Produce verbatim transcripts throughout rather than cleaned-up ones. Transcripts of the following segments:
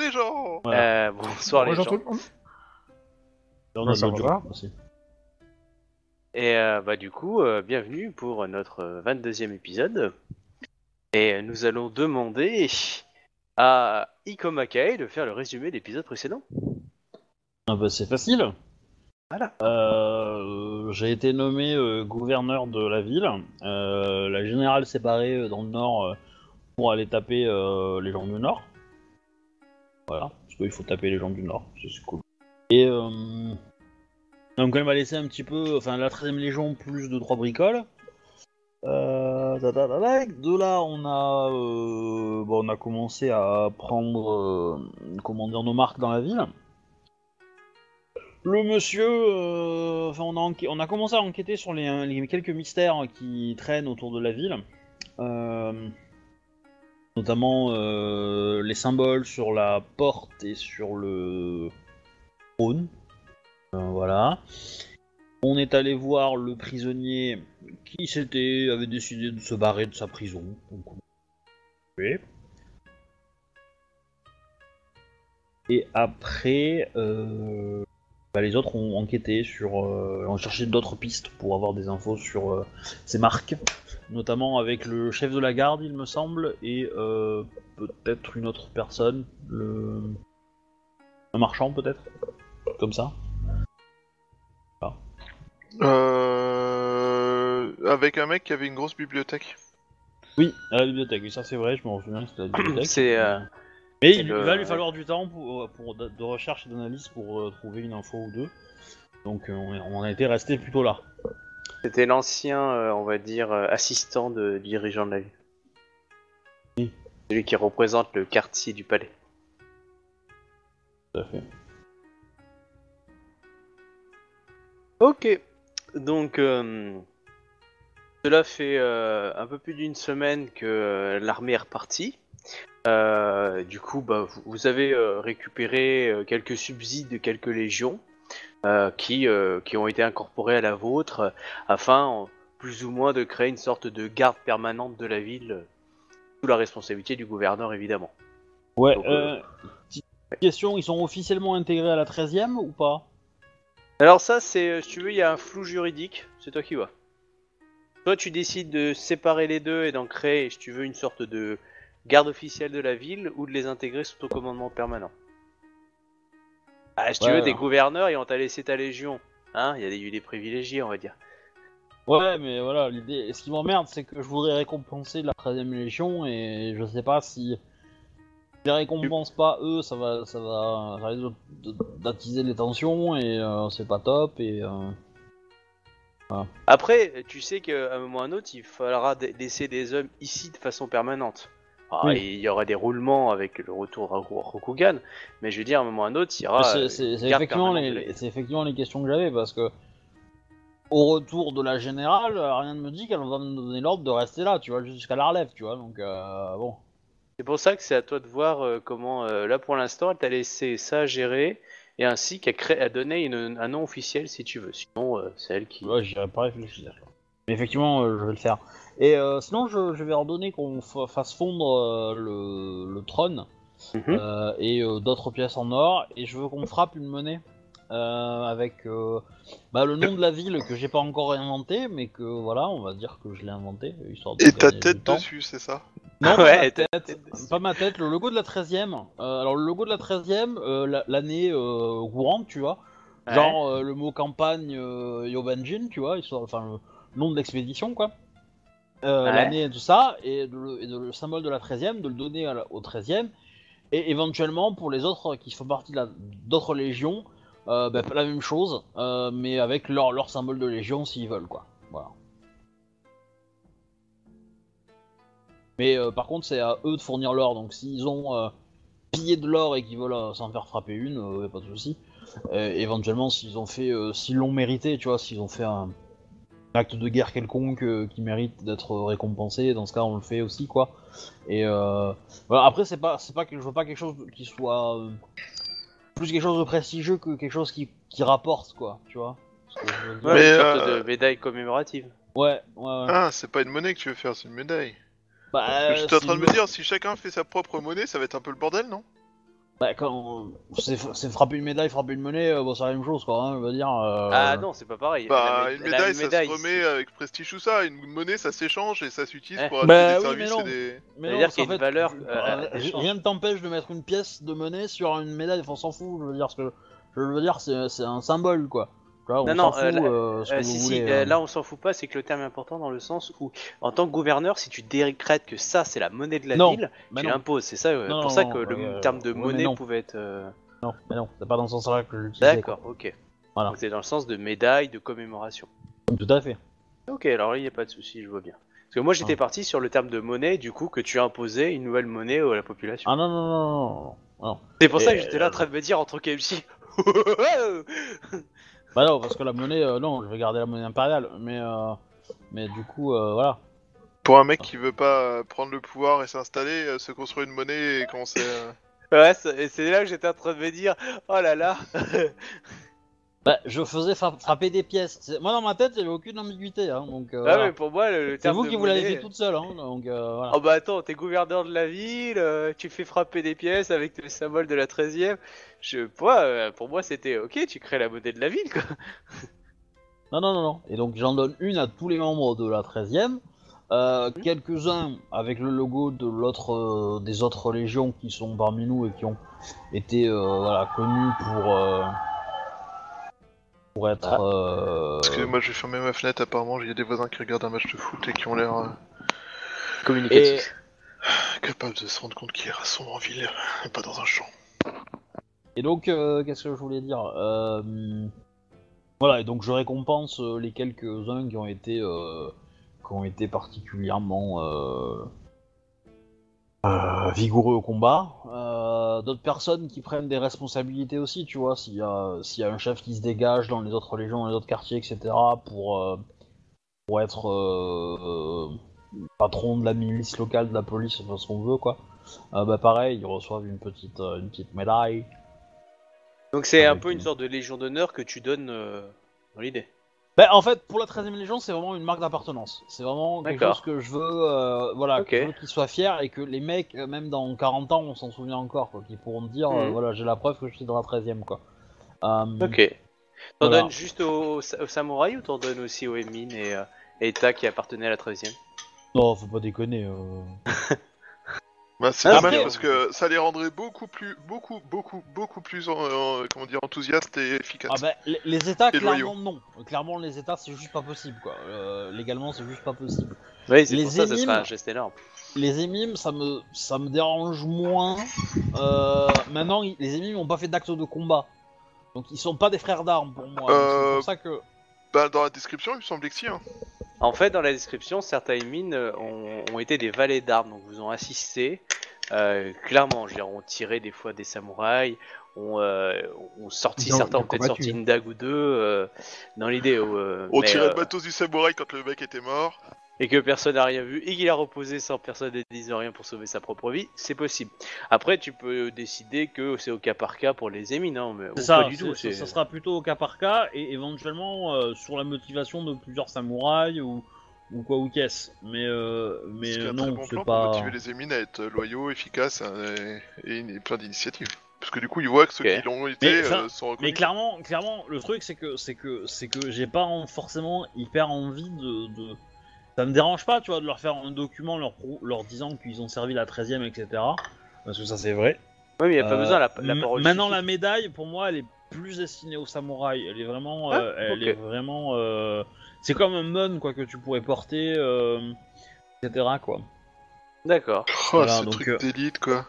les gens. Voilà. Euh, bonsoir les Bonjour gens. tout le monde. Là, on Ouais, a ça d'autres va. gens aussi. Et euh, bah du coup, euh, bienvenue pour notre vingt-deuxième épisode. Et euh, nous allons demander à Iko Makai de faire le résumé de l'épisode précédent. Ah bah, c'est facile. Voilà. Euh, j'ai été nommé euh, gouverneur de la ville. Euh, la générale s'est barrée euh, dans le nord euh, pour aller taper euh, les gens du nord. Voilà, parce qu'il faut taper les gens du nord, c'est c'est cool. Et euh, donc elle m'a laissé un petit peu, enfin la treizième Légion plus deux trois bricoles. Euh, da, da, da, da. De là, on a, euh, bon, on a commencé à prendre, euh, comment dire, nos marques dans la ville. Le monsieur, euh, enfin, on a, enquê- on a commencé à enquêter sur les, les quelques mystères qui traînent autour de la ville, euh, notamment euh, les symboles sur la porte et sur le trône. Euh, voilà. On est allé voir le prisonnier qui s'était avait décidé de se barrer de sa prison. Donc, oui. Et après, euh, bah, les autres ont enquêté sur, euh, ont cherché d'autres pistes pour avoir des infos sur euh, ces marques, notamment avec le chef de la garde, il me semble, et euh, peut-être une autre personne, le un marchand peut-être, comme ça. Euh... Avec un mec qui avait une grosse bibliothèque. Oui, à la bibliothèque, oui, ça c'est vrai, je me souviens, c'était à la bibliothèque. C'est, euh, Mais c'est il, le- il va lui falloir du temps pour, pour de, de recherche et d'analyse pour euh, trouver une info ou deux. Donc euh, on, est- on a été resté plutôt là. C'était l'ancien, euh, on va dire, euh, assistant de, du dirigeant de la ville. Oui. Celui qui représente le quartier du palais. Tout à fait. Ok. Donc, euh, cela fait euh, un peu plus d'une semaine que euh, l'armée est repartie. Euh, du coup, bah, vous, vous avez euh, récupéré euh, quelques subsides de quelques légions euh, qui, euh, qui ont été incorporés à la vôtre euh, afin, euh, plus ou moins, de créer une sorte de garde permanente de la ville euh, sous la responsabilité du gouverneur, évidemment. Ouais, Donc, euh, petite question, ils sont officiellement intégrés à la treizième ou pas? Alors ça, c'est, euh, si tu veux, il y a un flou juridique, c'est toi qui vois. Toi, tu décides de séparer les deux et d'en créer, si tu veux, une sorte de garde officielle de la ville ou de les intégrer sous ton commandement permanent. Ah, si tu Ouais, veux, des ouais. gouverneurs et on t'a laissé ta légion. Hein, il y a des, des privilégiés, on va dire. Ouais, mais voilà, l'idée. Ce qui m'emmerde, c'est que je voudrais récompenser la treizième Légion et je sais pas si. Si les récompenses pas eux, ça va, ça va, ça risque de- de- d'attiser les tensions et euh, c'est pas top et. Euh... Après, tu sais qu'à un moment ou à un autre, il faudra d- laisser des hommes ici de façon permanente. Alors, Oui. il y aura des roulements avec le retour de Ro- Rokugan, mais je veux dire, à un moment ou à un autre, il y aura C'est euh, c'est- une c'est garde effectivement, permanente de la les, ville. c'est effectivement les questions que j'avais parce que au retour de la générale, euh, rien ne me dit qu'elle va me donner l'ordre de rester là, tu vois, jusqu'à la relève, tu vois, donc euh, bon. C'est pour ça que c'est à toi de voir euh, comment, euh, là pour l'instant, elle t'a laissé ça gérer, et ainsi qu'à créer, à donner une- un nom officiel si tu veux. Sinon, euh, c'est elle qui. Ouais, j'irai pas réfléchir. Mais effectivement, euh, je vais le faire. Et euh, sinon, je, je vais ordonner qu'on fa- fasse fondre euh, le, le trône Mhm. euh, et euh, d'autres pièces en or, et je veux qu'on frappe une monnaie euh, avec euh, bah, le nom de la ville que j'ai pas encore inventé, mais que voilà, on va dire que je l'ai inventé, histoire de Et ta gagner du tête temps. dessus, c'est ça? Non, pas Ouais, ma et ta tête, tête dessus. pas ma tête, le logo de la treizième. Euh, alors le logo de la treizième, euh, la- l'année euh, courante, tu vois. Ouais. Genre euh, le mot campagne euh, Yobanjin, tu vois, histoire, enfin le nom de l'expédition, quoi. Euh, Ouais. L'année et tout ça, et, de, le- et de le symbole de la treizième, de le donner à la- au treizième, et éventuellement pour les autres qui font partie de la- d'autres légions, euh, bah, la même chose, euh, mais avec leur, leur symbole de légion s'ils veulent, quoi. Voilà. Mais euh, par contre, c'est à eux de fournir l'or, donc s'ils ont euh, pillé de l'or et qu'ils veulent euh, s'en faire frapper une, euh, y a pas de souci. Euh, éventuellement, s'ils ont fait, euh, s'ils l'ont mérité, tu vois, s'ils ont fait un, un acte de guerre quelconque euh, qui mérite d'être récompensé, dans ce cas, on le fait aussi, quoi. Et euh, voilà. Après, c'est pas, c'est pas que je veux pas quelque chose qui soit euh, plus quelque chose de prestigieux que quelque chose qui, qui rapporte, quoi, tu vois. Parce que je veux dire- Ouais, Mais, une sorte euh, de médaille commémorative. Ouais, ouais, ouais. Ah, c'est pas une monnaie que tu veux faire, c'est une médaille. Bah, Parce que euh, j'étais en c'est train de une- me dire, si chacun fait sa propre monnaie, ça va être un peu le bordel, non? Bah, quand c'est c'est frapper une médaille, frapper une monnaie, euh, bon, c'est la même chose, quoi. Hein, je veux dire. Euh... Ah non, c'est pas pareil. Bah, La mé- une la médaille, ça médaille, se remet c'est- avec prestige ou ça. Une monnaie, ça s'échange et ça s'utilise Eh. pour acheter Bah des oui, mais services non. et des. Mais C'est-à-dire non, parce qu'il y a qu'en une fait, valeur, tu- euh, euh, d'échange. rien ne t'empêche de mettre une pièce de monnaie sur une médaille. Enfin, on s'en fout. Je veux dire, ce que je veux dire, c'est c'est un symbole, quoi. Tu vois, on Non, s'en non, fout. euh, là- euh, ce que Euh, vous si, voulez. si, euh. euh, là on s'en fout pas, c'est que le terme est important dans le sens où, en tant que gouverneur, si tu décrètes que ça c'est la monnaie de la Non, ville, bah tu non. l'imposes. C'est ça, euh, Non, pour non, ça non, que le euh, terme de ouais, mais monnaie non. pouvait être. euh, Non, mais non, c'est pas dans ce sens-là que je l'utilisais. D'accord, ok. Voilà. Donc c'est dans le sens de médaille, de commémoration. quoi. Tout à fait. Ok, alors là il n'y a pas de souci, je vois bien. Parce que moi j'étais Ah. parti sur le terme de monnaie, du coup, que tu as imposé une nouvelle monnaie à la population. Ah non, non, non, non, non, non. C'est pour ça Et, que j'étais là en euh, train de me dire entre K F C. Bah non, parce que la monnaie, euh, non, je vais garder la monnaie impériale, mais euh, mais du coup, euh, voilà. Pour un mec qui veut pas euh, prendre le pouvoir et s'installer, euh, se construire une monnaie et commencer. Euh... Ouais, c'est et c'est là que j'étais en train de me dire, oh là là. Bah, je faisais fra- frapper des pièces. C'est- Moi, dans ma tête, il y avait aucune ambiguïté, hein, donc. euh, Ah voilà. mais pour moi le, le C'est terme vous de qui vous l'avez monnaie- fait toute seule, hein, donc euh, voilà. Oh bah attends, t'es gouverneur de la ville, euh, tu fais frapper des pièces avec le symbole de la treizième. Je, pour moi, euh, pour moi c'était ok, tu crées la monnaie de la ville quoi. Non, non, non, non. Et donc, j'en donne une à tous les membres de la treizième. Euh, Mhm. Quelques-uns avec le logo de l'autre, euh, des autres légions qui sont parmi nous et qui ont été euh, voilà, connus pour, euh, pour être. Ah. euh, Parce que moi, je vais fermer ma fenêtre. Apparemment, il y a des voisins qui regardent un match de foot et qui ont l'air euh, Communicatif. capables de se rendre compte qu'il y a rasson en ville, et pas dans un champ. Et donc, euh, qu'est-ce que je voulais dire euh, Voilà, et donc je récompense euh, les quelques-uns qui ont été, euh, qui ont été particulièrement euh, euh, vigoureux au combat. Euh, D'autres personnes qui prennent des responsabilités aussi, tu vois, s'il y a, s'il y a un chef qui se dégage dans les autres légions, dans les autres quartiers, et cetera, pour, euh, pour être euh, euh, patron de la milice locale, de la police, enfin ce qu'on veut, quoi. Euh, bah pareil, ils reçoivent une petite, euh, une petite médaille. Donc c'est un Avec peu une une- sorte de légion d'honneur que tu donnes euh, dans l'idée. Bah, en fait, pour la treizième Légion, c'est vraiment une marque d'appartenance. C'est vraiment quelque D'accord. chose que je veux, euh, voilà, Ok. que je veux qu'ils soient fiers et que les mecs, euh, même dans quarante ans, on s'en souvient encore, quoi, qu'ils pourront dire, euh, Mhm. voilà, j'ai la preuve que je suis dans la treizième, quoi. Euh, Ok. T'en Voilà. donnes juste aux, aux samouraïs ou t'en donnes aussi aux Emin et euh, Eta qui appartenaient à la treizième? Non, faut pas déconner. euh. Bah, c'est Ah, dommage après- parce que ça les rendrait beaucoup plus, beaucoup, beaucoup, beaucoup plus, en- en- comment dire, enthousiastes et efficaces. Ah bah, les, les États, Et clairement, non. Clairement, les États, c'est juste pas possible, quoi. Euh, légalement, c'est juste pas possible. Oui, c'est Les pour ça, ça émimes- sera un geste énorme. Les émimes, ça me, ça me dérange moins. Euh, maintenant, ils- les émimes n'ont pas fait d'acte de combat. Donc, ils sont pas des frères d'armes pour moi. Donc, C'est Euh, pour ça que... Bah, dans la description, il me semblait que si. Hein. En fait, dans la description, certains Emin euh, ont, ont été des valets d'armes, donc vous ont assisté. Euh, clairement, je veux dire, ont tiré des fois des samouraïs, ont, euh, ont sorti, Ils ont- certains ils ont ont peut-être combattu. sorti une dague ou deux euh, dans l'idée. euh, On mais, tirait euh, le bateau du samouraï quand le mec était mort. et que personne n'a rien vu et qu'il a reposé sans personne ne dise rien pour sauver sa propre vie, c'est possible. Après, tu peux décider que c'est au cas par cas pour les émines, hein, mais ou C'est ça, pas du tout. c'est- c'est- ça sera plutôt au cas par cas et éventuellement euh, sur la motivation de plusieurs samouraïs ou, ou quoi ou qu'est-ce. Mais, euh, mais Ce qui est euh, un très non, bon c'est plan pas. pour motiver les émines à être loyaux, efficaces hein, et, et, et plein d'initiatives. Parce que du coup, ils voient que ceux Ok. qui l'ont été Mais, enfin, euh, sont reconnus. Mais clairement, clairement, le truc c'est que c'est que c'est que j'ai pas en- forcément hyper envie de, de. Ça me dérange pas, tu vois, de leur faire un document leur, pro- leur disant qu'ils ont servi la treizième, et cetera. Parce que ça c'est vrai. Oui, mais il n'y a pas Euh, besoin, la, la m- parole Maintenant, suffit. la médaille, pour moi, elle est plus destinée aux samouraïs. Elle est vraiment, euh, Ah, elle ok. est vraiment. euh, C'est comme un mun quoi que tu pourrais porter, euh, et cetera quoi. D'accord. Oh, Voilà, ce donc, truc euh, d'élite, quoi.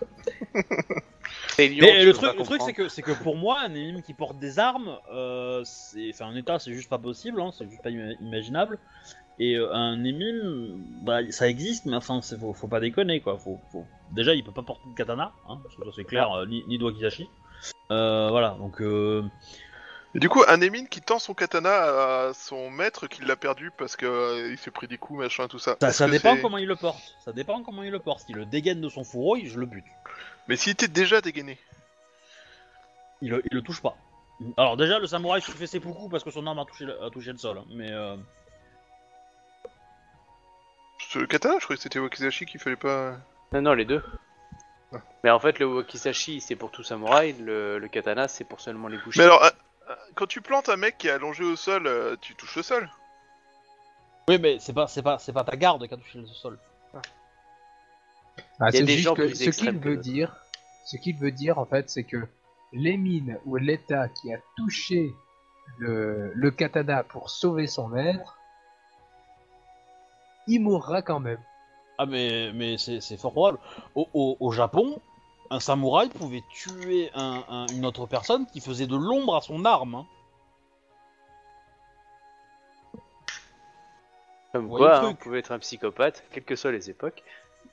Et Lyon, Et, tu le peux truc, pas le truc, c'est comprendre. que c'est que pour moi, un énigme qui porte des armes, euh, c'est, enfin, un état, c'est juste pas possible, hein, c'est juste pas ima- imaginable. Et euh, un émile, bah, ça existe, mais enfin, c'est, faut, faut pas déconner quoi. Faut, faut... Déjà, il peut pas porter de katana, hein, parce que ça, c'est clair, euh, ni, ni de wakizashi. Euh, voilà, donc. Euh... Et du coup, un émine qui tend son katana à son maître qui l'a perdu parce que euh, il s'est pris des coups, machin, tout ça. Ça, Est-ce ça que dépend c'est- comment il le porte. Ça dépend comment il le porte. S'il le dégaine de son fourreau, je le bute. Mais s'il était déjà dégainé. Il le, il le touche pas. Alors déjà, le samouraï se fait seppuku parce que son arme a touché le, a touché le sol. hein, Mais euh... Ce katana, je croyais que c'était Wakizashi qu'il fallait pas. Non, non, les deux. Mais en fait, le wakizashi, c'est pour tout samouraï, le, le katana, c'est pour seulement les bouchers. Mais alors, euh, euh, quand tu plantes un mec qui est allongé au sol, euh, tu touches le sol. Oui, mais c'est pas, c'est pas, c'est pas ta garde qui a touché le sol. Ah, Il y a c'est des juste gens que plus ce qu'il extrêmes que veut d'autres. dire, ce qu'il veut dire en fait, c'est que les mines ou l'État qui a touché le, le katana pour sauver son maître, il mourra quand même. Ah, mais, mais c'est, c'est fort probable. Au, au, au Japon, un samouraï pouvait tuer un, un- une autre personne qui faisait de l'ombre à son arme. Hein. Comme Vous voyez quoi, le hein, on truc. pouvait être un psychopathe, quelles que soient les époques.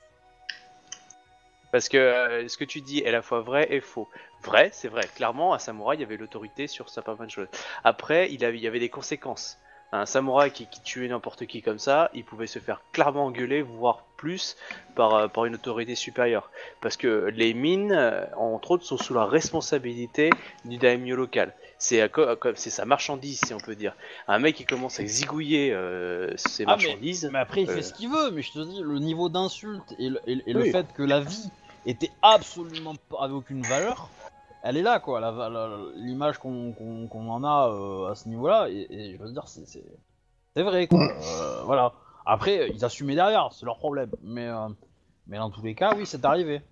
Parce que euh, ce que tu dis est à la fois vrai et faux. Vrai, c'est vrai. Clairement, un samouraï avait l'autorité sur ça, pas mal de choses. Après, il, avait, il y avait des conséquences. Un samouraï qui, qui tuait n'importe qui comme ça, il pouvait se faire clairement engueuler, voire plus, par, euh, par une autorité supérieure. Parce que les mines, euh, entre autres, sont sous la responsabilité du daimyo local. C'est, à co- à co- c'est sa marchandise, si on peut dire. Un mec qui commence à zigouiller euh, ses Ah, mais, marchandises... mais après, il euh, fait ce qu'il veut, mais je te dis, le niveau d'insulte et, le, et- et le Oui. fait que la vie était absolument pas, avait aucune valeur, elle est là, quoi. La, la- l'image qu'on, qu'on, qu'on en a euh, à ce niveau-là, et, et je veux dire, c'est, c'est, c'est vrai, quoi. Euh, voilà. Après, ils assumaient derrière, c'est leur problème. Mais, euh, mais dans tous les cas, oui, c'est arrivé.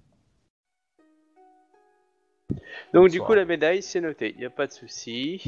Donc du Soit. coup la médaille c'est noté, il n'y a pas de souci.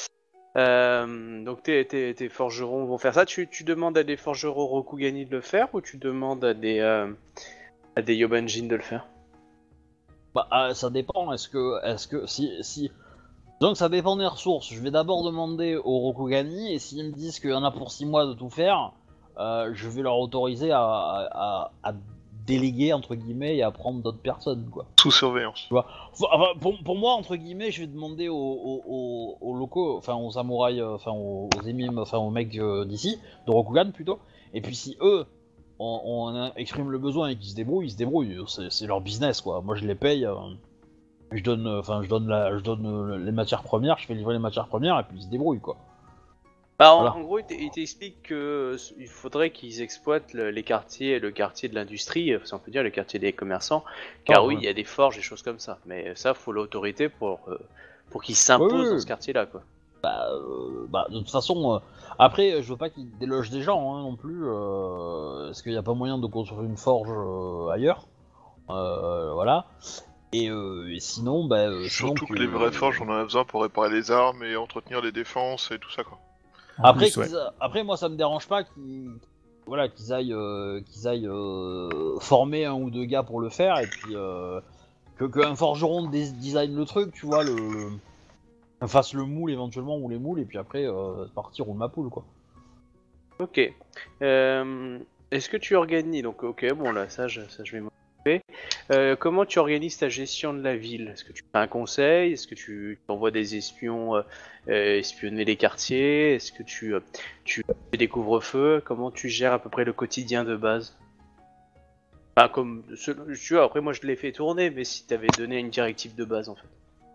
Euh, donc tes, tes, tes forgerons vont faire ça. Tu, tu demandes à des forgerons Rokugani de le faire ou tu demandes à des euh, à des Yobanjin de le faire? Bah, euh, ça dépend. Est-ce que, est-ce que si, si, donc ça dépend des ressources. Je vais d'abord demander aux Rokugani et s'ils me disent qu'il y en a pour six mois de tout faire, euh, je vais leur autoriser à, à, à déléguer entre guillemets et à prendre d'autres personnes, quoi. Sous surveillance. Enfin, enfin, pour, pour moi, entre guillemets, je vais demander aux, aux, aux- aux locaux, enfin aux samouraïs, euh, enfin aux, aux émimes, enfin aux mecs euh, d'ici, de Rokugan plutôt. Et puis si eux on, on exprime le besoin et qu'ils se débrouillent, ils se débrouillent. C'est, c'est leur business, quoi. Moi, je les paye. euh, je donne, enfin, je donne la, je donne euh, les matières premières, je fais livrer les matières premières et puis ils se débrouillent, quoi. Bah, en, Voilà. en gros il t- il t'explique que euh, il faudrait qu'ils exploitent le- les quartiers, le quartier de l'industrie, euh, si on peut dire le quartier des commerçants, car Ah, oui ouais. il y a des forges et choses comme ça. Mais ça faut l'autorité pour euh, pour qu'ils s'imposent Oui, oui, dans oui. ce quartier-là quoi. Euh, bah, de toute façon, euh, après, je veux pas qu'ils délogent des gens hein, non plus. Euh, Est-ce qu'il n'y a pas moyen de construire une forge euh, ailleurs? Euh, Voilà. Et, euh, et sinon, bah, euh, sinon Surtout que les vraies forges, on en a besoin pour réparer les armes et entretenir les défenses et tout ça, quoi. En Après, plus, ouais. qu'ils a- après, moi, ça me dérange pas qu'ils, voilà, qu'ils aillent, euh, qu'ils aillent euh, former un ou deux gars pour le faire et puis euh, que qu'un forgeron dé- design le truc, tu vois, le, le- fasse le moule éventuellement ou les moules et puis après euh, partir roule ma poule, quoi. Ok. Euh, Est-ce que tu organises donc ok bon là ça je, ça je vais m'occuper. Euh, comment tu organises ta gestion de la ville? Est-ce que tu fais un conseil? Est-ce que tu envoies des espions euh, euh, espionner les quartiers? Est-ce que tu euh, tu fais des couvre-feux? Comment tu gères à peu près le quotidien de base? Enfin comme ce- tu vois après moi je l'ai fait tourner mais si t'avais donné une directive de base en fait.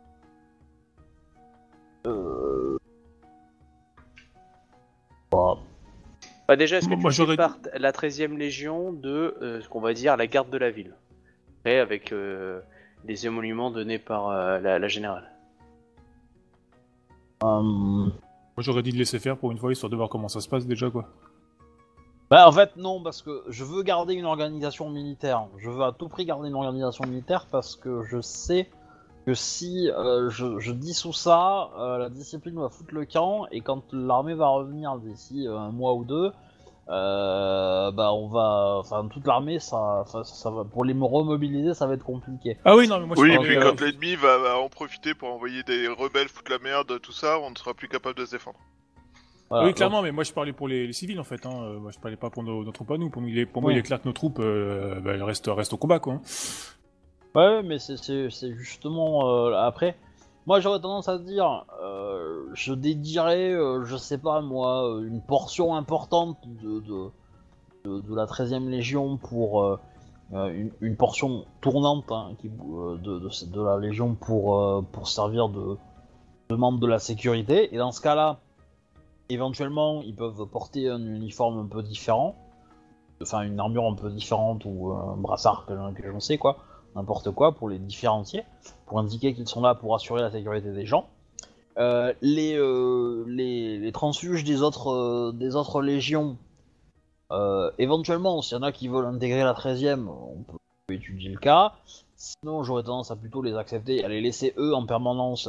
Bah, Bah déjà est-ce que Moi, tu j'aurais- sépares la treizième légion de euh, ce qu'on va dire la garde de la ville? Après avec euh, les émoluments donnés par euh, la, la générale. euh, Moi, j'aurais dit de laisser faire pour une fois, histoire de voir comment ça se passe déjà, quoi. Bah en fait non parce que je veux garder une organisation militaire. Je veux à tout prix garder une organisation militaire parce que je sais que si euh, je, je dissous ça, euh, la discipline va foutre le camp et quand l'armée va revenir d'ici euh, un mois ou deux, euh, bah on va, enfin toute l'armée ça, ça, ça va pour les remobiliser ça va être compliqué. Ah oui, non, mais moi, je Oui, et parlais, puis euh, quand l'ennemi va, va en profiter pour envoyer des rebelles foutre la merde, tout ça, on ne sera plus capable de se défendre. Voilà, oui, clairement, mais moi je parlais pour les, les civils en fait. Hein. Euh, Moi je parlais pas pour nos, nos troupes à nous. Pour, moi, il est, pour moi, Ouais. il est clair que nos troupes euh, bah, elles restent, restent au combat quoi. hein. donc- ouais mais c'est, c'est, c'est justement euh, après. Moi j'aurais tendance à dire, euh, je dédierais, euh, je sais pas moi, euh, une portion importante de, de, de, de la treizième Légion pour euh, euh, une, une portion tournante hein, qui, euh, de, de, de la Légion pour, euh, pour servir de, de membre de la sécurité. Et dans ce cas-là, éventuellement, ils peuvent porter un uniforme un peu différent, enfin une armure un peu différente ou un brassard que, que j'en sais quoi, n'importe quoi pour les différencier, pour indiquer qu'ils sont là pour assurer la sécurité des gens. Euh, les, euh, les, les transfuges des autres, euh, des autres légions, euh, éventuellement, s'il y en a qui veulent intégrer la treizième, on peut étudier le cas. Sinon, j'aurais tendance à plutôt les accepter et à les laisser eux en permanence,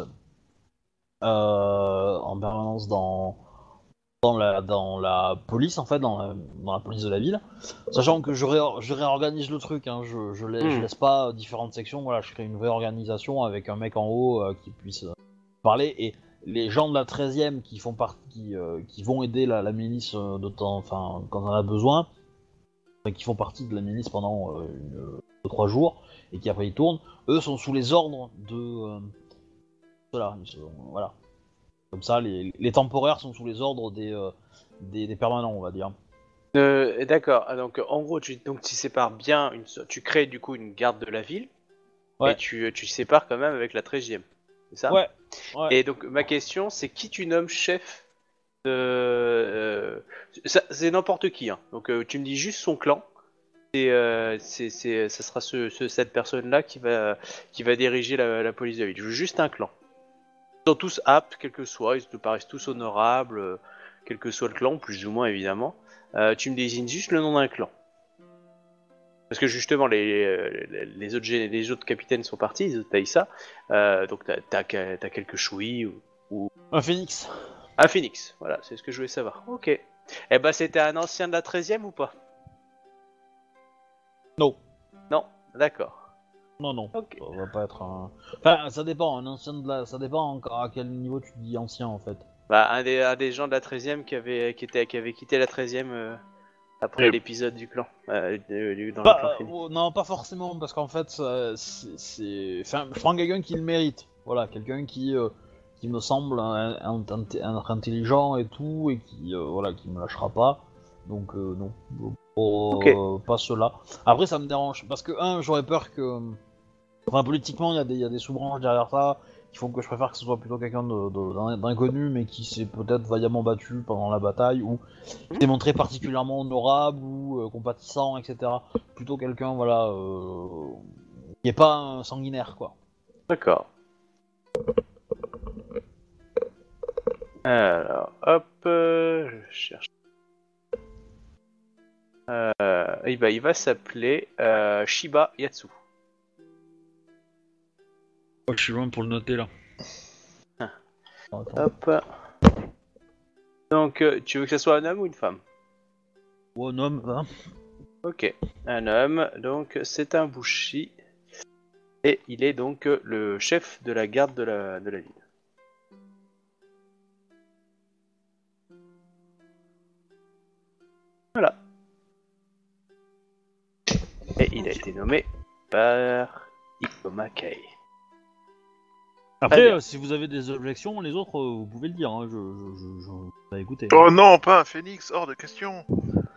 euh, en permanence dans, dans, la, dans la police, en fait, dans la, dans la police de la ville. Sachant que je, ré, je réorganise le truc, hein, je, je, laisse, Mm. je laisse pas différentes sections, voilà, je crée une vraie organisation avec un mec en haut euh, qui puisse euh, parler et les gens de la treizième qui font partie, qui, euh, qui vont aider la, la milice euh, de temps, enfin quand on en a besoin, enfin, qui font partie de la milice pendant euh, une, deux, trois jours et qui après ils tournent, eux sont sous les ordres de euh, ceux-là, ils sont- voilà. Comme ça, les, les temporaires sont sous les ordres des, euh, des, des permanents, on va dire. Euh, D'accord. Ah, donc en gros, tu, donc, tu sépares bien, une, so- tu crées du coup une garde de la ville, Ouais. et tu, tu sépares quand même avec la treizième. C'est ça? Ouais. ouais. Et donc ma question, c'est qui tu nommes chef de... euh, ça- c'est n'importe qui, hein. Donc euh, tu me dis juste son clan. Et euh, c'est, c'est, ça sera ce, ce- cette personne-là qui va, qui va diriger la, la police de la ville. Je veux juste un clan. Ils sont tous aptes, quel que soit, ils te paraissent tous honorables, euh, quel que soit le clan, plus ou moins évidemment. Euh, tu me désignes juste le nom d'un clan. Parce que justement, les, les, les autres, gé- les autres capitaines sont partis, les autres Taïsa. Euh, donc t'as, t'as, t'as quelques chouïs ou, ou... Un phénix. Un phénix, voilà, c'est ce que je voulais savoir. Ok. Eh ben c'était un ancien de la treizième ou pas? Non. Non, d'accord. Non, non. Ok. Ça va pas être un. Enfin, ça dépend. Un ancien de la... Ça dépend encore à quel niveau tu dis ancien en fait. Bah, un des, un des gens de la treizième qui avait, qui était, qui avait quitté la treizième euh, après Oui. l'épisode du clan. Euh, du- du- dans le Pas, clan euh, Phoenix. oh, non, pas forcément, parce qu'en fait, ça, c'est, c'est- Enfin, je prends quelqu'un qui le mérite. Voilà, quelqu'un qui, euh, qui me semble un- un- un- un- intelligent et tout, et qui, euh, voilà, qui me lâchera pas. Donc, euh, non. Oh, Ok. euh, pas cela. Après, ça me dérange, parce que, un, j'aurais peur que... Enfin, politiquement, il y a des, il y a des sous-branches derrière ça, qui font que je préfère que ce soit plutôt quelqu'un de, de- d'in- d'inconnu, mais qui s'est peut-être vaillamment battu pendant la bataille, ou qui s'est montré particulièrement honorable, ou euh, compatissant, et cetera. Plutôt quelqu'un, voilà, euh, qui est pas un sanguinaire, quoi. D'accord. Alors, hop, euh, je cherche. Euh, il va, il va s'appeler euh, Shiba Yatsu. Oh, je suis loin pour le noter, là. Ah. Oh, attends. Hop. Donc, euh, tu veux que ce soit un homme ou une femme? Oh, un homme, hein. Ok, un homme, donc c'est un Bushi. Et il est donc euh, le chef de la garde de la, de la ville. Voilà. Et il a été nommé par Ikoma Kai. Après, bien. euh, si vous avez des objections, les autres, euh, vous pouvez le dire, hein. je, je, je, je... Bah, écoutez. Oh non, pas un phénix, hors de question.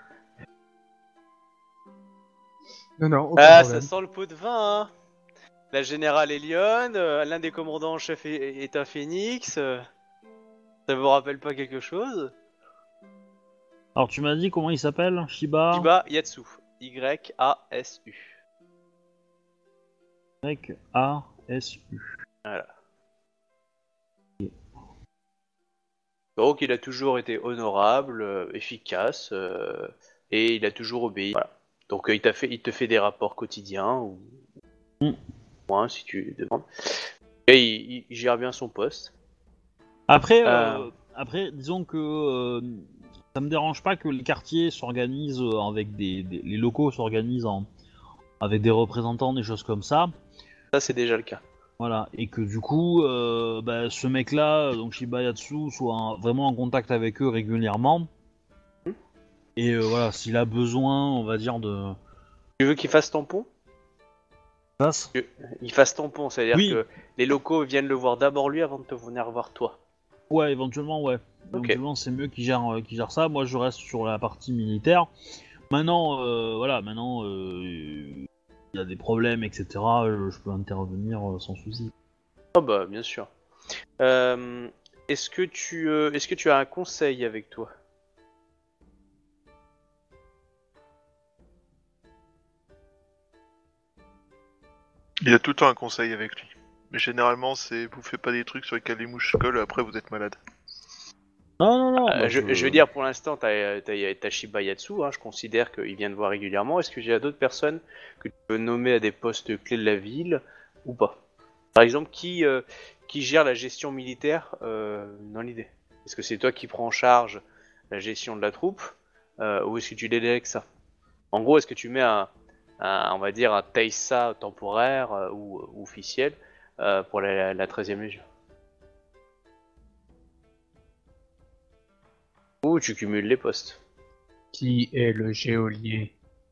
Non, non, aucun Ah, problème. ça sent le pot de vin, hein. La générale est lionne, euh, l'un des commandants en chef est, est un phénix. euh. Ça vous rappelle pas quelque chose? Alors, tu m'as dit comment il s'appelle, Shiba Shiba Yatsu. Y A S U. Avec A S U. Voilà. Donc il a toujours été honorable, euh, efficace, euh, et il a toujours obéi. Voilà. Donc euh, il, t'a fait, il te fait des rapports quotidiens, ou Mm. moins si tu demandes. Et il, il- il gère bien son poste. Après, Euh. euh, après, disons que euh, ça me dérange pas que les quartiers s'organisent euh, avec des, des- les locaux s'organisent en avec des représentants, des choses comme ça. Ça c'est déjà le cas. Voilà, et que du coup, euh, bah, ce mec-là, donc Shiba Yatsu, soit en- vraiment en contact avec eux régulièrement. Hmm. Et euh, voilà, s'il a besoin, on va dire de Tu veux qu'il fasse tampon? passe. Il fasse tampon, c'est-à-dire Oui. que les locaux viennent le voir d'abord lui avant de te venir voir toi. Ouais, éventuellement, ouais. Éventuellement, c'est mieux qu'il gère, euh, qu'il gère ça. Moi, je reste sur la partie militaire. Maintenant, euh, voilà, maintenant, euh, il y a des problèmes, et cetera. Je, je peux intervenir euh, sans souci. Oh bah bien sûr. Euh, est-ce que tu, euh, est-ce que tu as un conseil avec toi? Il a tout le temps un conseil avec lui. Mais généralement, c'est vous faites pas des trucs sur lesquels les mouches collent, après vous êtes malade. Non, non, non. Euh, moi, je, je veux dire, pour l'instant, t'as, t'as, t'as Shiba Yatsu, hein, je considère qu'il vient de voir régulièrement. Est-ce que j'ai d'autres personnes que tu peux nommer à des postes clés de la ville ou pas? Par exemple, qui, euh, qui gère la gestion militaire euh, dans l'idée? Est-ce que c'est toi qui prends en charge la gestion de la troupe euh, ou est-ce que tu délègues ça? En gros, est-ce que tu mets un, un on va dire, un Taissa temporaire euh, ou, ou officiel euh, pour la, la treizième Légion? Ou tu cumules les postes? Qui est le geôlier?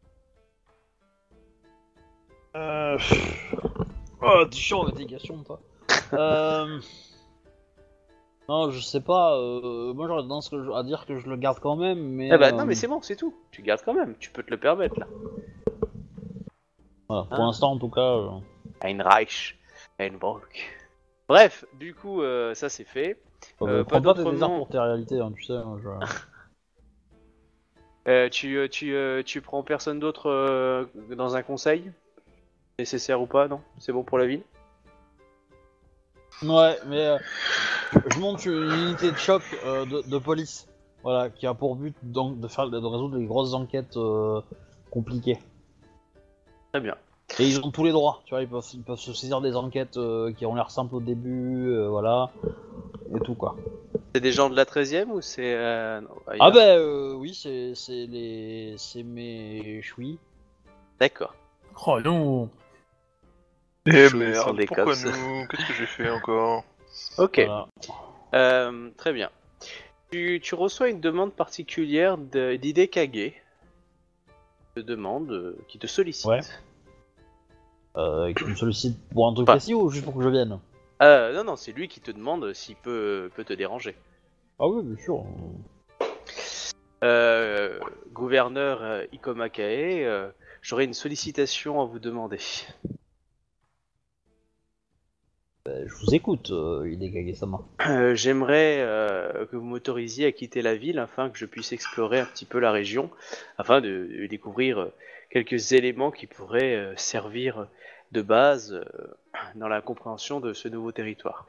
Euh... Oh, t'es chiant avec tes questions, toi. euh... Non, je sais pas. Euh... Moi, j'aurais tendance que je- à dire que je le garde quand même, mais. Ah bah euh, non, mais c'est bon, c'est tout. Tu gardes quand même, tu peux te le permettre là. Voilà, pour Hein l'instant, en tout cas. euh, Ein Reich, ein Volk. Bref, du coup, euh, ça c'est fait. Euh, prends pas pas tes d'autres désert noms. pour tes réalités, hein, tu sais. hein, je... Euh, tu, euh, tu, euh, tu prends personne d'autre euh, dans un conseil? Nécessaire ou pas, non? C'est bon pour la ville? Ouais, mais euh, je monte une unité de choc euh, de, de police, voilà, qui a pour but donc de faire de résoudre les grosses enquêtes euh, compliquées. Très bien. Et ils ont tous les droits, tu vois, ils peuvent, ils peuvent se saisir des enquêtes euh, qui ont l'air simples au début, euh, voilà, et tout quoi. C'est des gens de la treizième ou c'est... Euh, non, Ah ailleurs? bah euh, oui, c'est c'est les c'est mes chouis. D'accord. Oh non. Eh Chou, ils sont merde, des pourquoi cops. nous Qu'est-ce que j'ai fait encore? Ok, Voilà. euh, très bien. Tu, tu reçois une demande particulière de- d'Hide Kage. Qui te demande, euh, qui te sollicite. Ouais. Euh, qui me sollicite pour un truc Pas. précis ou juste pour que je vienne? Euh, non, non, c'est lui qui te demande s'il peut, peut te déranger. Ah oui, bien sûr. Euh, gouverneur euh, Ikoma Kae, euh, j'aurais une sollicitation à vous demander. Euh, je vous écoute, euh, il est gagué sa main. Euh, J'aimerais euh, que vous m'autorisiez à quitter la ville afin que je puisse explorer un petit peu la région, afin de, de découvrir euh, quelques éléments qui pourraient euh, servir de base euh, dans la compréhension de ce nouveau territoire.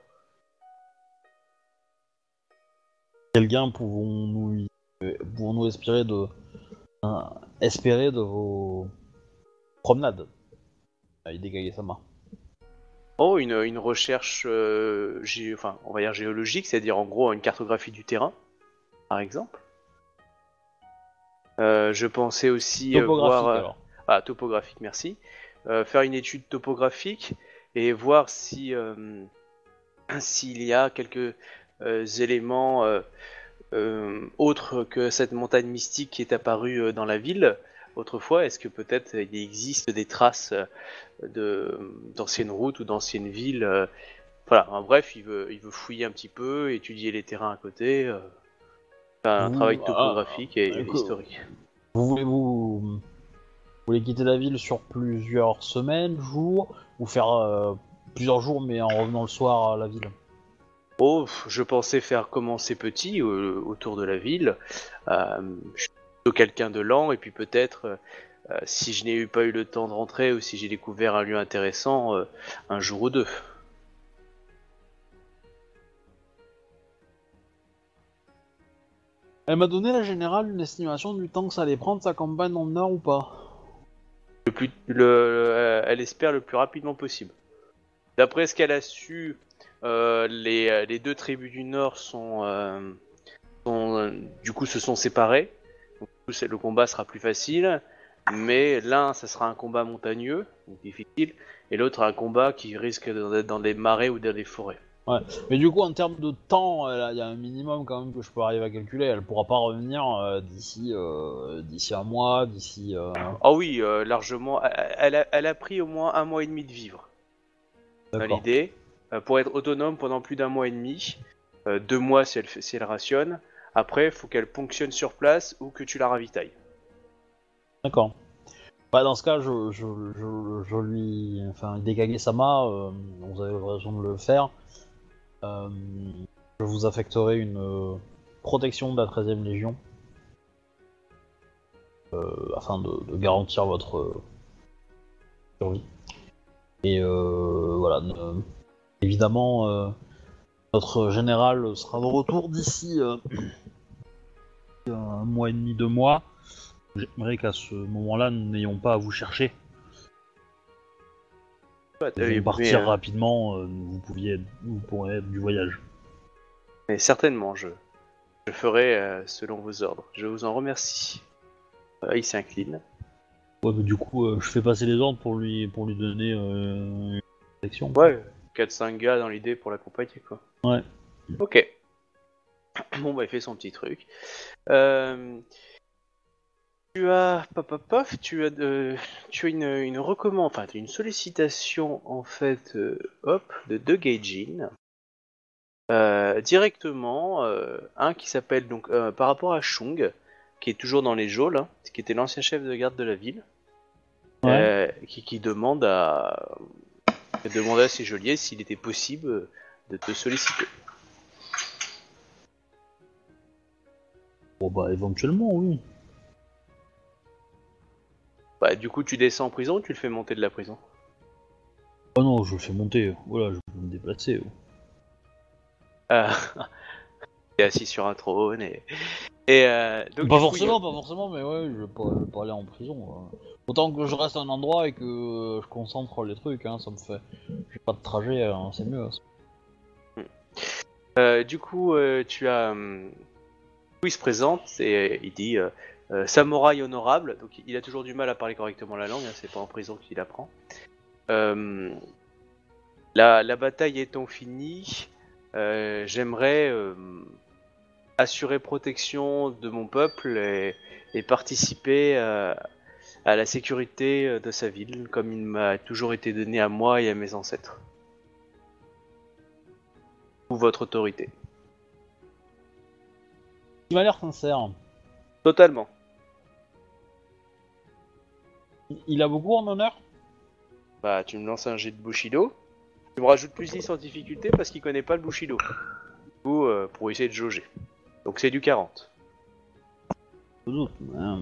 Quel gain pouvons-nous y- euh, pouvons-nous espérer de euh, espérer de vos promenades? Ah, il dégagait sa main. Oh, une, une recherche, euh, gé- enfin, on va dire géologique, c'est-à-dire en gros une cartographie du terrain, par exemple. Euh, je pensais aussi euh, Topographique voir... euh, alors. Ah, topographique, merci. Euh, faire une étude topographique et voir si euh, s'il y a quelques euh, éléments euh, euh, autres que cette montagne mystique qui est apparue euh, dans la ville autrefois. Est-ce que peut-être il existe des traces euh, de d'anciennes routes ou d'anciennes villes euh, Voilà, en bref, il veut, il veut fouiller un petit peu, étudier les terrains à côté, euh, faire un Vous- travail ah, topographique et écoute, historique. Vous voulez vous, vous voulez quitter la ville sur plusieurs semaines, jours, ou faire euh, plusieurs jours mais en revenant le soir à la ville? Oh, je pensais faire commencer petit euh, autour de la ville. Euh, je suis plutôt quelqu'un de lent et puis peut-être, euh, si je n'ai eu pas eu le temps de rentrer ou si j'ai découvert un lieu intéressant, euh, un jour ou deux. Elle m'a donné la générale une estimation du temps que ça allait prendre sa campagne dans le nord ou pas? Le plus, le, le- elle espère le plus rapidement possible. D'après ce qu'elle a su, euh, les, les deux tribus du Nord sont, euh, sont, euh, du coup, se sont séparées. Donc, du coup, c'est- le combat sera plus facile, mais l'un, ça sera un combat montagneux, donc difficile, et l'autre un combat qui risque d'être dans des marais ou dans des forêts. Mais du coup, en termes de temps, il y a un minimum quand même que je peux arriver à calculer. Elle pourra pas revenir euh, d'ici euh, d'ici un mois, d'ici. Euh... Ah oui, euh, largement. Elle, elle a, elle a pris au moins un mois et demi de vivre. Dans D'accord. l'idée, euh, pour être autonome pendant plus d'un mois et demi, euh, deux mois si elle, fait- si elle rationne. Après, il faut qu'elle ponctionne sur place ou que tu la ravitailles. D'accord. Bah, dans ce cas, je, je, je, je lui. Enfin, Hidekage Sama, euh, vous avez l'occasion de le faire. Euh, je vous affecterai une euh, protection de la treizième Légion. Euh, afin de, de garantir votre euh, survie. Et euh, voilà, ne- évidemment, euh, notre général sera de retour d'ici euh, un mois et demi, deux mois. J'aimerais qu'à ce moment-là, nous n'ayons pas à vous chercher. Ouais, Nous euh, allons mais, partir euh, rapidement, euh, vous pouviez, vous pourrez être du voyage. mais certainement, je, je ferai euh, selon vos ordres. Je vous en remercie. Euh, il s'incline. Ouais, mais du coup, euh, je fais passer les ordres pour lui, pour lui donner euh, une protection. Ouais, quatre cinq gars dans l'idée pour l'accompagner, quoi. Ouais. Ok. Bon, bah, il fait son petit truc. Euh, tu as, paf, paf, paf, tu as, euh, tu as une, une recommande, enfin, tu as une sollicitation, en fait, euh, hop, de deux Gaijin. Euh, directement, euh, un qui s'appelle, donc, euh, par rapport à Chung, qui est toujours dans les geôles, hein, qui était l'ancien chef de garde de la ville, Ouais. euh, qui, qui demande à, demande à ses geôliers s'il était possible de te solliciter. Bon bah éventuellement oui. Bah, du coup, tu descends en prison ou tu le fais monter de la prison? Oh non, je le fais monter. Voilà, je peux me déplacer. oh. Ah, t'es assis sur un trône et. Et euh, donc, Pas du coup, forcément, il y pas forcément, mais ouais, je vais pas, je vais pas aller en prison. euh. Autant que je reste à un endroit et que euh, je concentre les trucs, hein, ça me fait. J'ai pas de trajet, hein, c'est mieux. hein. a- euh, du coup, euh, tu as. hum, il se présente et il dit euh, euh, samouraï honorable. Donc, il a toujours du mal à parler correctement la langue, hein, c'est pas en prison qu'il apprend. Euh, la, la bataille étant finie, euh, j'aimerais euh, assurer protection de mon peuple et, et participer euh, à la sécurité euh, de sa ville, comme il m'a toujours été donné à moi et à mes ancêtres. Ou votre autorité. Il m'a l'air sincère. Totalement. Il- Il a beaucoup en honneur. Bah, tu me lances un jet de Bushido. Tu me rajoutes plus dix en difficulté parce qu'il connaît pas le Bushido. Du coup, euh, pour essayer de jauger. Donc c'est du quarante. Sans doute. hein.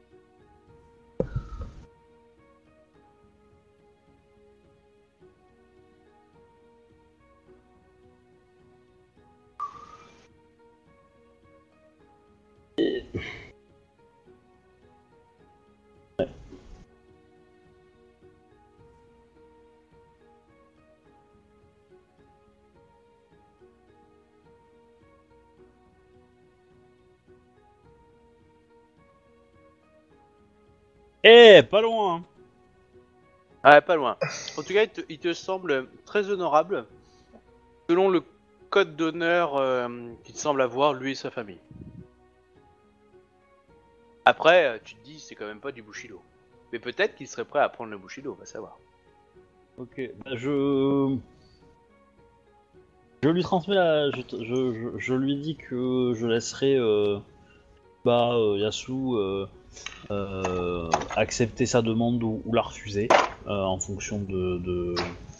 Eh, pas loin. hein. Ah, pas loin. En tout cas, il te, il te semble très honorable, selon le code d'honneur euh, qu'il semble avoir, lui et sa famille. Après, euh, tu te dis, c'est quand même pas du Bushido. Mais peut-être qu'il serait prêt à prendre le Bushido, on va savoir. Ok. Bah, je. Je lui transmets la. Je, je, je, je lui dis que je laisserai euh, bah, euh, Yasu euh, euh, accepter sa demande ou, ou la refuser euh, en fonction de, de...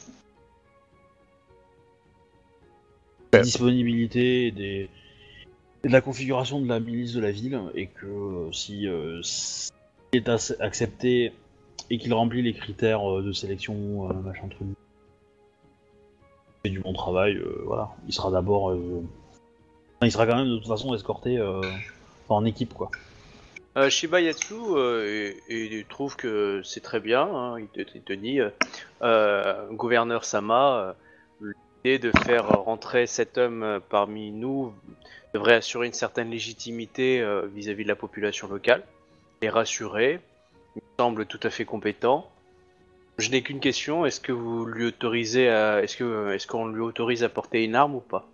des disponibilités et, des... et de la configuration de la milice de la ville et que euh, si euh, s'il est ac- accepté et qu'il remplit les critères euh, de sélection, euh, machin truc, fait du bon travail, euh, voilà, il sera d'abord, euh, enfin, il sera quand même de toute façon escorté euh, en équipe quoi. Euh, Shiba Yatsu euh, et- et il trouve que c'est très bien. Hein, il, te, il te dit, euh, euh, gouverneur Sama, euh, l'idée de faire rentrer cet homme euh, parmi nous devrait assurer une certaine légitimité euh, vis-à-vis de la population locale et rassurer. Il me semble tout à fait compétent. Je n'ai qu'une question, est-ce que vous lui autorisez à, est-ce que, est-ce qu'on lui autorise à porter une arme ou pas?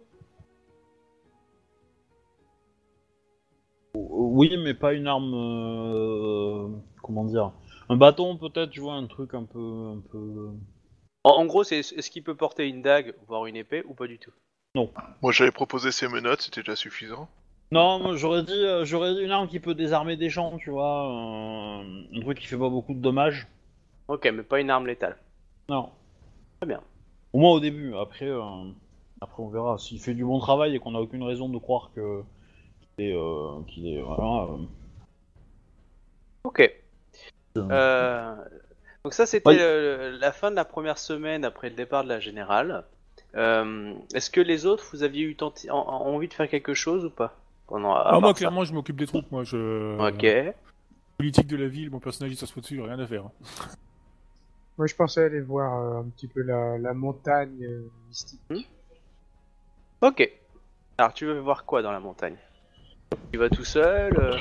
Oui, mais pas une arme, euh, comment dire, un bâton peut-être, tu vois, un truc un peu, un peu. En, en gros, c'est est-ce qu'il peut porter une dague, voire une épée, ou pas du tout? Moi j'avais proposé ces menottes, c'était déjà suffisant. Non, moi j'aurais dit, euh, j'aurais dit une arme qui peut désarmer des gens, tu vois, euh, un truc qui fait pas beaucoup de dommages. Ok, mais pas une arme létale. Non. Très bien. Au moins au début. Après, euh, après on verra. S'il fait du bon travail et qu'on a aucune raison de croire que qu'il est, euh, qu'il est, voilà. euh, Ok. Euh, Donc ça, c'était Oui. le- la fin de la première semaine après le départ de la générale. Euh, Est-ce que les autres, vous aviez eu tenté- en- en- envie de faire quelque chose ou pas pendant à Ah, part moi, ça clairement, je m'occupe des troupes, moi. Je... Ok. Politique de la ville, mon personnage, il s'en fout dessus, rien à faire. hein. Moi, je pensais aller voir euh, un petit peu la, la montagne euh, mystique. Ok. Alors, tu veux voir quoi dans la montagne? Tu vas tout seul euh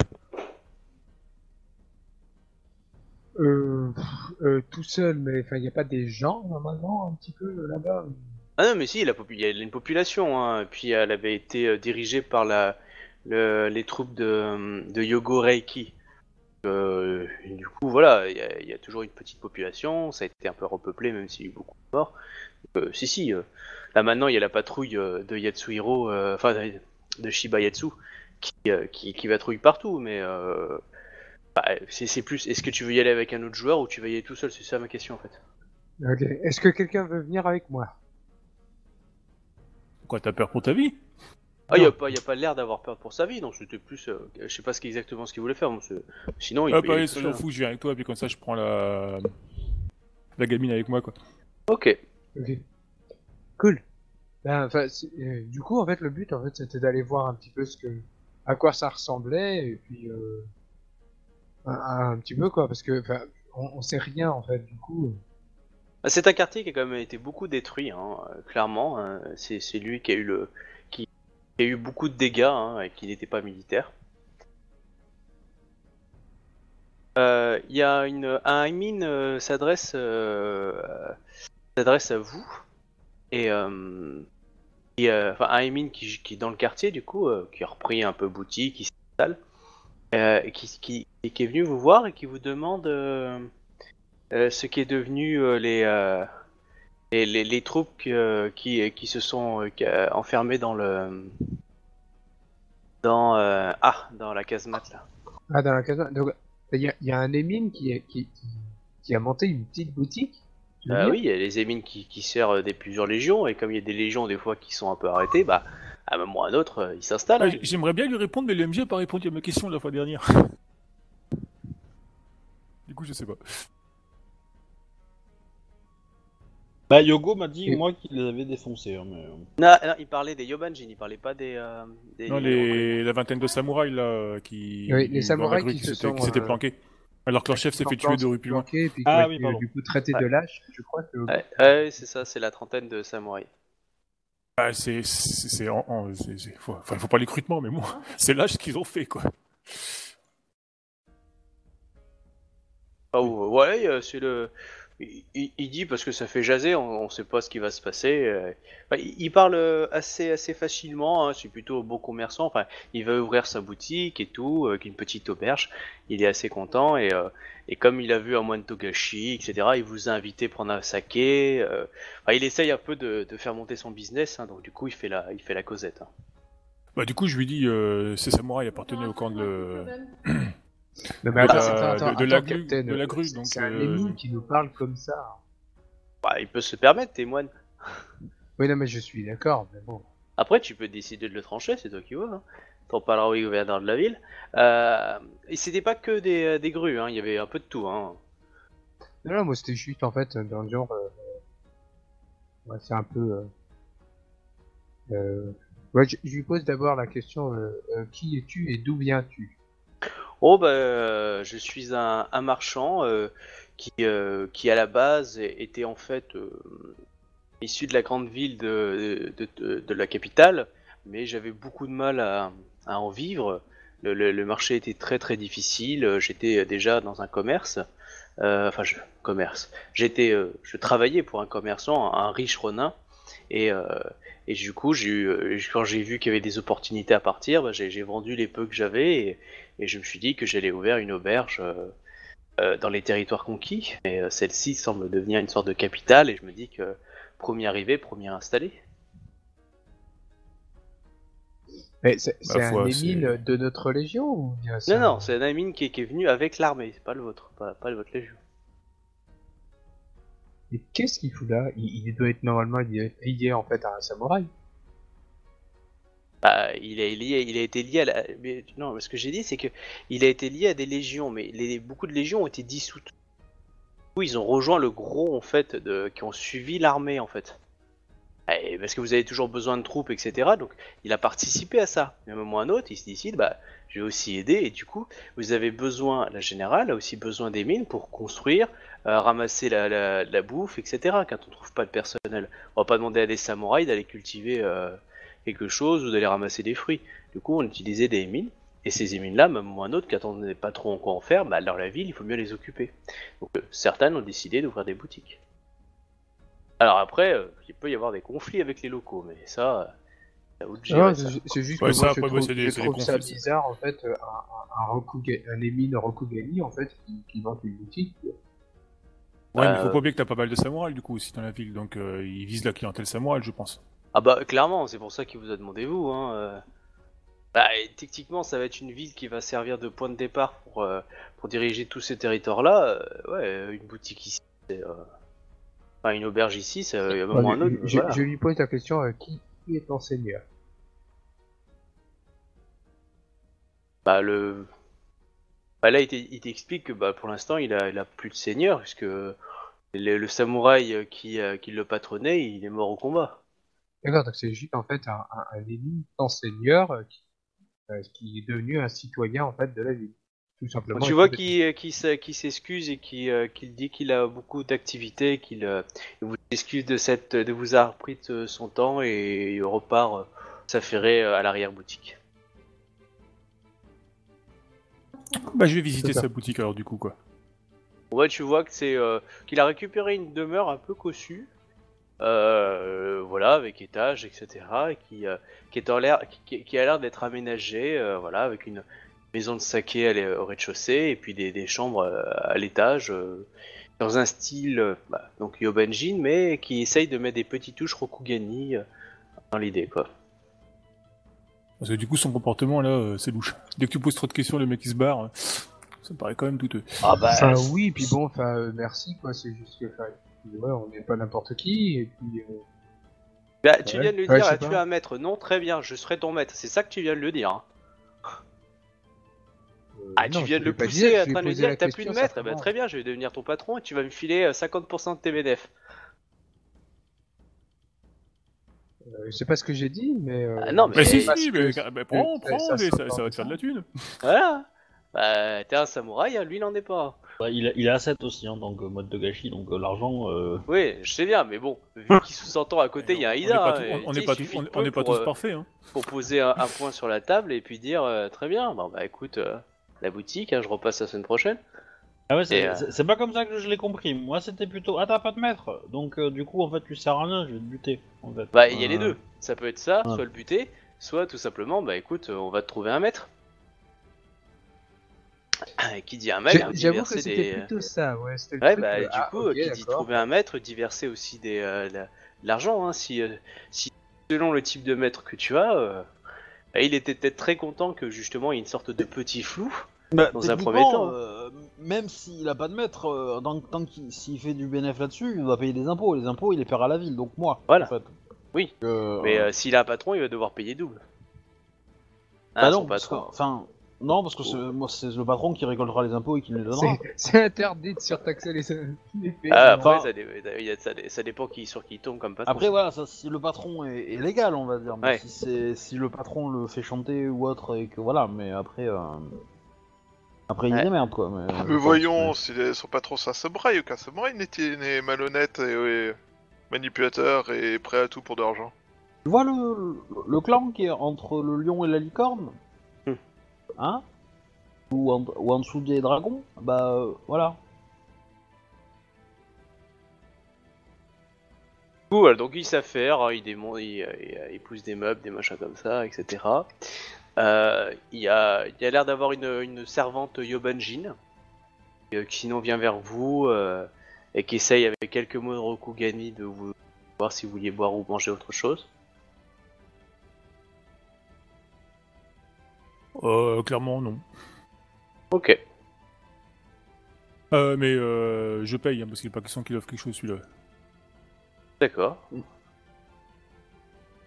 Euh, pff, euh, tout seul, mais enfin, il n'y a pas des gens normalement un petit peu euh, là-bas. Ah non, mais si, la popu- il y a une population, hein. Et puis elle avait été euh, dirigée par la, le- les troupes de, de Yogo Reiki. Euh, et du coup, voilà, il y, a- il y a toujours une petite population, ça a été un peu repeuplé, même s'il y a eu beaucoup de morts. Donc, euh, si, si, euh, là maintenant, il y a la patrouille euh, de Yatsuhiro, euh, enfin, de, de Shiba Yatsu, qui, euh, qui, qui patrouille partout, mais euh, bah, c'est c'est plus, est-ce que tu veux y aller avec un autre joueur ou tu vas y aller tout seul? C'est ça ma question, en fait. Ok. Est-ce que quelqu'un veut venir avec moi? Pourquoi t'as peur pour ta vie? Ah, il n'y a Non. pas, y a pas l'air d'avoir peur pour sa vie, donc c'était plus. Euh, je sais pas ce qu'exactement ce qu'il voulait faire, mais c'est- sinon il Ah, peut y aller pareil, tout ça seul, j'en fous, je viens avec toi, puis comme ça, je prends la... la gamine avec moi, quoi. hein. Ok. Ok. Cool. Ben, enfin, c'est- euh, du coup, en fait, le but, en fait, c'était d'aller voir un petit peu ce que, à quoi ça ressemblait, et puis euh, un, un petit peu quoi, parce que, enfin, on, on sait rien en fait. Du coup, euh, Bah, c'est un quartier qui a quand même été beaucoup détruit, hein, euh, clairement. Hein. C'est c'est lui qui a eu le, qui, qui a eu beaucoup de dégâts, hein, et qui n'était pas militaire. Euh, Il y a une, un mine euh, s'adresse, euh, euh, s'adresse à vous et, euh, et, euh, enfin un Emin qui, qui est dans le quartier du coup, euh, qui a repris un peu boutique, qui s'installe, euh, et qui, qui, et qui est venu vous voir et qui vous demande euh, euh, ce qui est devenu euh, les, euh, les, les les troupes qui, euh, qui qui se sont euh, qui, euh, enfermées dans le dans euh, ah dans la casemate là. ah, dans la caserne. Donc, il y a, il y a un Émine qui, est- qui, qui, qui a monté une petite boutique. tu veux Euh, dire oui, il y a les émines qui, qui servent des plusieurs légions, et comme il y a des légions des fois qui sont un peu arrêtées, bah, à un moment ou à un autre, euh, ils s'installent. Ah, hein. j- J'aimerais bien lui répondre, mais le M J a pas répondu à ma question la fois dernière. Du coup, je sais pas. Bah, Yogo m'a dit, Et- moi, qu'il les avait défoncés. Hein, mais... Non, non, il parlait des Yobanjin, il parlait pas des. euh, des Non, les... la vingtaine de samouraïs, là, qui... Oui, les dans samouraïs la grue qui qui se s'étaient sont, qui s'étaient euh, planqués. Alors que leur chef s'est fait tuer Plan- deux rues plus loin. planqué, et puis Ah qui oui, ont été, pardon. du coup traité Ouais. de lâche, je crois que. Ouais, ouais, c'est ça, c'est la trentaine de samouraïs. Ah, c'est... c'est... c'est en- en- c'est- c'est- faut... Enfin, faut pas les recrutements, mais bon, c'est là ce qu'ils ont fait, quoi. Ah ouais, euh, c'est le. Il, il- il dit parce que ça fait jaser, on, on sait pas ce qui va se passer. euh. Enfin, il, il parle euh, assez assez facilement, hein, c'est plutôt un bon commerçant. Enfin, il va ouvrir sa boutique et tout, euh, avec une petite auberge. Il est assez content et euh, et comme il a vu un moine Togashi, et cetera. Il vous a invité à prendre un saké. euh. Enfin, il essaye un peu de, de faire monter son business, hein, donc du coup il fait la il fait la causette. hein. Bah, du coup, je lui dis, euh, ces samouraïs appartenaient au camp de... Non, mais de attends, la- attends, attends, de- de la attends, grue- Captain, de la grue, c'est- donc, C'est un euh, Émine qui nous parle comme ça. Bah, il peut se permettre, t'es moine. Oui, non, mais je suis d'accord, mais bon. Après, tu peux décider de le trancher, c'est toi qui vois. Hein. T'en parleras au gouverneur de la ville. Euh, et c'était pas que des, des grues, hein, il y avait un peu de tout. Hein. Non, non, moi c'était juste en fait dans le genre. Euh... Ouais, c'est un peu. Euh... Euh... Ouais, je, je lui pose d'abord la question euh, euh, qui es-tu et d'où viens-tu? Oh, bah, euh, je suis un, un marchand euh, qui, euh, qui, à la base, était en fait euh, issu de la grande ville de, de, de, de la capitale, mais j'avais beaucoup de mal à, à en vivre. Le, le, le marché était très très difficile. J'étais déjà dans un commerce. Euh, enfin, je, commerce. J'étais, euh, je travaillais pour un commerçant, un, un riche ronin, et, euh, et du coup, j'ai eu, euh, quand j'ai vu qu'il y avait des opportunités à partir, bah, j'ai, j'ai vendu les peu que j'avais, et, et je me suis dit que j'allais ouvrir une auberge euh, euh, dans les territoires conquis. Et euh, celle-ci semble devenir une sorte de capitale, et je me dis que premier arrivé, premier installé. Mais c'est c'est Ma foi, un c'est- Émine de notre légion ou bien Non, un- non, c'est un Amine qui, qui est venu avec l'armée, c'est pas le vôtre, pas, pas votre légion. Mais qu'est-ce qu'il fout là il, il doit être normalement lié, lié en fait à un samouraï. Bah, il est lié, il a été lié à la. Mais, non, ce que j'ai dit, c'est que il a été lié à des légions, mais les, beaucoup de légions ont été dissoutes. coup, ils ont rejoint le gros en fait, de, qui ont suivi l'armée en fait. Et parce que vous avez toujours besoin de troupes, et cetera. Donc, il a participé à ça. Mais à un moment ou à un autre, il se décide, bah, je vais aussi aider. Et du coup, vous avez besoin, la générale a aussi besoin des mines pour construire, euh, ramasser la, la, la bouffe, et cetera. Quand on trouve pas de personnel, on va pas demander à des samouraïs d'aller cultiver euh, quelque chose ou d'aller ramasser des fruits. Du coup, on utilisait des mines. Et ces mines-là, même à un moment ou à un autre, quand on n'est pas trop en quoi en faire, bah, dans la ville, il faut mieux les occuper. Donc, euh, certaines ont décidé d'ouvrir des boutiques. Alors après, euh, il peut y avoir des conflits avec les locaux, mais ça, euh, c'est à vous de gérer Non, ça. c'est c'est juste Ouais, que ça, moi je après, trouve, ouais, c'est des- je c'est des trouve ça conflits, ça. bizarre en fait, un, un, un, Rokuga- un émine Rokugani en fait qui, qui vend une boutique. Ouais, mais faut Euh, pas oublier que t'as pas mal de samouraïs du coup aussi dans la ville, donc euh, ils visent la clientèle samouraï, je pense. Ah bah clairement, c'est pour ça qu'il vous a demandé vous. Hein. euh. Bah, et techniquement, ça va être une ville qui va servir de point de départ pour, euh, pour diriger tous ces territoires-là. euh, ouais, une boutique ici, c'est, euh, enfin une auberge ici, c'est euh, à un Bah, moment ou à un je, autre. je- Voilà. je lui pose la question euh, qui, qui est ton seigneur? Bah le, bah là il t'e- il t'explique que bah pour l'instant il a, il a plus de seigneur puisque le, le samouraï euh, qui, euh, qui le patronnait, il est mort au combat. D'accord, donc c'est juste en fait un, un, un émine sans seigneur euh, qui, euh, qui est devenu un citoyen en fait de la ville. Tout Bon, simplement. tu et vois tout bêtement. qu'il qui, s- qui s'excuse et qui, euh, qu'il dit qu'il a beaucoup d'activités, qu'il euh, il vous excuse de cette de vous avoir pris de son temps et il repart euh, s'affairer euh, à l'arrière-boutique. Bah, je vais visiter C'est ça. sa boutique alors du coup quoi. Ouais, tu vois que c'est euh, qu'il a récupéré une demeure un peu cossue, euh, voilà, avec étage, et cetera, et qui, euh, qui est en l'air, qui, qui a l'air d'être aménagée, euh, voilà, avec une maison de saké à l'e- au rez-de-chaussée et puis des, des chambres euh, à l'étage, euh, dans un style euh, bah, donc Yobanjin, mais qui essaye de mettre des petites touches Rokugani euh, dans l'idée, quoi. Parce que du coup son comportement là, euh, c'est louche. Dès que tu poses trop de questions, le mec il se barre. euh, Ça me paraît quand même douteux. Ah bah, Enfin oui, puis bon, enfin euh, merci quoi, c'est juste que enfin, ouais, on n'est pas n'importe qui et puis. euh, Bah, tu Ouais, viens de lui ouais, dire, je sais ah, tu pas. es un maître, non, très bien, je serai ton maître, c'est ça que tu viens de le dire. Hein. euh, Ah, tu non, viens je de l'ai le pas dit, pousser je en lui ai train de lui posé dire la que t'as plus de question maître, eh ben, simplement. très bien, je vais devenir ton patron et tu vas me filer euh, cinquante pour cent de tes bénéfices. Euh, c'est pas ce que j'ai dit, mais. Euh, Ah non, mais- Bah si Parce si, que- mais, bah, prends, que prends, ça et sort ça, dans ça va le te faire de la sens. thune. Voilà. Bah, t'es un samouraï, hein, lui, il en est pas. bah, il, a, il a sept aussi, hein, donc euh, mode de gâchis, donc euh, l'argent. Euh... Oui, je sais bien, mais bon, vu qu'il sous-entend à côté, il y a un On n'est Ida, pas, hein, tous- et, on- tu on sais, n'est il pas, tous- suffit on, de on peu n'est pas pour, tous euh, parfaits. Hein. pour poser un, un point sur la table et puis dire euh, très bien, bon bah écoute, euh, la boutique, hein, je repasse la semaine prochaine. Ah ouais, Et, c'est euh, c'est- c'est pas comme ça que je l'ai compris. Moi, c'était plutôt ah t'as pas de maître, donc euh, du coup en fait tu sers à rien, je vais te buter en fait. Bah, il y a les Euh, deux. Ça peut être ça, Ouais. soit le buter, soit tout simplement, bah écoute, euh, on va te trouver un maître. Et qui dit un maître, J'ai- dit J'avoue que verser c'était des. plutôt ça, ouais. C'était le Ouais, truc, bah euh, du ah, coup, ok, qui dit d'accord. trouver un maître, dit verser aussi des, euh, la- de l'argent. Hein, si, euh, si selon le type de maître que tu as, euh, bah, il était peut-être très content que justement il y ait une sorte de petit flou. Bah, Dans un techniquement, premier temps, hein. euh, même s'il a pas de maître, euh, tant, tant qu'il s'il fait du bénéfice là-dessus, il va payer des impôts. Les impôts, il les paiera à la ville, donc moi. Voilà. En fait. Oui. Euh, Mais euh, s'il a un patron, il va devoir payer double. bah Hein, non, son parce que- patron. enfin, non, parce que c'est moi, c'est le patron qui récoltera les impôts et qui me les donnera. C'est- C'est interdit de surtaxer les. les pays. Ah, après, Enfin- ça, dé- il y a- ça, dé- ça dépend qui, sur qui il tombe comme patron. Après voilà, ça, si le patron est, est légal, on va dire. Mais Ouais. si c'est si le patron le fait chanter ou autre et que voilà, mais après euh, après il Ouais. est merde quoi. Mais, je Mais pense voyons, que- si son patron c'est un samouraï, aucun samouraï n'était né malhonnête et, et manipulateur et prêt à tout pour de l'argent. Tu vois le, le clan qui est entre le lion et la licorne, Hmm. hein, ou en, ou en dessous des dragons, bah euh, voilà. Du coup, voilà, donc il s'affaire, hein, il, démon... il, il, il pousse des meubles, des machins comme ça, et cetera. Euh, il y a, il y a l'air d'avoir une, une servante Yobanjin, euh, qui sinon vient vers vous euh, et qui essaye avec quelques mots de Rokugani de vous voir si vous vouliez boire ou manger autre chose. Euh, clairement non. Ok. Euh, mais euh, je paye hein, parce qu'il n'est pas question qu'il offre quelque chose celui-là. D'accord.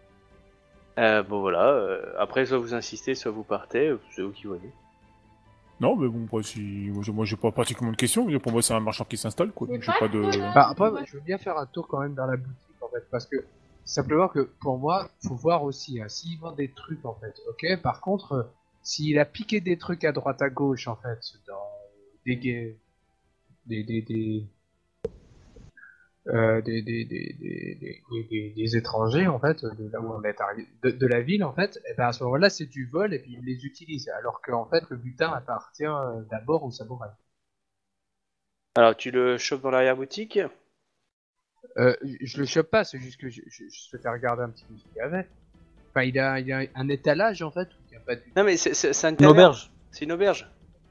Euh, bon voilà, euh, après soit vous insistez, soit vous partez, c'est vous qui voyez. Non, mais bon, moi, si... moi, j'ai- moi, j'ai pas particulièrement de questions. Pour moi, c'est un marchand qui s'installe, quoi. C'est J'ai pas pas de... de- Bah, après, moi, je veux bien faire un tour quand même dans la boutique en fait, parce que simplement que pour moi, faut voir aussi hein, s'il vend des trucs en fait. Ok. Par contre, euh, s'il a piqué des trucs à droite à gauche en fait, dans des ga- des des des euh, des, des, des, des, des, des- des- des étrangers en fait, de là où on est arrivé, de, de la ville en fait, et ben à ce moment-là c'est du vol et puis ils les utilisent, alors qu'en fait le butin appartient euh, d'abord aux samouraïs. Alors, tu le chopes dans l'arrière-boutique? Euh, je le chope pas, c'est juste que je, je, je souhaitais regarder un petit peu ce qu'il y avait. Enfin, il a, il a un étalage en fait où il n'y a pas de. Non, mais c'est c'est- c'est une Une taverne. auberge. C'est une auberge.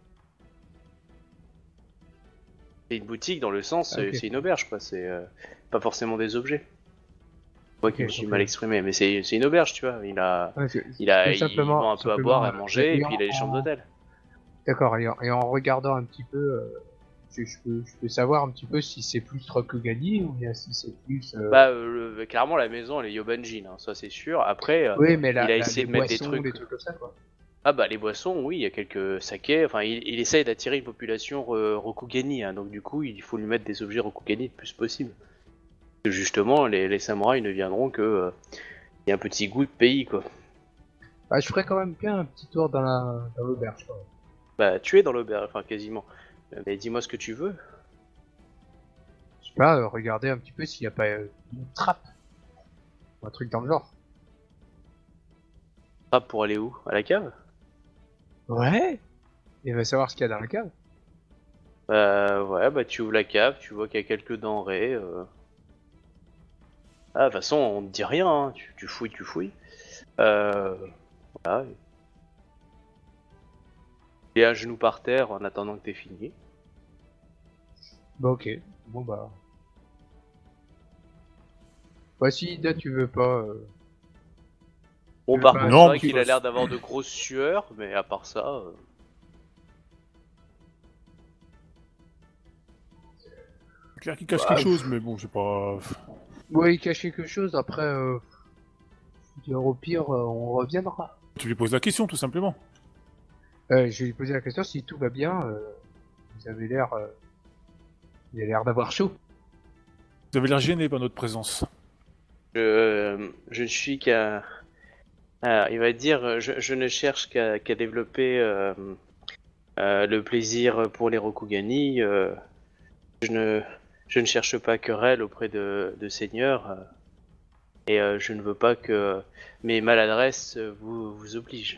C'est une boutique dans le sens, Ah, ok. c'est c'est une auberge, quoi. C'est euh, pas forcément des objets. Moi qui Ok, me suis ok. mal exprimé, mais c'est c'est une auberge, tu vois. Il a, Ouais, c'est- il a, c'est il simplement- vend un peu à simplement, boire et à euh, manger, et et puis il a les en- chambres d'hôtel. D'accord, et, en- et en regardant un petit peu, euh, je, je peux, je peux savoir un petit peu si c'est plus Rokugani ou bien si c'est plus. euh, Bah, euh, le- clairement, la maison, elle est Yobanjin, hein, ça c'est sûr. Après, euh, oui, mais la, il a la- essayé les de mettre des boissons, trucs. des trucs comme ça quoi. Ah bah les boissons, oui, il y a quelques sakés, enfin il, il essaye d'attirer une population euh, Rokugani, hein, donc du coup il faut lui mettre des objets Rokugani le plus possible. Parce que justement, les, les samouraïs ne viendront que... euh, il y a un petit goût de pays, quoi. Ah, je ferais quand même bien un petit tour dans la dans l'auberge quand même. Bah tu es dans l'auberge, enfin quasiment. Euh, Mais dis-moi ce que tu veux. Je sais pas, euh, regarder un petit peu s'il n'y a pas euh, une trappe ou un truc dans le genre. Ah, pour aller où? À la cave? Ouais. Et va savoir ce qu'il y a dans la cave. Bah ouais, bah tu ouvres la cave, tu vois qu'il y a quelques denrées. euh. Ah, de toute façon, on te dit rien, hein. tu, tu fouilles, tu fouilles. Euh... Voilà. Il est à genoux par terre en attendant que t'aies fini. Bah ok. Bon bah. Bah si Ida tu veux pas. euh, Bon, Euh, par bah, contre, non, c'est vrai mais qu'il tu a vas- l'air d'avoir de grosses sueurs, mais à part ça... euh, C'est clair qu'il cache quelque chose, mais bon, j'ai pas... Ouais, il cache quelque chose. Après, euh... je veux dire, au pire, euh, on reviendra. Tu lui poses la question, tout simplement. Euh, je vais lui poser la question si tout va bien. Euh... Vous avez l'air. Euh... Il a l'air d'avoir chaud. Vous avez l'air gêné par notre présence. Je, je ne suis qu'à... Alors, il va dire, je, je ne cherche qu'à qu'à développer euh, euh, le plaisir pour les Rokugani. euh, je, ne, je ne cherche pas querelle auprès de, de seigneurs. euh, et euh, je ne veux pas que mes maladresses vous, vous obligent.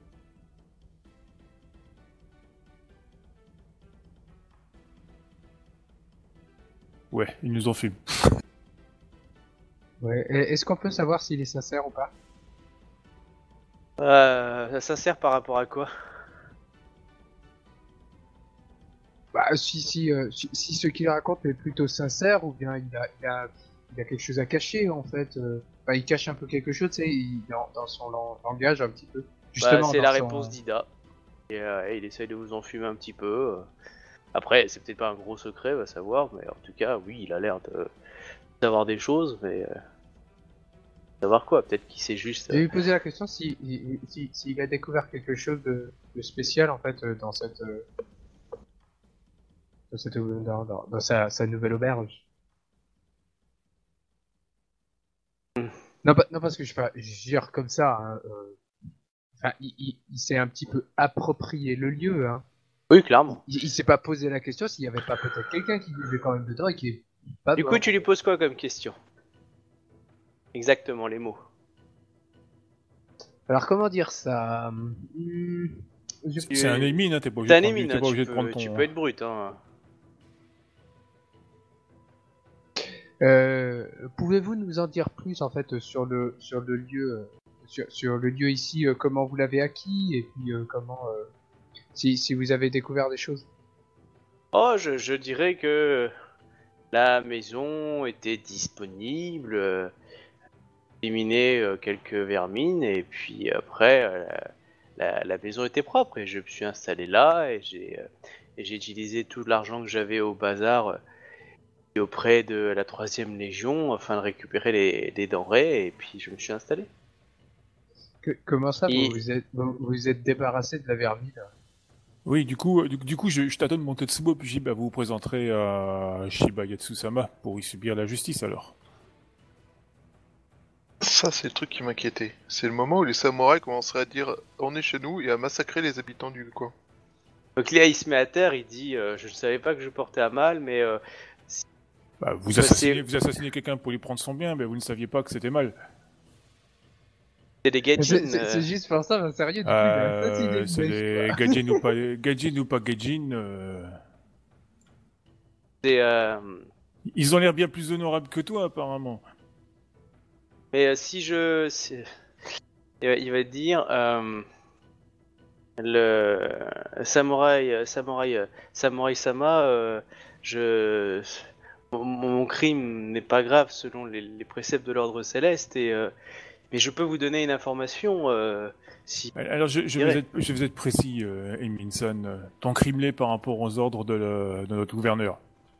Ouais, il nous en fume. Ouais. Et est-ce qu'on peut savoir s'il est sincère ou pas? Euh, ça sert par rapport à quoi? Bah si si, euh, si si ce qu'il raconte est plutôt sincère ou bien il a il a il a quelque chose à cacher en fait. euh. Enfin, il cache un peu quelque chose, tu sais, il- dans, dans son lang- langage un petit peu. Bah, Justement. c'est dans la son- réponse d'Ida. Et, euh, et il essaye de vous enfumer un petit peu. euh. Après, c'est peut-être pas un gros secret, va savoir, mais en tout cas, oui, il a l'air de d'avoir des choses, mais euh, savoir quoi? Peut-être qu'il sait juste. Je vais lui poser la question si, si, si- s'il a découvert quelque chose de, de spécial en fait euh, dans cette, euh, dans, cette dans, dans- dans sa, sa nouvelle auberge. Non, pas- non parce que je, sais pas, je gère comme ça. Hein, euh, enfin, il, il, il s'est un petit peu approprié le lieu. Hein. Oui, clairement. Il, il s'est pas posé la question s'il y avait pas peut-être quelqu'un qui vivait quand même dedans et qui est pas Du mort. coup, tu lui poses quoi comme question? Exactement, les mots. Alors comment dire ça hum, je- Tu- C'est un émine, hein, t'es pas obligé, T'es un de prendre, émine, t'es hein, pas tu, obligé de peux, prendre ton... tu peux être brut. Hein. Euh, pouvez-vous nous en dire plus en fait sur le sur le lieu euh, sur, sur le lieu ici euh, comment vous l'avez acquis et puis euh, comment euh, si, si vous avez découvert des choses. Oh, je, je dirais que la maison était disponible, euh, éliminé euh, quelques vermines, et puis après, euh, la, la- la maison était propre, et je me suis installé là, et j'ai euh, et j'ai utilisé tout l'argent que j'avais au bazar euh, et auprès de la troisième légion afin de récupérer les, les denrées, et puis je me suis installé. Que- comment ça Il- vous vous êtes vous, vous êtes débarrassé de la vermine? Oui, du coup, du, du coup, je, je t'attends de mon Tetsubo, puis je dis, bah, vous vous présenterez à Shiba Yatsu-sama pour y subir la justice, alors. Ça, c'est le truc qui m'inquiétait. C'est le moment où les samouraïs commenceraient à dire on est chez nous et à massacrer les habitants du coin. Donc Léa il se met à terre, il dit euh, je ne savais pas que je portais à mal, mais euh, Bah, vous Bah, assassinez, c'est- vous assassinez quelqu'un pour lui prendre son bien, mais vous ne saviez pas que c'était mal. c'est des Mais gaijins. C'est c'est- euh, c'est juste pour ça, ben, sérieux, du coup, il a Euh, assassiné c'est le mec, les quoi. Gaijin ou pas, Gaijin ou pas Gaijin, euh, c'est, euh, ils ont l'air bien plus honorables que toi, apparemment. Mais euh, si je. c'est- Il va- il va dire. euh, Le samouraï, euh, samouraï, euh, samouraï Sama, euh, je. Mon, mon crime n'est pas grave selon les, les préceptes de l'ordre céleste, et, euh, mais je peux vous donner une information euh, si. Alors, je, je, Dirais. vais, être, je vais être précis, euh, Eminson. Euh, Ton crime l'est par rapport aux ordres de, le- de notre gouverneur.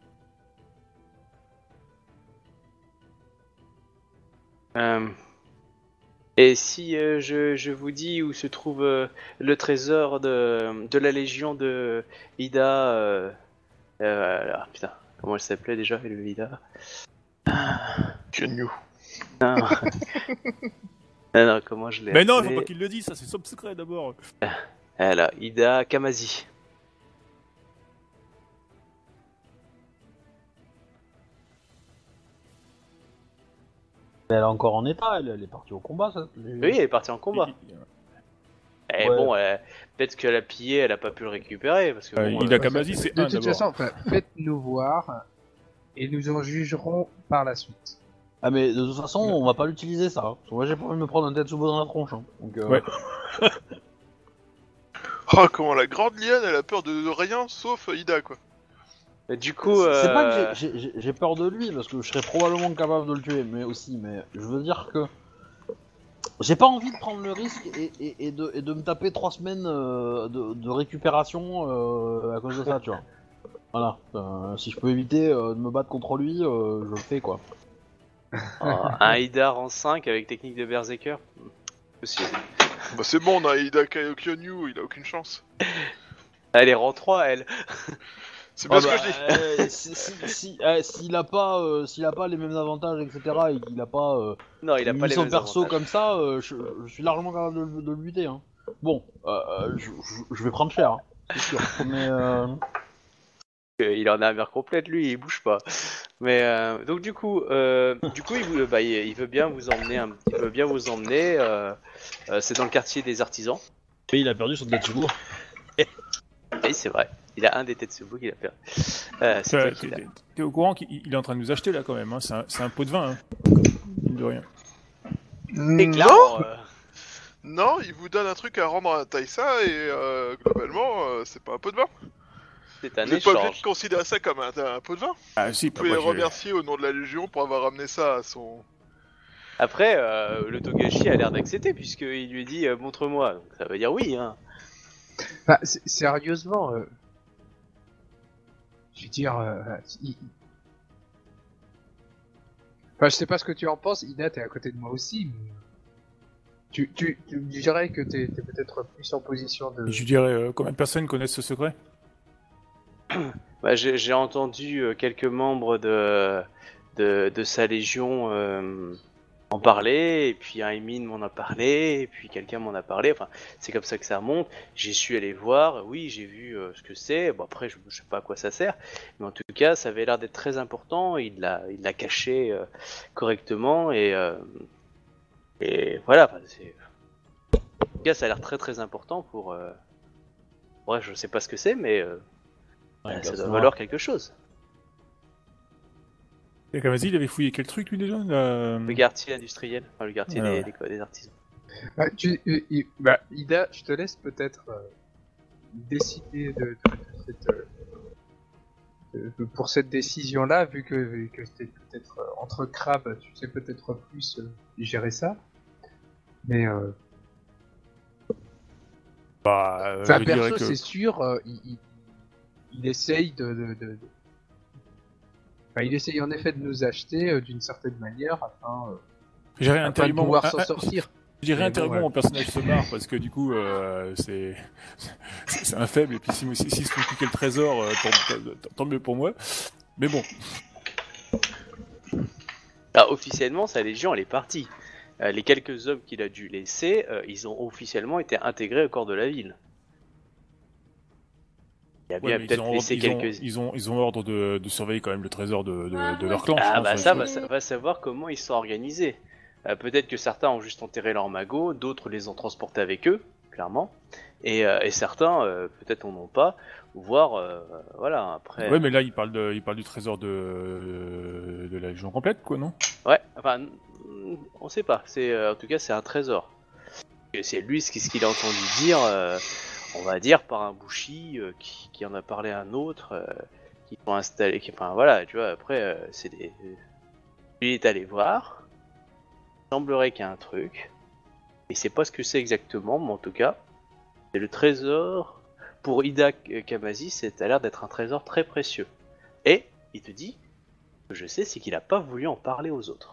Euh, Et si euh, je, je vous dis où se trouve euh, le trésor de, de la légion de Ida, euh, euh, ah, putain, comment elle s'appelait déjà, le Ida? Kenyu. Non. Ah non, comment je l'ai Mais non, il faut appelée pas qu'il le dise, ça c'est top secret d'abord. Voilà, Ida Kamazi. Mais elle est encore en état, elle, elle est partie au combat, ça. les- Oui, elle est partie en combat. Et Ouais. bon, euh, peut-être qu'elle a pillé, elle a pas pu le récupérer, parce que Euh, bon, Ida euh, Kamazi, c'est De un toute d'abord. façon, enfin, faites-nous voir et nous en jugerons par la suite. Ah mais de toute façon, on va pas l'utiliser ça. hein. Parce que moi j'ai pas envie de me prendre un Tetsubo dans la tronche. hein. Donc, euh, Ouais. Oh, comment la grande liane, elle a peur de rien sauf Ida, quoi. du coup, C'est c'est pas euh, que j'ai- j'ai j'ai peur de lui, parce que je serais probablement capable de le tuer, mais aussi, mais je veux dire que j'ai pas envie de prendre le risque et, et- et de, et de me taper trois semaines euh, de, de récupération euh, à cause de ça, tu vois. Voilà, Euh, si je peux éviter euh, de me battre contre lui, euh, je le fais quoi. oh, un Ida rang cinq avec technique de Berserker, possible. Bah c'est bon, on a Ida Ka- Kenyu, il a aucune chance. Elle est rang trois, elle. C'est bien Ah ce bah, que je dis. euh, si- si- si- euh, S'il a pas, euh, s'il a pas les mêmes avantages, et cetera, et qu'il a pas euh, Non, il a pas les son mêmes perso avantages. comme ça, euh, je, je suis largement capable de, le- de le buter. Hein. Bon, euh, je, je- je vais prendre cher, hein, c'est sûr. Mais euh, Euh, Il en a un mère complète, lui, il bouge pas. Mais euh, donc du coup, euh, du coup, il, vous- bah, il, il veut bien vous emmener, un, il veut bien vous emmener. euh, euh, c'est dans le quartier des artisans. il a perdu son Tetsubo. Oui, c'est vrai. Il a un des Tetsubo qu'il a perdu. Euh, c'est T'es toi qui l'as. t'es- t'es au courant qu'il il est en train de nous acheter là quand même, hein. c'est un, c'est un pot de vin, hein. Mine de rien. Et Non, clairement, euh, non, il vous donne un truc à rendre à Taïsa et euh, globalement, euh, c'est pas un pot de vin. c'est un Vous n'êtes pas obligé échange. de considérer ça comme un, un pot de vin. Ah si, Vous pouvez bah, le moi, je- remercier au nom de la Légion pour avoir ramené ça à son... Après, euh, le Togashi a l'air d'accepter puisqu'il lui dit euh, montre-moi. Donc ça veut dire oui. Hein. Enfin, s- sérieusement, euh, je veux dire, euh, il- enfin, je sais pas ce que tu en penses, Ida, t'es à côté de moi aussi, mais tu, tu, tu me dirais que t'es t'es peut-être plus en position de. je dirais, euh, combien de personnes connaissent ce secret? Bah, j'ai j'ai entendu euh, quelques membres de, de, de sa légion euh, en parler, et puis un Emin m'en a parlé, et puis quelqu'un m'en a parlé. Enfin, c'est comme ça que ça remonte. J'ai su aller voir. Oui, j'ai vu euh, ce que c'est. Bon, après, je, je sais pas à quoi ça sert, mais en tout cas, ça avait l'air d'être très important. Il l'a, il l'a caché euh, correctement, et euh, et voilà. Enfin, c'est... En tout cas, ça a l'air très très important pour. Euh... Bref, je sais pas ce que c'est, mais euh, Ouais, ça doit moi. valoir quelque chose. Et Kamazi, il avait fouillé quel truc lui déjà là Le quartier industriel, enfin le quartier Ah des, ouais. des, des artisans. Bah, tu, euh, il- bah, Ida, je te laisse peut-être euh, décider de, de- de cette, euh, de- de- pour cette décision-là, vu que, vu que c'était peut-être euh, entre crabes, tu sais peut-être plus euh, gérer ça. Mais euh, Bah, euh, enfin, je dirais perso, que... c'est sûr, euh, il, il, il essaye de, de, de- de- Enfin, il essaye en effet de nous acheter euh, d'une certaine manière afin, euh, J'aurais un afin de tellement... pouvoir un- s'en un- sortir. Je dirais Mais un bon, terrible ouais. mon personnage se barre parce que du coup euh, c'est c'est c'est un faible et puis si si, si se font piquer le trésor euh, tant, tant- tant mieux pour moi. Mais bon, Ah, officiellement, sa légion, elle est partie. Euh, les quelques hommes qu'il a dû laisser, euh, ils ont officiellement été intégrés au corps de la ville. Il a ouais, bien mais ils peut-être ont, laissé ils, ont, quelques... ils ont ils ont ordre de, de surveiller quand même le trésor de, de, de leur clan. je Ah pense, bah hein, ça, tu va, vois. ça va savoir comment ils sont organisés. Euh, peut-être que certains ont juste enterré leurs magots, d'autres les ont transportés avec eux, clairement. Et, euh, et certains, euh, peut-être en ont pas, voire, euh, voilà, après... Ouais, mais là il parle de il parle du trésor de de la légion complète quoi, non? Ouais, enfin, mm, on sait pas. C'est, euh, en tout cas, c'est un trésor. Et c'est lui ce qu'il ce qu'il a entendu dire, euh, on va dire, par un bouchi euh, qui, qui en a parlé à un autre, euh, qui sont installés. Qui, enfin voilà, tu vois, après, euh, c'est des. Lui est allé voir, il semblerait qu'il y a un truc, il sait pas ce que c'est exactement, mais en tout cas, c'est le trésor. Pour Ida Kamazi, ça a l'air d'être un trésor très précieux. Et il te dit, ce que je sais, c'est qu'il a pas voulu en parler aux autres.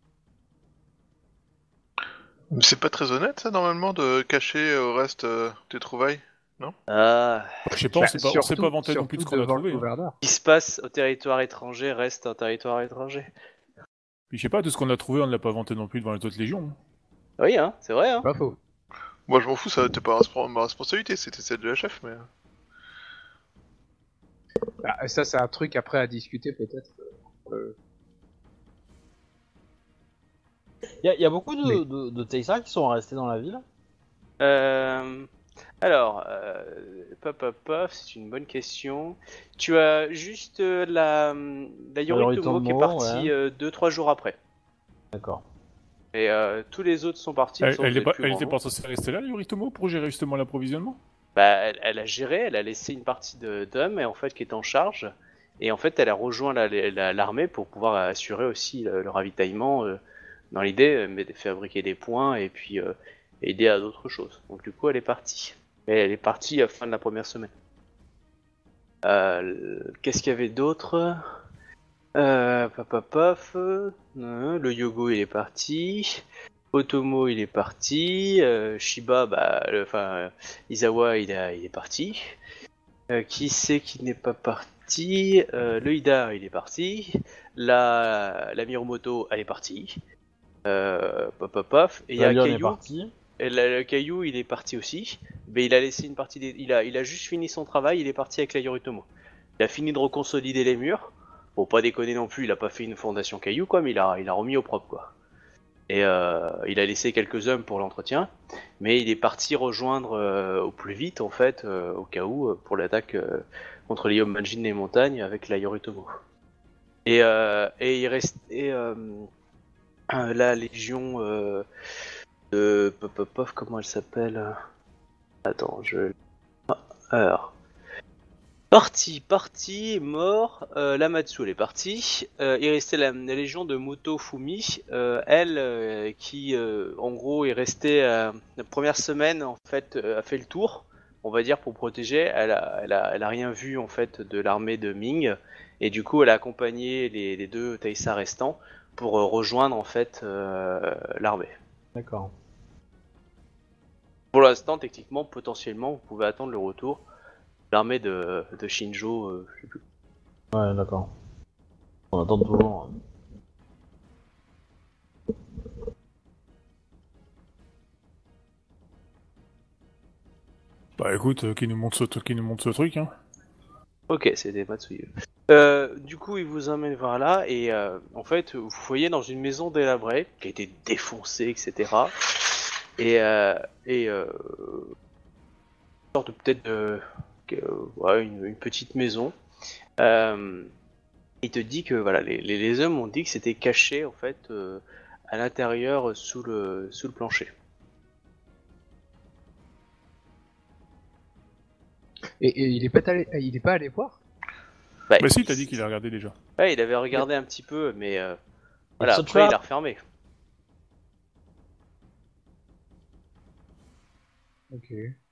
Mais c'est pas très honnête, ça, normalement, de cacher au reste euh, tes trouvailles. Ah. Je sais pas, on Bah, s'est pas on s'est surtout- pas vanté non plus de ce surtout qu'on a devant trouvé. le hein. gouverneur. Ce qui se passe au territoire étranger reste un territoire étranger. Puis je sais pas, tout ce qu'on a trouvé, on ne l'a pas vanté non plus devant les autres légions. hein. Oui, hein, c'est vrai, hein. Pas faux. Moi, je m'en fous, ça n'était pas resp- ma responsabilité, c'était celle de la chef, mais... Ah, ça, c'est un truc après à discuter peut-être. Euh, Il y, a- y a beaucoup de, Mais- de, de Teysa qui sont restés dans la ville. Euh, alors, euh, pop, pop, pop, c'est une bonne question. Tu as juste euh, la, la Yoritomo qui est Yoritomo, partie ouais. deux trois jours après. D'accord. Et euh, tous les autres sont partis. Elle, sauf elle, les est pas, plus elle grands était pas noms. censée rester là, Yoritomo, pour gérer justement l'approvisionnement? Bah, elle, elle a géré, elle a laissé une partie de- d'hommes et en fait qui est en charge. Et en fait, elle a rejoint la- la- l'armée pour pouvoir assurer aussi le, le ravitaillement euh, dans l'idée, euh, mais de fabriquer des points et puis euh, aider à d'autres choses. Donc du coup, elle est partie. Mais elle est partie à la fin de la première semaine. Euh, Qu'est-ce qu'il y avait d'autre euh, paf, paf, paf, euh, le Yogo il est parti. Otomo il est parti. Euh, Shiba, bah, le- enfin, euh, Izawa il, a, il est parti. Euh, qui c'est qui n'est pas parti euh, Le Ida il est parti. La, la Miromoto elle est partie. Euh, paf, paf, paf. Et il y a Valion est Caillou. parti. Et le, le Caillou il est parti aussi. Mais il a laissé une partie des... il, a, il a juste fini son travail, il est parti avec la Yoritomo. Il a fini de reconsolider les murs. Bon, pas déconner non plus, il a pas fait une fondation Caillou quoi, mais il a, il a remis au propre quoi. Et euh, il a laissé quelques hommes pour l'entretien, mais il est parti rejoindre euh, au plus vite en fait, euh, au cas où, euh, pour l'attaque euh, contre les Yomanjin des montagnes avec la Yoritomo. Et, euh, et il reste et, euh, euh, la légion euh, de pop, pop, pop, comment elle s'appelle? Attends, je. Ah, alors. Parti, parti, mort. Euh, Lamatsu elle est partie. Euh, il restait la, la légion de Motofumi. Euh, elle, euh, qui euh, en gros est restée euh, la première semaine en fait, euh, a fait le tour, on va dire pour protéger. Elle a, elle a, elle a rien vu en fait de l'armée de Ming et du coup elle a accompagné les, les deux Taïsa restants pour euh, rejoindre en fait euh, l'armée. D'accord. Pour l'instant, techniquement, potentiellement, vous pouvez attendre le retour de l'armée de, de Shinjo. Euh, je sais plus. Ouais, d'accord. On attend toujours. Bah écoute, euh, qui nous montre ce, qui nous montre ce truc, hein. Ok, c'était Matsuyu. Euh, du coup, il vous emmène vers là et euh, en fait, vous voyez dans une maison délabrée qui a été défoncée, et cetera. Et euh, et euh, une sorte de peut-être de que- ouais, une, une petite maison. Euh, il te dit que voilà, les, les, les hommes ont dit que c'était caché en fait euh, à l'intérieur sous le sous le plancher. Et, et il est pas allé, il est pas allé voir. Bah, Bah si, il- t'as dit qu'il a regardé déjà. Ouais, il avait regardé un petit peu, mais euh, voilà, It's a après il a trap. refermé. Ok.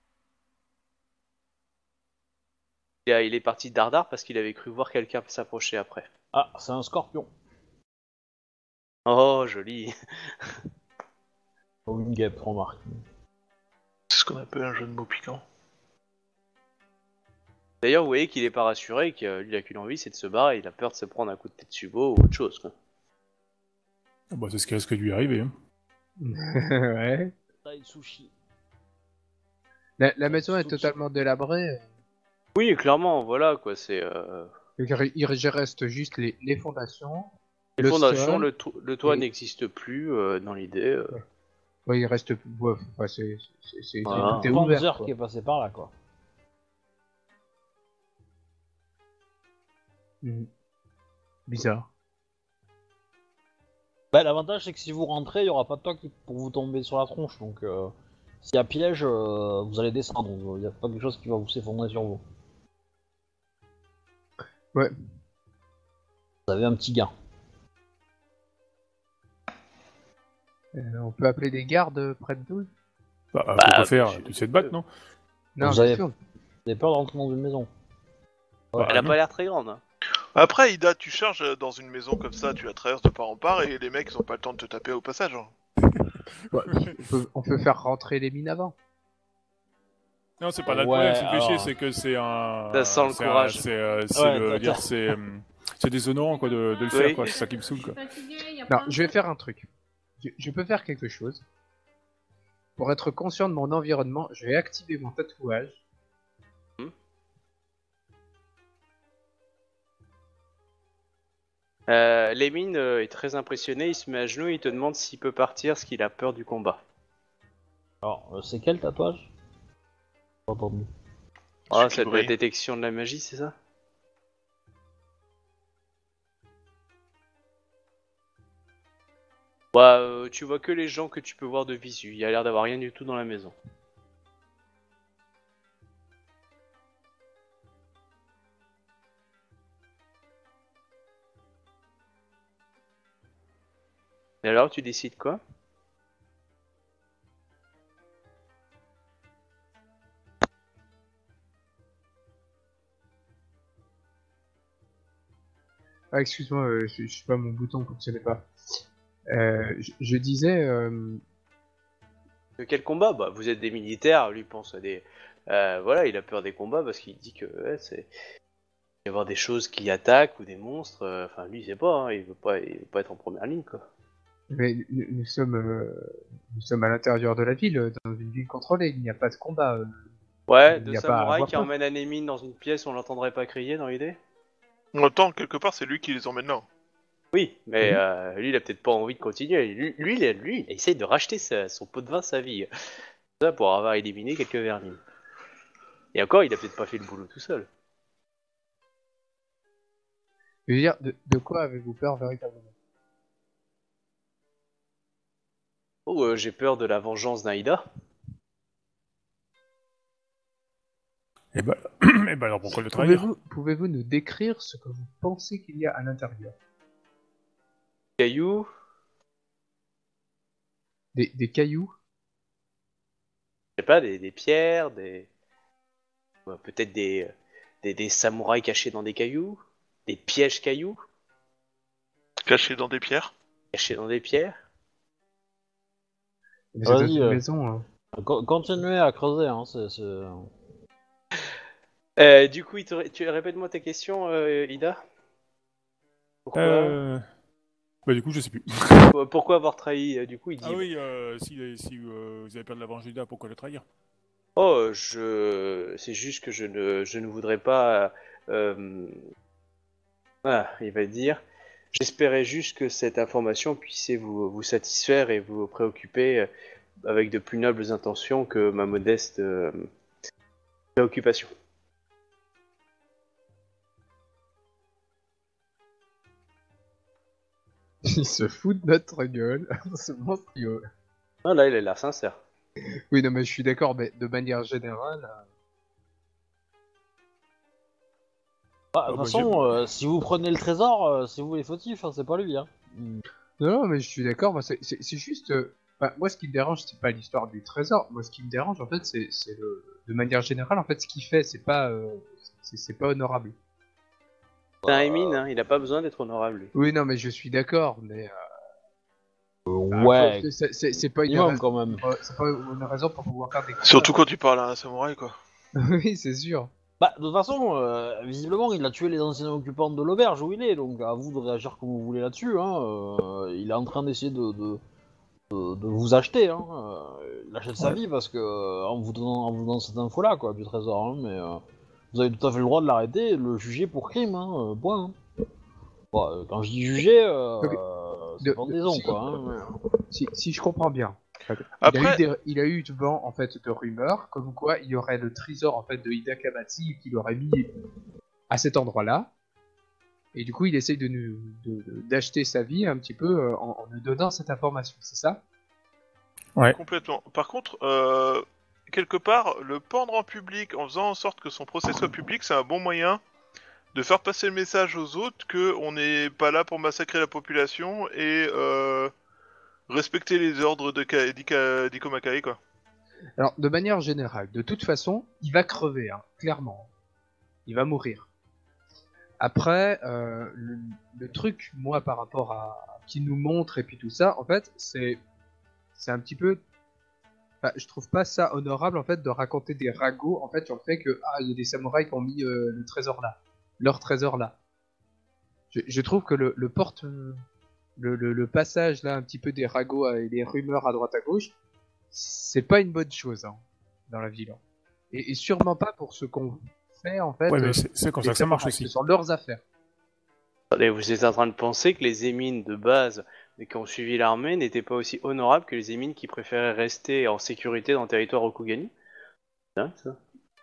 Il, a- il est parti de dardard parce qu'il avait cru voir quelqu'un s'approcher après. Ah, c'est un scorpion. Oh, joli. Ou une guêpe, remarque. C'est ce qu'on appelle un jeu de mots piquant. D'ailleurs, vous voyez qu'il est pas rassuré, que lui, il a qu'une envie, c'est de se barrer. Il a peur de se prendre un coup de Tetsubo ou autre chose, quoi. Ah bah, c'est ce qui risque de lui arriver. Hein. Ouais. Taille sushi. La, la maison est Sous- totalement délabrée. Oui, clairement, voilà, quoi, c'est... Euh... Il il reste juste les, les fondations. Les le fondations, sol. le, to- le toit et- n'existe plus euh, dans l'idée. euh. Ouais, il reste. Ouais, enfin, c'est. c'est- c'est- Voilà. tout est ouvert. Panzer quoi. qui est passé par là, quoi. Mhm. Bizarre. Bah, l'avantage, c'est que si vous rentrez, il y aura pas de toit qui pour vous tomber sur la tronche. Donc, euh, s'il y a piège, euh, vous allez descendre. Il n'y a pas quelque chose qui va vous s'effondrer sur vous. Ouais. Vous avez un petit gain. Euh, on peut appeler des gardes près de nous. Bah, Bah, pourquoi faire je- Tu sais te battre, non? Non, Vous bien avez- sûr. Vous avez peur de rentrer dans une maison. Bah, Elle a non. pas l'air très grande. Hein. Après, Ida, tu charges dans une maison comme ça, tu la traverses de part en part et les mecs ils ont pas le temps de te taper au passage. hein. Ouais, on, peut, on peut faire rentrer les mines avant. Non, c'est pas là le Ouais, problème, c'est le péché, alors- c'est que c'est un. Ça sent le c'est un- courage. C'est euh, c'est Ouais, le- t'as- dire, t'as- c'est euh, c'est déshonorant quoi de, de le Oui. faire quoi. C'est ça qui me saoule quoi. Non, je vais faire un truc. Je, je peux faire quelque chose. Pour être conscient de mon environnement, je vais activer mon tatouage. Euh, Lémine euh, est très impressionné, il se met à genoux et il te demande s'il peut partir, parce qu'il a peur du combat. Alors, euh, c'est quel tatouage? Pas entendu. Ah, Celui qui c'est de la brille. détection de la magie, c'est ça? Bah, euh, tu vois que les gens que tu peux voir de visu, il y a l'air d'avoir rien du tout dans la maison. Et alors, tu décides quoi? Ah, excuse-moi, euh, je, je sais pas, mon bouton fonctionnait pas. Euh, je, je disais, euh, De quel combat? Bah, vous êtes des militaires, lui pense à des... Euh, voilà, il a peur des combats parce qu'il dit que ouais, c'est... Il va y avoir des choses qui attaquent ou des monstres, euh, enfin lui il sait pas, hein, il veut pas, il veut pas être en première ligne quoi. mais nous, nous sommes, euh, nous sommes à l'intérieur de la ville, euh, dans une ville contrôlée. Il n'y a pas de combat. euh. Ouais, Il deux y a pas à samouraïs avoir qui peur. emmènent un émine dans une pièce, on l'entendrait pas crier dans l'idée? Autant, quelque part, c'est lui qui les emmène là. Oui, mais Mhm. euh, lui il a peut-être pas envie de continuer, lui, lui, il, lui, il essaye de racheter sa- son pot de vin sa vie. Ça pour avoir éliminé quelques vermines. Et encore, il a peut-être pas fait le boulot tout seul. Je veux dire, de, de quoi avez-vous peur véritablement? Oh, euh, j'ai peur de la vengeance d'Aïda. Et bah, et bah alors pourquoi le trahir? Pouvez-vous pouvez-vous nous décrire ce que vous pensez qu'il y a à l'intérieur? Caillou, Des, des cailloux? je sais pas, des, des pierres, des... ouais, peut-être des, des, des samouraïs cachés dans des cailloux, des pièges cailloux, Caché dans des pierres. cachés dans des pierres. Mais c'est dans Vas-y, une euh. maison. Hein. Co- Continuez à creuser, hein, c'est... c'est- Euh, du coup, il te ré- tu répète-moi tes questions, euh, Ida. Pourquoi, Euh... Bah du coup je sais plus. Pourquoi- pourquoi avoir trahi euh, Du coup, il dit. Ah oui, euh, si, si euh, vous avez peur de la vengeance d'Ida, pourquoi le trahir? Oh, je. C'est juste que je ne, je ne voudrais pas. Euh... Ah, il va dire. J'espérais juste que cette information puisse vous, vous satisfaire et vous préoccuper euh, avec de plus nobles intentions que ma modeste euh, préoccupation. Il se fout de notre gueule. C'est monstrueux. Ah là, il a l'air sincère. Oui, non, mais je suis d'accord, mais de manière générale. euh, Bah, de Ah, toute bah, façon, euh, si vous prenez le trésor, euh, c'est vous les fautifs, hein, c'est pas lui. Hein. Mm. Non, non, mais je suis d'accord. Moi, c'est c'est- c'est juste. euh, bah, moi, ce qui me dérange, c'est pas l'histoire du trésor. Moi, ce qui me dérange, en fait, c'est c'est le. De manière générale, en fait, ce qu'il fait, c'est pas. euh, c'est c'est pas honorable. C'est un Émine, hein, il a pas besoin d'être honorable lui. Oui, non, mais je suis d'accord, mais. euh, Euh, on Bah, Ouais, faut- c'est- c'est c'est pas une minimum raison, quand même. euh, c'est pas une raison pour pouvoir faire des. Surtout quand tu parles à un samouraï, quoi. Oui, c'est sûr. Bah, de toute façon, euh, visiblement, il a tué les anciens occupants de l'auberge où il est, donc à vous de réagir comme vous voulez là-dessus. Hein. Euh, il est en train d'essayer de, de, de, de vous acheter. Hein. Euh, il achète sa Ouais. vie parce que euh, en vous donnant, en vous donnant cette info-là, quoi, du trésor. Hein, mais euh, vous avez tout à fait le droit de l'arrêter et de le juger pour crime. Hein, euh, point. Hein. Bon, euh, quand je dis juger, euh, Ok. c'est De- pendaison, si- quoi. Hein, mais- Si, si je comprends bien. Il, Après- a eu des- il a eu vent en fait de rumeurs comme quoi il y aurait le trésor en fait de Hidakamachi qu'il aurait mis à cet endroit-là. Et du coup, il essaye de nous de- de- d'acheter sa vie un petit peu euh, en, en nous donnant cette information, c'est ça? Complètement. Par contre, euh, quelque part, le pendre en public en faisant en sorte que son procès soit public, c'est un bon moyen de faire passer le message aux autres que on n'est pas là pour massacrer la population et euh, respecter les ordres de Ka- d'Ika- d'Ikomakai, quoi. Alors, de manière générale, de toute façon, il va crever, hein, clairement. Il va mourir. Après, euh, le, le truc, moi, par rapport à qui nous montre et puis tout ça, en fait, c'est c'est un petit peu. Enfin, je trouve pas ça honorable en fait de raconter des ragots en fait sur le fait que ah il y a des samouraïs qui ont mis euh, le trésor là, leur trésor là. Je, je trouve que le, le porte euh, le, le, le passage là un petit peu des ragots et des rumeurs à droite à gauche, c'est pas une bonne chose hein, dans la ville. Et, et sûrement pas pour ce qu'on fait en fait. Ouais, mais euh, c'est c'est comme les ça que ça marche samouraïs. aussi. Ce sont leurs affaires. Attendez, vous êtes en train de penser que les émines de base et qui ont suivi l'armée n'étaient pas aussi honorables que les émines qui préféraient rester en sécurité dans le territoire Rokugani? Hein, ça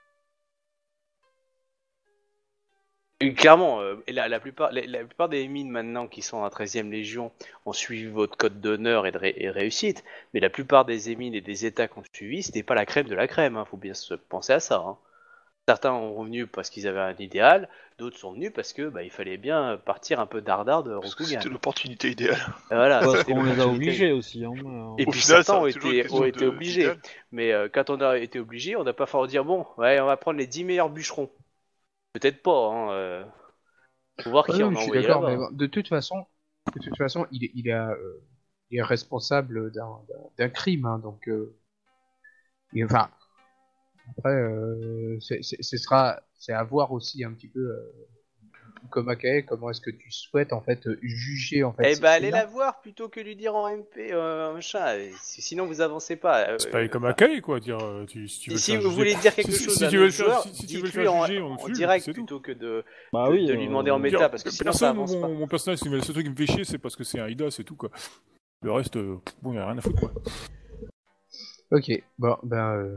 Et clairement, euh, et la, la, plupart, la, la plupart des émines maintenant qui sont en treizième Légion ont suivi votre code d'honneur et de ré, et réussite, mais la plupart des émines et des états qu'on suivi, c'était pas la crème de la crème, hein, faut bien se penser à ça. Hein. Certains ont revenu parce qu'ils avaient un idéal, d'autres sont venus parce que bah, il fallait bien partir un peu dardard de Parce que Rokugan. c'était l'opportunité idéale. Et voilà, Parce c'était qu'on les a l'opportunité. obligés aussi. Hein, mais, euh, Et Au puis final, certains ça ont a toujours une été, question ont été de- obligés. d'idéal. Mais euh, quand on a été obligé, on n'a pas fallu dire bon, ouais, on va prendre les dix meilleurs bûcherons. Peut-être pas, hein. Euh... Faut voir Ouais, qui oui, en a je suis envoyé d'accord, là-bas. mais bon, de toute façon, de toute façon, il est, il a, euh, il est responsable d'un, d'un- d'un crime, hein, donc, euh, et, enfin, après, euh, c'est, c'est- ce sera, c'est à voir aussi un petit peu, euh, comme Akae, comment est-ce que tu souhaites en fait euh, juger en fait. Eh ces bah allez faits-là. la voir plutôt que lui dire en M P, euh, machin. Et si- Sinon vous avancez pas. euh, C'est pas comme enfin, Akai, quoi, dire, euh, tu, si tu veux Et le si faire vous juger- voulez dire quelque si- chose si à tu un veux le autre faire- joueur, si- si tu veux le dites-lui faire en, juger, on en le juge, direct c'est tout. plutôt que de, Bah de, oui, de lui euh, demander en Dire, méta, parce que sinon ça personne, avance mon, pas. mon personnage, c'est le seul truc qui me fait chier, c'est parce que c'est un Ida, c'est tout, quoi. Le reste, euh, bon, y a rien à foutre, quoi. Ok, bon, ben, euh,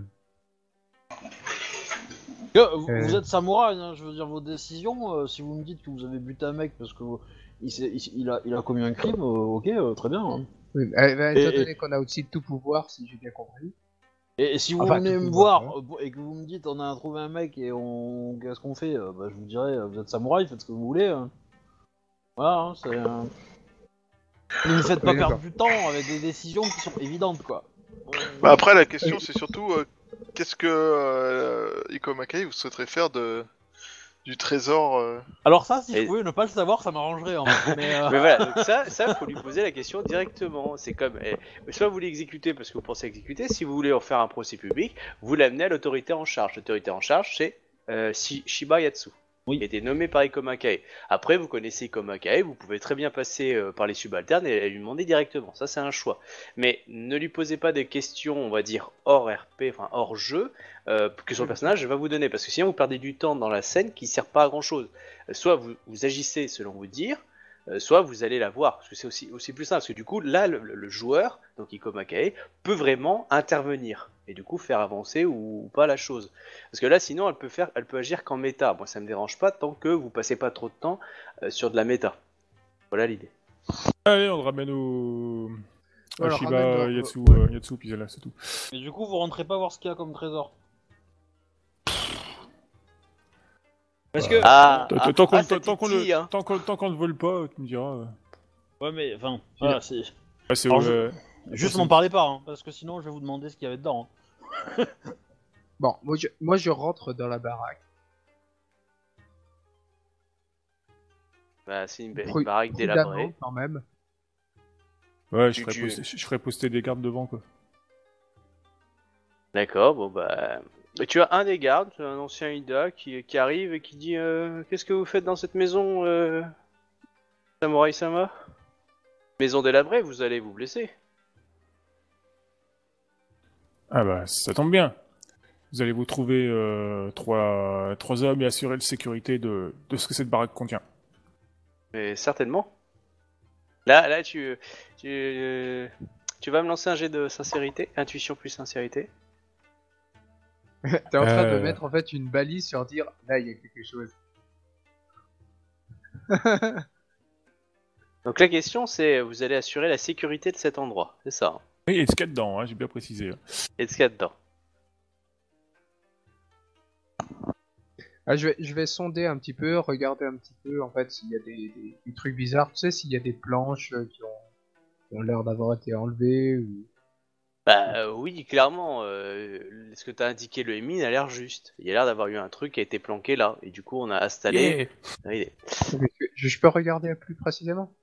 Que vous, Euh. vous êtes samouraï, hein, je veux dire, vos décisions, euh, si vous me dites que vous avez buté un mec parce que vous- il, s'est- il, il a, il a commis un crime, euh, ok, euh, très bien. Hein. oui, euh, ben, Et- étant donné qu'on a aussi tout pouvoir, si j'ai bien compris. Et, et si vous Enfin, venez tout me pouvoir, voir euh, et que vous me dites on a trouvé un mec et on qu'est-ce qu'on fait, euh, bah, je vous dirais, euh, vous êtes samouraï, faites ce que vous voulez. hein. Voilà, hein, c'est. euh, Ne me faites pas Oui, perdre d'accord. du temps avec des décisions qui sont évidentes, quoi. Bah après, la question, c'est surtout euh, qu'est-ce que euh, Ikomakai vous souhaiterait faire de du trésor euh, Alors ça, si Et- je pouvais ne pas le savoir, ça m'arrangerait. En fait. Mais, euh, Mais voilà, donc ça, ça faut lui poser la question directement. C'est comme, eh, soit vous l'exécutez parce que vous pensez exécuter, si vous voulez en faire un procès public, vous l'amenez à l'autorité en charge. L'autorité en charge, c'est euh, Shi- Shiba Yatsu. Oui. Il a été nommé par Ikomakai. Après, vous connaissez Ikomakai, vous pouvez très bien passer euh, par les subalternes et, et lui demander directement. Ça, c'est un choix. Mais ne lui posez pas des questions, on va dire, hors R P, enfin hors jeu, euh, que son personnage va vous donner. Parce que sinon, vous perdez du temps dans la scène qui ne sert pas à grand-chose. Euh, Soit vous, vous agissez selon vos dires, euh, soit vous allez la voir. Parce que c'est aussi, aussi plus simple. Parce que du coup, là, le, le- le joueur, donc Ikomakai, peut vraiment intervenir. Et du coup, faire avancer ou, ou pas la chose. Parce que là, sinon, elle peut faire, elle peut agir qu'en méta. Moi, ça me dérange pas tant que vous passez pas trop de temps euh, sur de la méta. Voilà l'idée. Allez, on le ramène au... On à le Shiba ramène au- Yatsu, ouais. euh, Yatsu, puis là, c'est tout. Et du coup, vous rentrez pas voir ce qu'il y a comme trésor. Parce que. Ah, Tant- ah, Tant qu'on ah, ça tant qu'on titille, le, hein. tant qu'on- tant qu'on ne vole pas, tu me diras. euh. Ouais, mais enfin, voilà, c'est. Ah, c'est Alors, au- je- euh, Juste c'est- m'en parlez pas, hein, parce que sinon je vais vous demander ce qu'il y avait dedans. hein. Bon, moi je, moi je rentre dans la baraque. Bah, c'est une, ba- une Pru- baraque prudemment, délabrée. quand même. Ouais, je Tu- ferais, tu- poster, je ferais poster des gardes devant, quoi. D'accord, bon bah... Et tu as un des gardes, un ancien Ida, qui, qui arrive et qui dit euh, qu'est-ce que vous faites dans cette maison, euh, Samurai-sama? Maison délabrée, vous allez vous blesser. Ah bah, ça tombe bien. Vous allez vous trouver euh, trois, trois hommes et assurer la sécurité de, de ce que cette baraque contient. Mais certainement. Là, là, tu, tu, euh, tu vas me lancer un jet de sincérité, intuition plus sincérité. T'es en train de Euh. mettre en fait une balise sur dire là il y a quelque chose. Donc la question c'est, vous allez assurer la sécurité de cet endroit, c'est ça. Hein. Oui, et ce qu'il y a dedans, hein, j'ai bien précisé. Et de ce qu'il y a dedans. Ah, je vais, je vais sonder un petit peu, regarder un petit peu en fait s'il y a des, des, des trucs bizarres, tu sais, s'il y a des planches euh, qui ont, qui ont l'air d'avoir été enlevées ou. Bah euh, oui, clairement, euh, ce que t'as indiqué le Emin a l'air juste. Il y a l'air d'avoir eu un truc qui a été planqué là, et du coup on a installé... Yeah. Ah, il est- Je, je peux regarder plus précisément?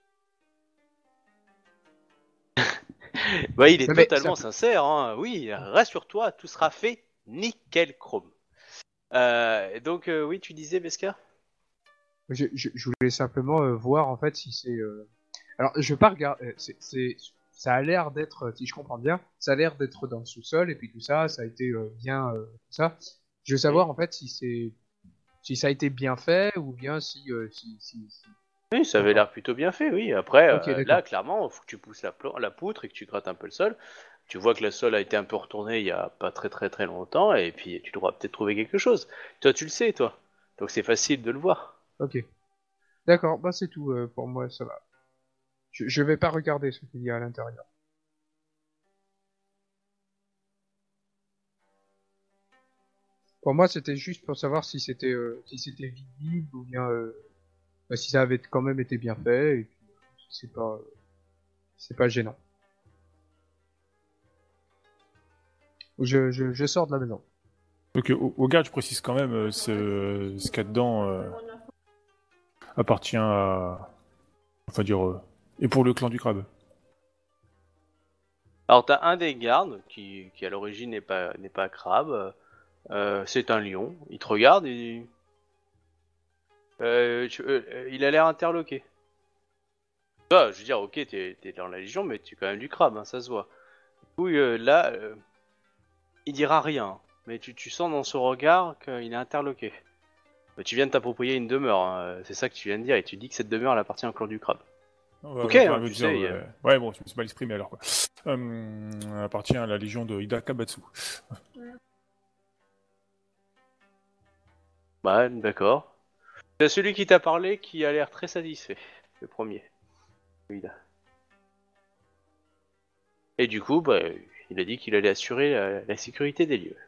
Bah il est Mais- mais totalement ça- sincère, hein. Oui, rassure-toi, tout sera fait nickel chrome. Euh, et donc euh, oui, tu disais Beska? Je, je, je voulais simplement euh, voir en fait si c'est. Euh... Alors je veux pas regarder. C'est, c'est, ça a l'air d'être, si je comprends bien, ça a l'air d'être dans le sous-sol et puis tout ça, ça a été euh, bien euh, tout ça. Je veux savoir en fait si c'est, si ça a été bien fait ou bien si, euh, si, si, si- Oui, ça avait l'air plutôt bien fait, oui. Après, Ok, euh, d'accord. là, clairement, il faut que tu pousses la, pla- la poutre et que tu grattes un peu le sol. Tu vois que le sol a été un peu retourné il y a pas très très très longtemps, et puis tu devras peut-être trouver quelque chose. Toi, tu le sais, toi. Donc c'est facile de le voir. Ok. D'accord, bah c'est tout euh, pour moi, ça va. Je, je vais pas regarder ce qu'il y a à l'intérieur. Pour moi, c'était juste pour savoir si c'était euh, si c'était visible ou bien euh, bah, si ça avait quand même été bien fait et puis euh, si c'est pas euh, si c'est pas gênant. Je, je, je sors de la maison. Donc au, au garde, je précise quand même, euh, ce, ce qu'il y a dedans euh, appartient à... Enfin dire... Euh, et pour le clan du crabe. Alors t'as un des gardes qui, qui à l'origine n'est pas n'est pas crabe. Euh, c'est un lion. Il te regarde et euh, tu- euh, il a l'air interloqué. Toi, je veux dire, ok, t'es t'es dans la légion, mais tu es quand même du crabe, hein, ça se voit. Du coup, euh, là, euh, il dira rien, mais tu, tu sens dans son regard qu'il est interloqué. Mais tu viens de t'approprier une demeure, hein, c'est ça que tu viens de dire, et tu dis que cette demeure elle appartient au clan du crabe. Ouais, Ok, ouais, hein, ouais, tu dire, sais, ouais. euh. Ouais, bon, je me suis mal exprimé alors quoi. Euh, appartient à la légion de Ida Kabatsu. Bah, d'accord. C'est celui qui t'a parlé qui a l'air très satisfait, le premier. Celui-là. Et du coup, bah, il a dit qu'il allait assurer la, la sécurité des lieux.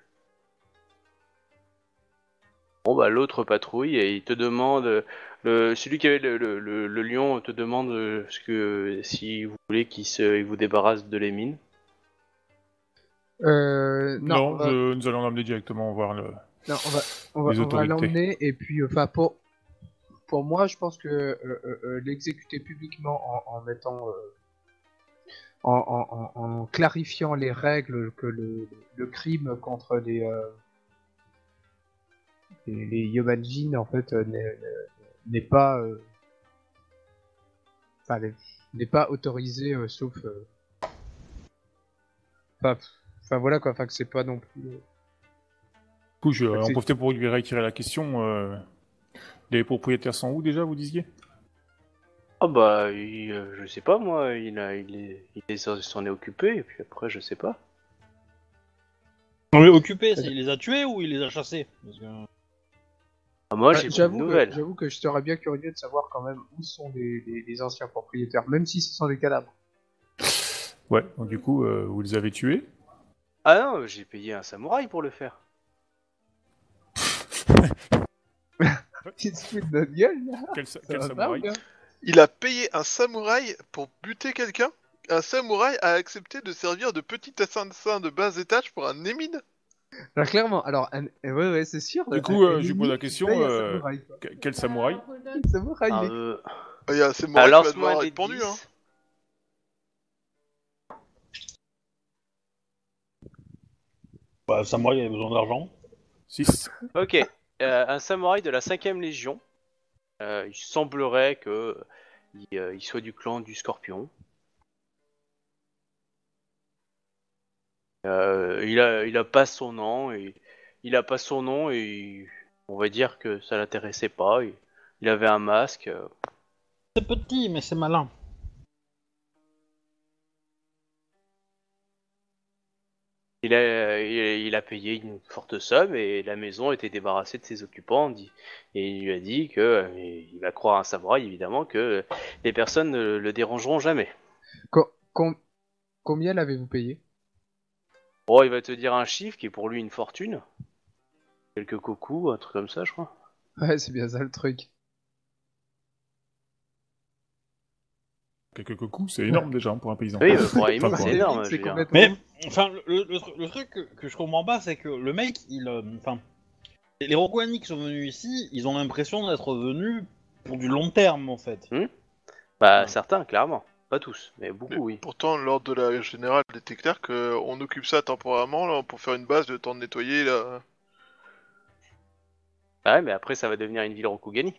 Bon bah l'autre patrouille et il te demande, le, celui qui avait le, le, le, le lion te demande euh, ce que si vous voulez qu'il se, il vous débarrasse de les mines. Euh, non, Non, on va, je- nous allons l'emmener directement voir le... non, on va, on va, les on va autorités. l'emmener et puis, enfin, pour, pour moi, je pense que euh, euh, euh, l'exécuter publiquement en, en mettant, euh, en, en, en, en clarifiant les règles que le, le crime contre les, euh, les, les Yobanjin en fait euh, n'est, n'est pas, euh, enfin, n'est- n'est pas autorisé euh, sauf, euh, enfin, enfin voilà quoi, enfin que c'est pas non plus. euh, Du coup, je vais en C'est- profiter pour lui réitérer la question. Euh... Les propriétaires sont où déjà, vous disiez? Ah bah il, euh, je sais pas moi, il a, il est, il est- s'en est occupé et puis après je sais pas. Non mais occupé, c'est il les a tués ou il les a chassés? Parce que... Ah, moi Ah, j'ai pas de j'avoue, nouvelles. que, j'avoue que je serais bien curieux de savoir quand même où sont les, les, les anciens propriétaires, même si ce sont des cadavres. Ouais, donc du coup, euh, vous les avez tués. Ah non, j'ai payé un samouraï pour le faire. Tu te fous de notre gueule là? Quel, sa- Ça quel va pas, samouraï? ou bien Il a payé un samouraï pour buter quelqu'un. Un samouraï a accepté de servir de petit assassin de bas étage pour un émine. Alors clairement, alors, un- eh ouais, ouais, c'est sûr. Du un- coup, euh, un je lui ennemi pose la qui question, paye un euh, samouraï, quoi. Que- Quel samouraï? Un samouraï, Ah, mec. euh, Il y a un samouraï alors qui va ce mois devoir des être pendu, dix. hein. Bah, samouraï avait besoin d'argent. six. Ok, euh, un samouraï de la cinquième Légion. Euh, il semblerait que il, euh, il soit du clan du Scorpion. Euh, il a, il a pas son nom et il a pas son nom et on va dire que ça l'intéressait pas. Il, il avait un masque. euh. C'est petit, mais c'est malin. Il a, il, il a payé une forte somme et la maison était débarrassée de ses occupants. dit- Et il lui a dit que, euh, et il va croire un samouraï évidemment, que les personnes ne le dérangeront jamais. Co- com- combien l'avez-vous payé? Oh, il va te dire un chiffre qui est pour lui une fortune. Quelques cocos, un truc comme ça, je crois. Ouais, c'est bien ça le truc. Quelques coups, c'est énorme déjà hein, pour un paysan. Oui, euh, pour un Enfin, émile, pour c'est un- énorme. C'est je veux dire. complètement- Mais, enfin, le, le, tru- le truc que, que je comprends pas, c'est que le mec, il. euh, Enfin. les Rokuani qui sont venus ici, ils ont l'impression d'être venus pour du long terme, en fait. Bah, Ouais. certains, clairement. Pas tous, mais beaucoup, Mais oui. Pourtant, l'ordre de la générale était clair qu'on occupe ça temporairement là, pour faire une base, le temps de nettoyer là. Ah ouais, mais après, ça va devenir une ville Rokugani.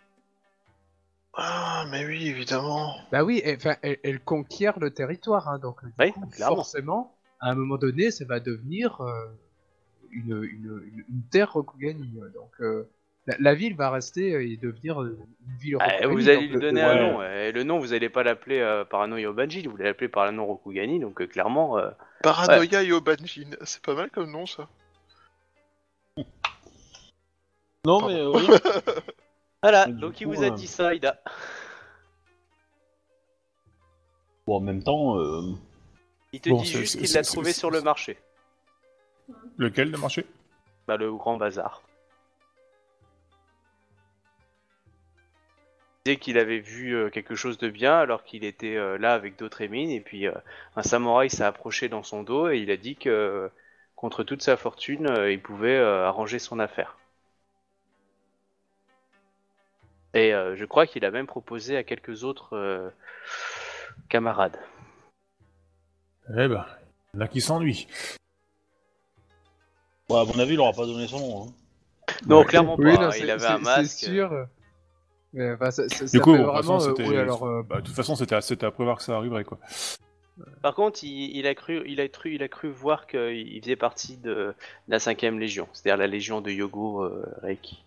Ah, mais oui, évidemment. Bah oui, et- enfin, elle, elle conquiert le territoire, hein, donc du Oui, coup, clairement. forcément, à un moment donné, ça va devenir euh, une, une, une, une terre Rokugani. euh, Donc euh, la, la ville va rester euh, et devenir euh, une ville Ah, Rokugani. vous allez donc lui le- donner le- un ouais. nom. Et le nom, vous allez pas l'appeler euh, Paranoia Obanji, vous l'allez l'appeler par le nom Rokugani, donc euh, clairement... euh, Paranoia Yobanjin, c'est pas mal comme nom ça. Non, Pardon. mais euh, oui. Voilà, Du donc il coup, vous a euh, dit ça, Ida. Bon, en même temps. Euh... Il te Bon, dit c'est- juste c'est- qu'il l'a c'est- trouvé c'est- sur le marché. Lequel de marché? Bah, le grand bazar. Il disait qu'il avait vu euh, quelque chose de bien alors qu'il était euh, là avec d'autres émines et puis euh, un samouraï s'est approché dans son dos et il a dit que euh, contre toute sa fortune, euh, il pouvait euh, arranger son affaire. Et euh, je crois qu'il a même proposé à quelques autres euh, camarades. Eh ben, il y en a qui s'ennuient. Ouais, à mon avis, il aura pas donné son nom. Hein. Non, Ouais. clairement Oui, pas. non, hein, c'est il avait c'est- un masque. c'est sûr. Mais, enfin, ça, ça, Du ça coup, fait bon, de toute vraiment. façon, euh, c'était. oui, alors, euh, Bah, de toute façon, c'était à, c'était à prévoir que ça arriverait, quoi. Par contre, il, il a cru, il a cru, il a cru voir qu'il faisait partie de la cinquième légion, c'est-à-dire la légion de Yogo euh, Reiki.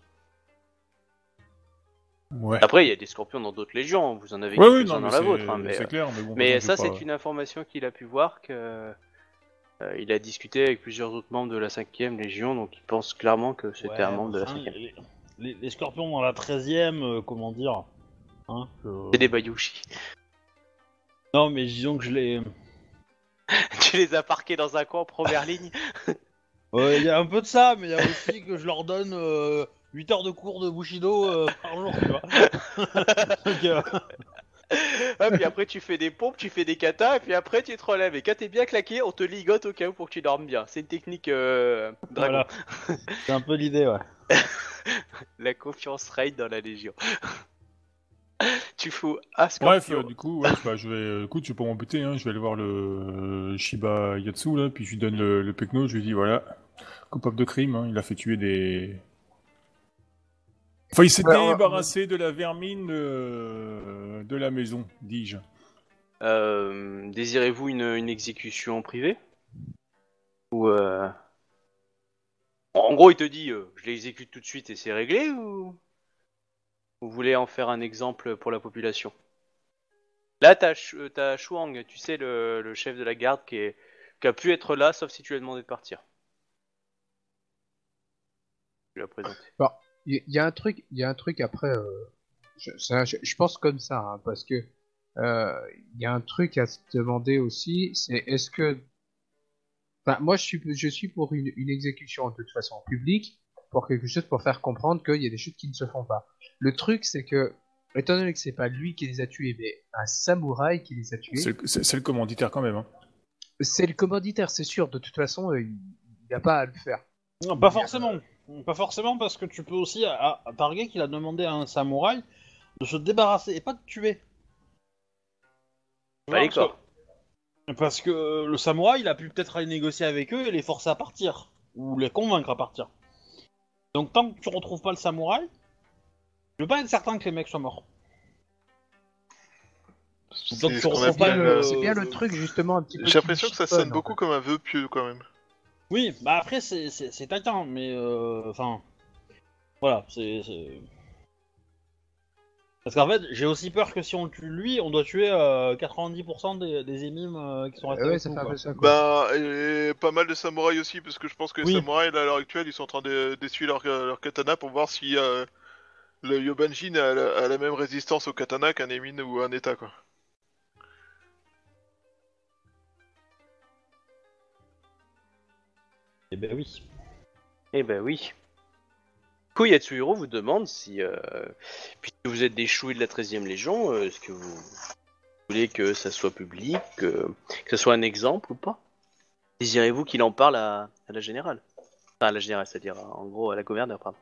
Ouais. Après, il y a des scorpions dans d'autres légions. Vous en avez Ouais, oui, quelques-uns non, mais dans la c'est vôtre, hein, mais, c'est euh, clair, mais bon. mais de toute ça, façon, je vais c'est pas- une information qu'il a pu voir que euh, il a discuté avec plusieurs autres membres de la cinquième légion, donc il pense clairement que c'était Ouais, un membre de la enfin, cinquième. les, les- les scorpions dans la treizième, euh, comment dire hein, que- C'est des bayouchis. Non, mais disons que je les. Tu les as parqués dans un coin en première ligne. Ouais, il y a un peu de ça, mais il y a aussi que je leur donne euh, huit heures de cours de Bushido euh, par jour, tu vois. Donc, euh, Ah, puis après, tu fais des pompes, tu fais des katas, et puis après, tu te relèves. Et quand t'es bien claqué, on te ligote au cas où pour que tu dormes bien. C'est une technique euh, dragon. voilà. C'est un peu l'idée, ouais. La confiance règne dans la légion. Tu fous à Bref, Scorpio. euh, du coup, ouais, bah, je vais, euh, écoute, je vais pas m'embêter, hein, je vais aller voir le euh, Shiba Yatsu, là, puis je lui donne le, le pecno, je lui dis, voilà, coupable de crime, hein, il a fait tuer des... Enfin, il s'est Alors, débarrassé de la vermine euh, de la maison, dis-je. Euh, désirez-vous une, une exécution privée? Ou euh... En gros, il te dit, euh, je l'exécute tout de suite et c'est réglé, ou vous voulez en faire un exemple pour la population? Là, t'as Ch- euh, t'as Shuang, tu sais, le, le chef de la garde qui, est, qui a pu être là, sauf si tu lui as demandé de partir. Je l'ai présenté. Il y, y a un truc, il y a un truc après. euh, je, ça, je, je pense comme ça, hein, parce que euh, il y a un truc à se demander aussi, c'est est-ce que, enfin, moi je suis, je suis pour une, une exécution de toute façon en public, pour quelque chose pour faire comprendre qu'il y a des choses qui ne se font pas. Le truc, c'est que, étant donné que c'est pas lui qui les a tués, mais un samouraï qui les a tués, C'est c'est- c'est le commanditaire quand même, hein. c'est le commanditaire, c'est sûr. De toute façon, euh, il n'y a pas à le faire. Non, pas forcément. Pas forcément, parce que tu peux aussi à, à Target qu'il a demandé à un samouraï de se débarrasser et pas de tuer. Tu Bah, vois, d'accord. parce que, parce que le samouraï, il a pu peut-être aller négocier avec eux et les forcer à partir. ou les convaincre à partir. Donc tant que tu retrouves pas le samouraï, je veux pas être certain que les mecs soient morts. Donc, C'est tu ce qu'on retrouves pas appelle, le- euh, C'est bien le truc justement un petit peu. J'ai l'impression que ça chiffonne, sonne en beaucoup fait. comme un vœu pieux quand même. Oui, bah après c'est c'est, c'est taquin, mais euh, enfin voilà, c'est, c'est... Parce qu'en fait j'ai aussi peur que si on le tue lui, on doit tuer euh, quatre-vingt-dix pour cent des, des émimes euh, qui sont restés Euh, ouais, avec ça nous, fait un quoi. peu ça quoi. Ben, et pas mal de samouraïs aussi, parce que je pense que les Oui. samouraïs, là, à l'heure actuelle, ils sont en train de- d'essuyer leur, leur katana pour voir si euh, le Yobanjin a, la- a la même résistance au katana qu'un Emin ou un Eta, quoi. Eh ben oui. Eh ben oui. Du coup, Yatsuhiro vous demande si, euh, puisque vous êtes des chouilles de la treizième Légion, euh, est-ce que vous voulez que ça soit public, que, que ça soit un exemple ou pas? Désirez-vous qu'il en parle à, à la générale? Enfin, à la générale, c'est-à-dire en gros à la gouverneure, pardon.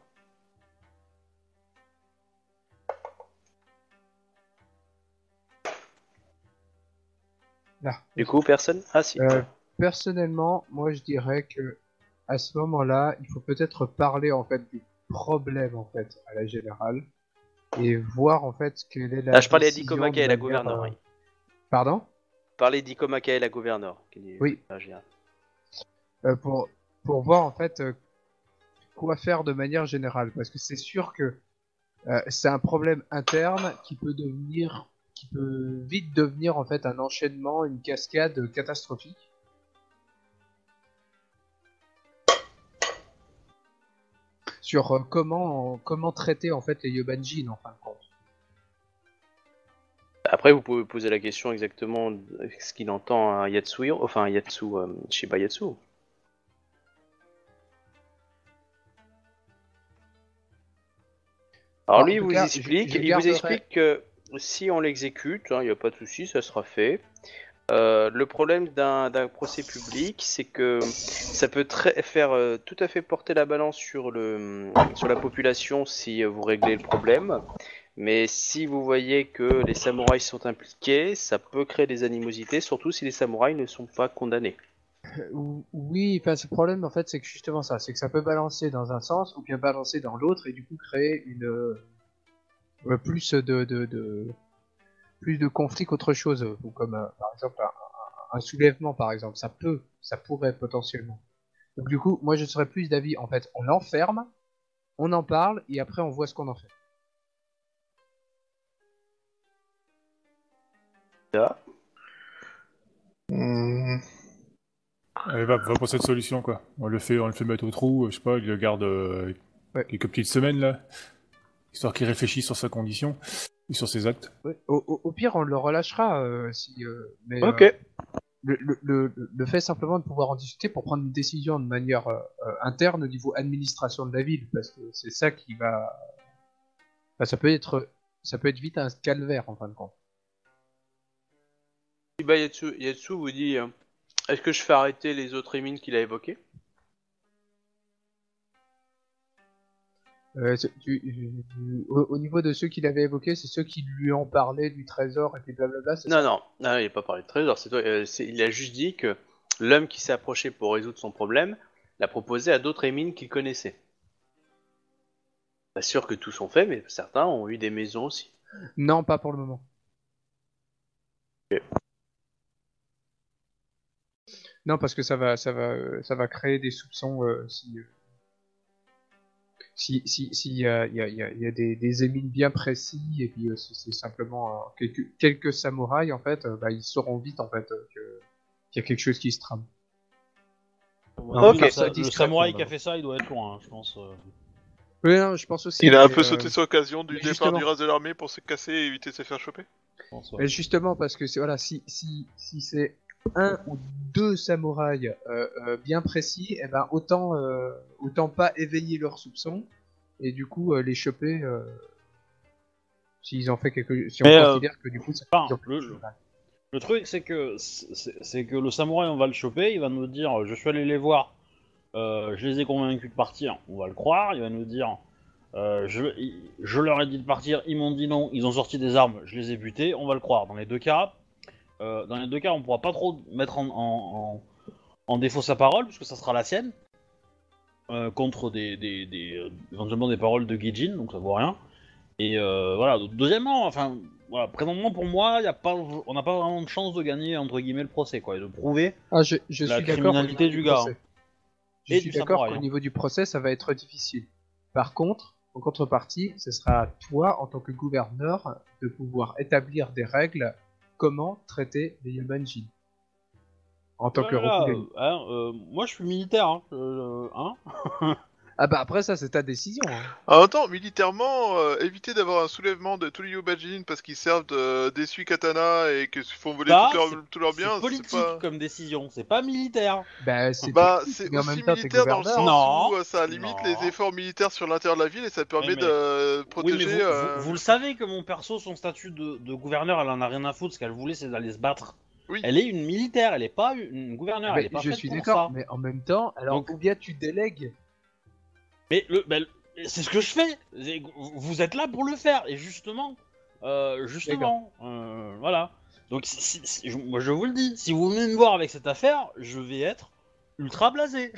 Là. Du coup, personne? Ah si. Euh, personnellement, moi je dirais que à ce moment-là, il faut peut-être parler en fait du problème en fait à la générale et voir en fait quelle est la Ah, je parlais à décision Dikomaka de et la manière, gouverneure, euh, oui. Pardon? Parlez d'Ikomaka et la gouverneure. Qui est Oui. la générale. Euh, pour pour voir en fait euh, quoi faire de manière générale parce que c'est sûr que euh, c'est un problème interne qui peut devenir qui peut vite devenir en fait un enchaînement, une cascade catastrophique. Sur euh, comment comment traiter en fait les Yobanjin en fin de compte. Après, vous pouvez poser la question exactement de ce qu'il entend à Yatsuhiro, enfin Yatsu, euh, Shiba Yatsu. Alors En lui, il tout vous cas, explique, je- je il vous garderai- explique que si on l'exécute, il n'y a pas de souci, ça sera fait. Euh, le problème d'un d'un procès public, c'est que ça peut très, faire euh, tout à fait porter la balance sur, le, sur la population si euh, vous réglez le problème. Mais si vous voyez que les samouraïs sont impliqués, ça peut créer des animosités, surtout si les samouraïs ne sont pas condamnés. Ou- Oui, enfin, ce problème, en fait, c'est que justement ça, c'est que ça peut balancer dans un sens ou bien balancer dans l'autre et du coup créer une euh, plus de, de, de plus de conflits qu'autre chose, ou comme euh, par exemple un, un soulèvement, par exemple, ça peut, ça pourrait potentiellement. Donc du coup, moi, je serais plus d'avis, en fait, on l'enferme, on en parle et après on voit ce qu'on en fait. Mmh. Allez, va, va pour cette solution, quoi. On le fait, on le fait mettre au trou, euh, je sais pas, il le garde euh, Ouais. quelques petites semaines, là, histoire qu'il réfléchisse sur sa condition et sur ses actes. Ouais. Au, au- au pire, on le relâchera euh, si. euh, mais Ok. euh, le, le, le, le fait simplement de pouvoir en discuter pour prendre une décision de manière euh, euh, interne au niveau administration de la ville, parce que c'est ça qui va. Enfin, ça peut être, ça peut être vite un calvaire en fin de compte. Shiba Yatsu, Yatsu vous dit euh, est-ce que je fais arrêter les autres émines qu'il a évoqués? Euh, c'est- tu- tu- au, au niveau de ceux qu'il avait évoqués, c'est ceux qui lui ont parlé du trésor et puis blablabla. c'est Non, ça non, non, il n'a pas parlé de trésor. C'est toi, euh, c'est- il a juste dit que l'homme qui s'est approché pour résoudre son problème l'a proposé à d'autres émines qu'il connaissait. Pas sûr que tous sont faits, mais certains ont eu des maisons aussi. Non, pas pour le moment. Ok. Non, parce que ça va, ça va, euh, ça va créer des soupçons euh, si, euh, si, si, si y a, y a, y a, y a des, des émines bien précis et puis euh, si c'est simplement euh, quelques, quelques samouraïs en fait, euh, bah, ils sauront vite en fait euh, que- qu'il y a quelque chose qui se trame. Alors, Ok. le, Ça le discret, samouraï qui a probablement. fait ça, il doit être loin, hein, je pense. euh. Oui, non, je pense aussi. Il a un mais, peu euh, sauté sur l'occasion du mais départ justement. du reste de l'armée pour se casser et éviter de se faire choper. Je pense, ouais. Mais justement, parce que c'est voilà, si si si c'est un ou deux samouraïs euh, euh, bien précis, eh ben autant euh, autant pas éveiller leurs soupçons et du coup euh, les choper euh, s'ils ont fait quelque, si on Mais, euh, considère que du coup ça enfin, ils ont fait le- quelque chose. Le truc, c'est que c'est c'est que le samouraï, on va le choper, il va nous dire, je suis allé les voir, euh, je les ai convaincus de partir, on va le croire, il va nous dire, euh, je, je leur ai dit de partir, ils m'ont dit non, ils ont sorti des armes, je les ai butés, on va le croire. Dans les deux cas, euh, dans les deux cas, on pourra pas trop mettre en, en, en, en défaut sa parole, puisque ça sera la sienne. euh, contre des, des, des euh, éventuellement des paroles de Gaijin, donc ça vaut rien. Et euh, voilà. Deuxièmement, enfin, voilà, présentement pour moi, y a pas, on n'a pas vraiment de chance de gagner entre guillemets le procès, quoi, et de prouver Ah, je, je la suis d'accord. criminalité du gars. procès. Je Et suis du d'accord samouraï, qu'au hein. niveau du procès, ça va être difficile. Par contre, en contrepartie, ce sera à toi, en tant que gouverneur, de pouvoir établir des règles comment traiter les Yobanjin. En tant que Voilà, Rokugani. euh, hein, euh, moi je suis militaire, hein. euh, hein Ah bah après ça, c'est ta décision. Hein. En même temps, militairement, euh, éviter d'avoir un soulèvement de tous les Yobajin parce qu'ils servent de- d'essuie katana et que font voler Ça, tous leurs c'est- tout leurs c'est biens, politique c'est pas... comme décision, c'est pas militaire. Bah c'est Bah, politique, c'est mais en aussi même temps, t'es militaire dans le gouverneur. sens Non. où euh, ça limite Non. les efforts militaires sur l'intérieur de la ville et ça permet Oui, mais- de Oui, protéger... mais vous, euh, vous- vous le savez que mon perso, son statut de, de gouverneur, elle en a rien à foutre, ce qu'elle voulait c'est d'aller se battre. Oui. Elle est une militaire, elle est pas une gouverneure, elle Mais est pas je faite suis pour d'accord, ça. mais en même temps, alors Donc- ou bien tu délègues. Mais le, ben, le- c'est ce que je fais. C'est- Vous êtes là pour le faire, et justement, euh, justement, euh, voilà. Donc, si- si- si- je, moi, je vous le dis, si vous venez me voir avec cette affaire, je vais être ultra blasé.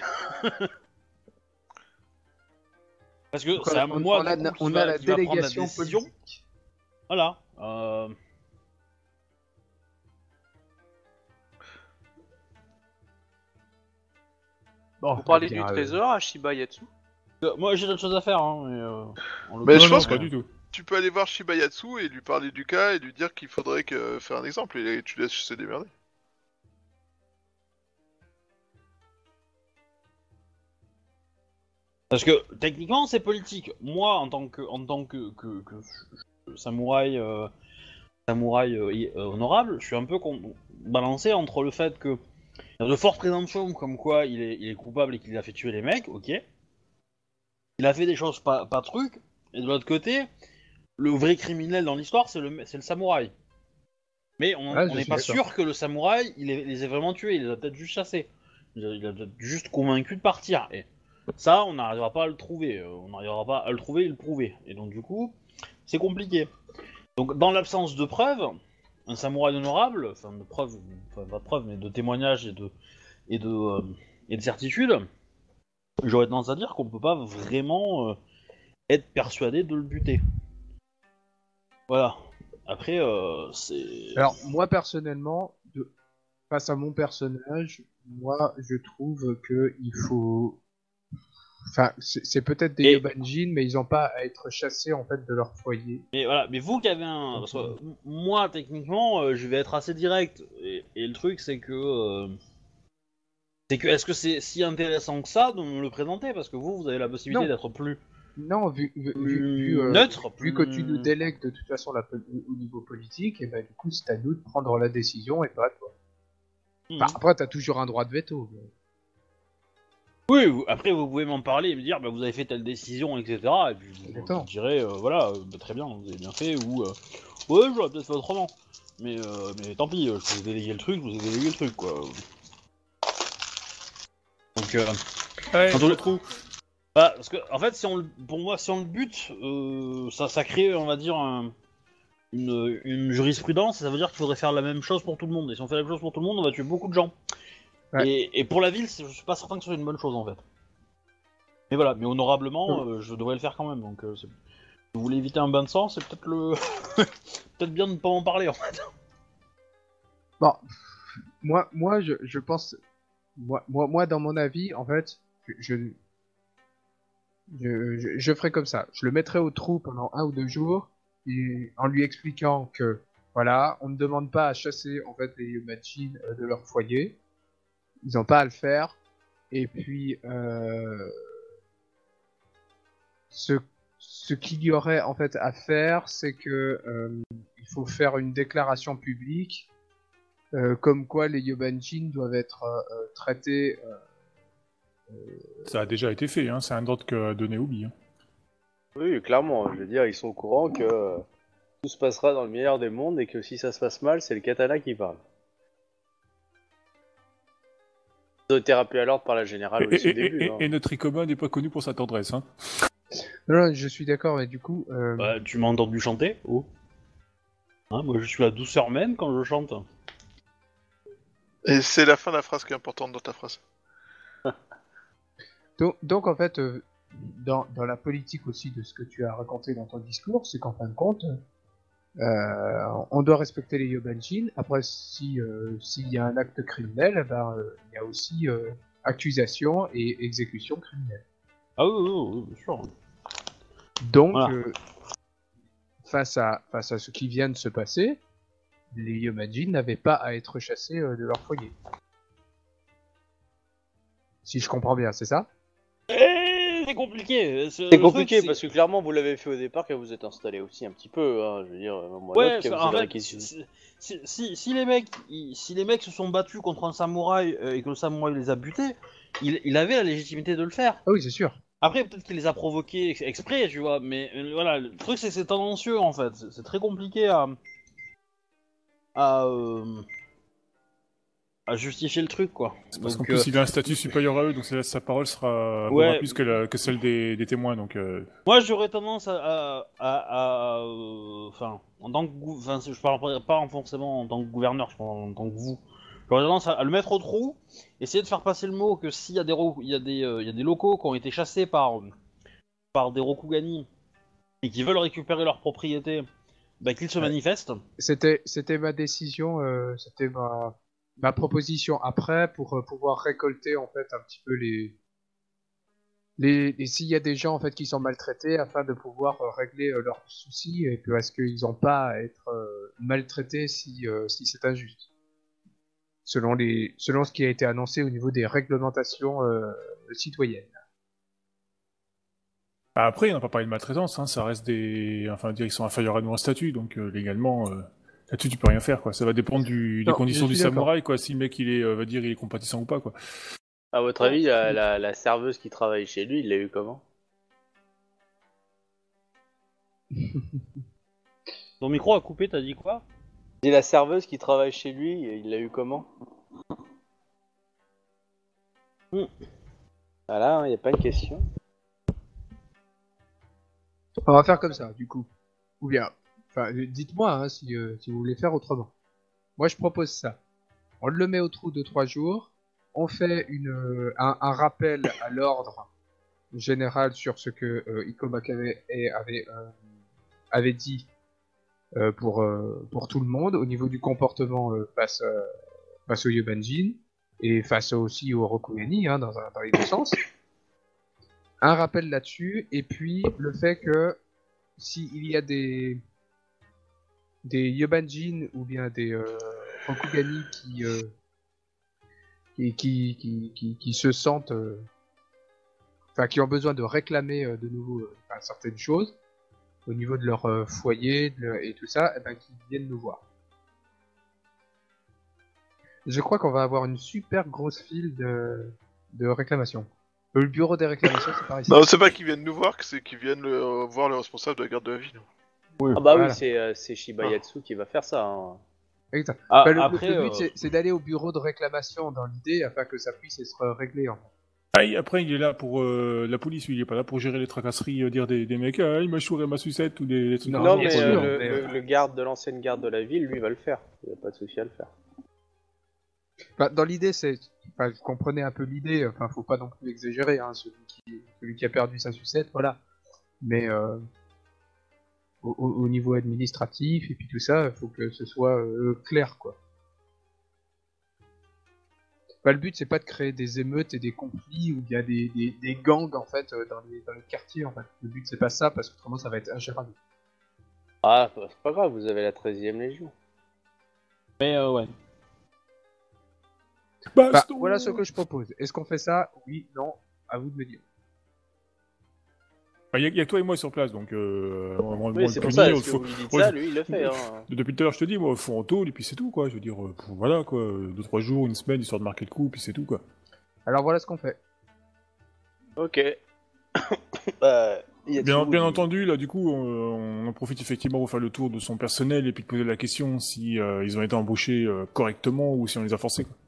Parce que Donc, c'est à on, moi on a, du coup, qui on va- a la qui va prendre délégation décision. politique. Voilà. Euh, Bon, Vous parlez eh bien, du euh, trésor à Shiba Yatsu? euh, moi, j'ai d'autres choses à faire, hein, mais. Euh, en Mais je Non, non, pense pas que- du tout. Tu peux aller voir Shibayatsu et lui parler du cas et lui dire qu'il faudrait que... faire un exemple et tu laisses se démerder. Parce que techniquement c'est politique. Moi en tant que en tant que, que, que samouraï euh, samouraï euh, y- euh, honorable, je suis un peu con- balancé entre le fait que il y a de fortes présomptions comme quoi il est, il est coupable et qu'il a fait tuer les mecs, ok. Il a fait des choses pas, pas trucs, et de l'autre côté, le vrai criminel dans l'histoire c'est le, c'est le samouraï. Mais on Ouais, je n'est suis pas d'accord. sûr que le samouraï il les, les ait vraiment tués, il les a peut-être juste chassés. Il a, il a peut-être juste convaincu de partir. Et ça, on n'arrivera pas à le trouver. euh, On n'arrivera pas à le trouver et le prouver. Et donc, du coup, c'est compliqué. Donc, dans l'absence de preuves, un samouraï honorable, enfin, de preuves, enfin, pas de preuves, mais de témoignages et de, et de, euh, et de certitudes, j'aurais tendance à dire qu'on peut pas vraiment euh, être persuadé de le buter. Voilà. Après, euh, c'est. Alors moi personnellement, de... face à mon personnage, moi je trouve que il faut. Enfin, c'est c'est peut-être des Et- Yobanjin, mais ils n'ont pas à être chassés en fait de leur foyer. Mais voilà, mais vous qui avez un. Parce que m- moi, techniquement, euh, je vais être assez direct. Et, et le truc, c'est que. euh, C'est que, est-ce que c'est si intéressant que ça de me le présenter? Parce que vous, vous avez la possibilité Non. d'être plus, Non, vu, vu, plus vu, vu, euh, neutre. vu plus... que tu nous délègues de toute façon la, pol- au niveau politique, et ben du coup c'est à nous de prendre la décision et pas à toi. Mhm. Enfin, après t'as toujours un droit de veto. mais- Oui, vous- après, vous pouvez m'en parler et me dire, bah, vous avez fait telle décision, et cetera. Et puis, je Exactement. vous dirai, euh, voilà, euh, bah, très bien, vous avez bien fait, ou. euh, ouais, j'aurais peut-être fait autrement. Mais, euh, mais tant pis, euh, je vous ai délégué le truc, je vous ai délégué le truc, quoi. Donc, euh, Ouais, Quand on- je trouve. Bah, parce que, en fait, si on, le- pour moi, si on le bute, euh, ça, ça crée, on va dire, un- une, une jurisprudence, et ça veut dire qu'il faudrait faire la même chose pour tout le monde. Et si on fait la même chose pour tout le monde, on va tuer beaucoup de gens. Ouais. Et, et pour la ville, c'est- je suis pas certain que ce soit une bonne chose, en fait. Mais voilà, mais honorablement, euh, je devrais le faire quand même. Donc, euh, c'est- si vous voulez éviter un bain de sang, c'est peut-être le, peut-être bien de ne pas en parler, en fait. Bon, moi, moi je, je pense, moi, moi, moi dans mon avis, en fait, je, je, je, je- je ferai comme ça. Je le mettrai au trou pendant un ou deux jours, et en lui expliquant que, voilà, on ne demande pas à chasser en fait les machines euh, de leur foyer. Ils n'ont pas à le faire. Et puis, euh, ce, ce qu'il y aurait en fait à faire, c'est que euh, il faut faire une déclaration publique euh, comme quoi les Yobanjin doivent être euh, euh, traités. euh, Ça a déjà été fait, hein. C'est un ordre que a donné Obi. Hein. Oui, clairement, je veux dire, ils sont au courant que euh, tout se passera dans le meilleur des mondes et que si ça se passe mal, c'est le katana qui parle. Ils ont été rappelés à l'ordre par la générale Et, aussi au et- début. et- hein. et notre Icoma n'est pas connu pour sa tendresse. Hein. Non, non, je suis d'accord, mais du coup, euh, Bah, tu m'as entendu chanter? Oh. Hein, moi, je suis la douceur même quand je chante. Et c'est la fin de la phrase qui est importante dans ta phrase. Donc, donc en fait, euh, dans, dans la politique aussi de ce que tu as raconté dans ton discours, c'est qu'en fin de compte, euh, on doit respecter les Yobanjin. Après, si euh, s'il y a un acte criminel, eh ben, euh, il y a aussi euh, accusation et exécution criminelle. Ah oui, oui, oui, bien sûr. Donc, Voilà. euh, face, à, face à ce qui vient de se passer, les Yobanjin n'avaient pas à être chassés euh, de leur foyer. Si je comprends bien, c'est ça? Eh, c'est compliqué. C'est compliqué parce que clairement vous l'avez fait au départ quand vous êtes installé aussi un petit peu. Hein, je veux dire, moi, Ouais, quand en vous avez fait, réquisitionné. si, si, si, si les mecs, ils- si les mecs se sont battus contre un samouraï euh, et que le samouraï les a butés, il, il avait la légitimité de le faire. Ah oui, c'est sûr. Après, peut-être qu'il les a provoqués ex- exprès, tu vois, mais euh, voilà, le truc c'est que c'est tendancieux en fait. C'est c'est très compliqué à. à. euh, à justifier le truc, quoi. Parce qu'en Donc, plus, euh, il a un statut supérieur à eux, donc sa sa parole sera Ouais. vaudra plus que, la- que celle des, des témoins. Donc, euh, moi j'aurais tendance à. à, à- à, euh, Enfin, en tant que. gou- Enfin, je parle pas en- forcément en tant que gouverneur, je parle en tant que vous. J'aurais tendance à, à le mettre au trou, essayer de faire passer le mot que s'il y a des, ro- il y a des, euh, il y a des locaux qui ont été chassés par, par des Rokugani et qui veulent récupérer leur propriété, bah, qu'ils se Ouais. manifestent. C'était, c'était ma décision, euh, c'était ma, ma proposition après pour euh, pouvoir récolter en fait un petit peu les, les, et s'il y a des gens en fait qui sont maltraités afin de pouvoir euh, régler euh, leurs soucis et parce qu'ils n'ont pas à être euh, maltraités si, euh, si c'est injuste. Selon les, selon ce qui a été annoncé au niveau des réglementations euh, citoyennes. bah, après, on n'a pas parlé de maltraitance, hein, ça reste des. Enfin, dire ils sont inférieurs à nous en statut, donc euh, légalement, euh, là-dessus, tu peux rien faire, quoi. Ça va dépendre du, des Non, conditions je du suis d'accord. samouraï, quoi. Si le mec, il est, euh, va dire, il est compatissant ou pas, quoi. À votre avis, la, la, la serveuse qui travaille chez lui, il l'a eu comment? Ton micro a coupé, t'as dit quoi? Et la serveuse qui travaille chez lui, il l'a eu comment? Hmm. Voilà, il n'y a pas une question. On va faire comme ça, du coup. Ou bien, enfin, euh, dites-moi hein, si, euh, si vous voulez faire autrement. Moi, je propose ça. On le met au trou de trois jours. On fait une, euh, un, un rappel à l'ordre général sur ce que euh, Ikomak avait, et avait, euh, avait dit euh, pour, euh, pour tout le monde au niveau du comportement euh, face, euh, face au Yobanjin et face aussi au Rokugani, hein, dans, un- dans les deux sens. Un rappel là-dessus, et puis le fait que s'il y a des des Yobanjin ou bien des euh, Rokugani qui, euh, qui, qui, qui, qui, qui se sentent, euh, enfin qui ont besoin de réclamer euh, de nouveau euh, enfin, certaines choses au niveau de leur euh, foyer de leur- et tout ça, eh ben, qui viennent nous voir. Je crois qu'on va avoir une super grosse file de, de réclamations. Le bureau des réclamations, c'est pareil. Non, c'est pas qu'ils viennent nous voir, que c'est qu'ils viennent euh, voir le responsable de la garde de la ville. Ah bah Voilà. oui, c'est euh, c'est Shibayatsu qui va faire ça. Hein. Exact. Ah, Bah, le, le- après, le but, euh, c'est- c'est d'aller au bureau de réclamation dans l'idée afin que ça puisse être réglé. En fait. Ah, il- après, il est là pour euh, la police, lui, il est pas là pour gérer les tracasseries, euh, dire des, des mecs, ah, il m'a chouré ma sucette ou des, des trucs Non, Non, comme mais, ça, bien quoi. euh, sûr, le, mais, le- euh, le garde de l'ancienne garde de la ville, lui, va le faire. Il n'y a pas de souci à le faire. Enfin, dans l'idée, c'est, enfin, vous comprenez un peu l'idée. Enfin, faut pas non plus exagérer. Hein, celui qui, celui qui a perdu sa sucette, voilà. Mais euh, au, au- au niveau administratif et puis tout ça, il faut que ce soit euh, clair, quoi. Bah, le but, c'est pas de créer des émeutes et des conflits où il y a des, des, des gangs en fait euh, dans les, dans les quartiers. En fait, le but c'est pas ça parce qu'autrement ça va être ingérable. Ah, bah, c'est pas grave, vous avez la treizième Légion. Mais euh, ouais. Bah, Baston voilà ce que je propose. Est-ce qu'on fait ça? Oui, non, à vous de me dire. Il y, a- y a que toi et moi sur place, donc euh, on, on- on Oui, le c'est pour punit, ça, on- est-ce que faut- vous lui dites ouais, ça, je- lui, il le fait. Hein. Depuis tout à l'heure, je te dis, moi, faut en tôle, et puis c'est tout, quoi. Je veux dire, euh, pour- voilà, quoi. Deux, trois jours, une semaine, histoire de marquer le coup, puis c'est tout, quoi. Alors voilà ce qu'on fait. Ok. bah, Yatsu, Bien, bien il- entendu, là, du coup, on, on en profite effectivement pour faire le tour de son personnel et puis de poser la question si euh, ils ont été embauchés euh, correctement ou si on les a forcés, quoi.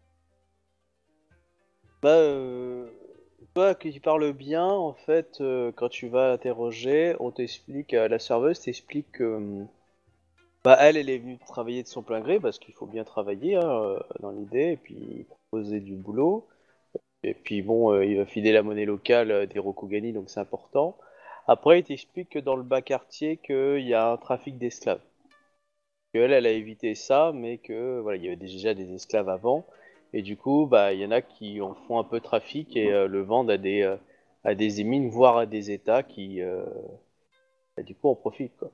Bah, euh, toi qui parles bien, en fait, euh, quand tu vas l'interroger, on t'explique, euh, la serveuse t'explique que, euh, bah, elle, elle est venue travailler de son plein gré, parce qu'il faut bien travailler, hein, euh, dans l'idée, et puis proposer du boulot. Et puis bon, euh, il va filer la monnaie locale euh, des Rokugani, donc c'est important. Après, il t'explique que dans le bas quartier, qu'il y a un trafic d'esclaves. Qu'elle, elle a évité ça, mais que voilà, il y avait déjà des esclaves avant. Et du coup, bah, il y en a qui en font un peu trafic et euh, le vendent à des, euh, à des émines, voire à des États qui, euh, bah, du coup, en profitent, quoi.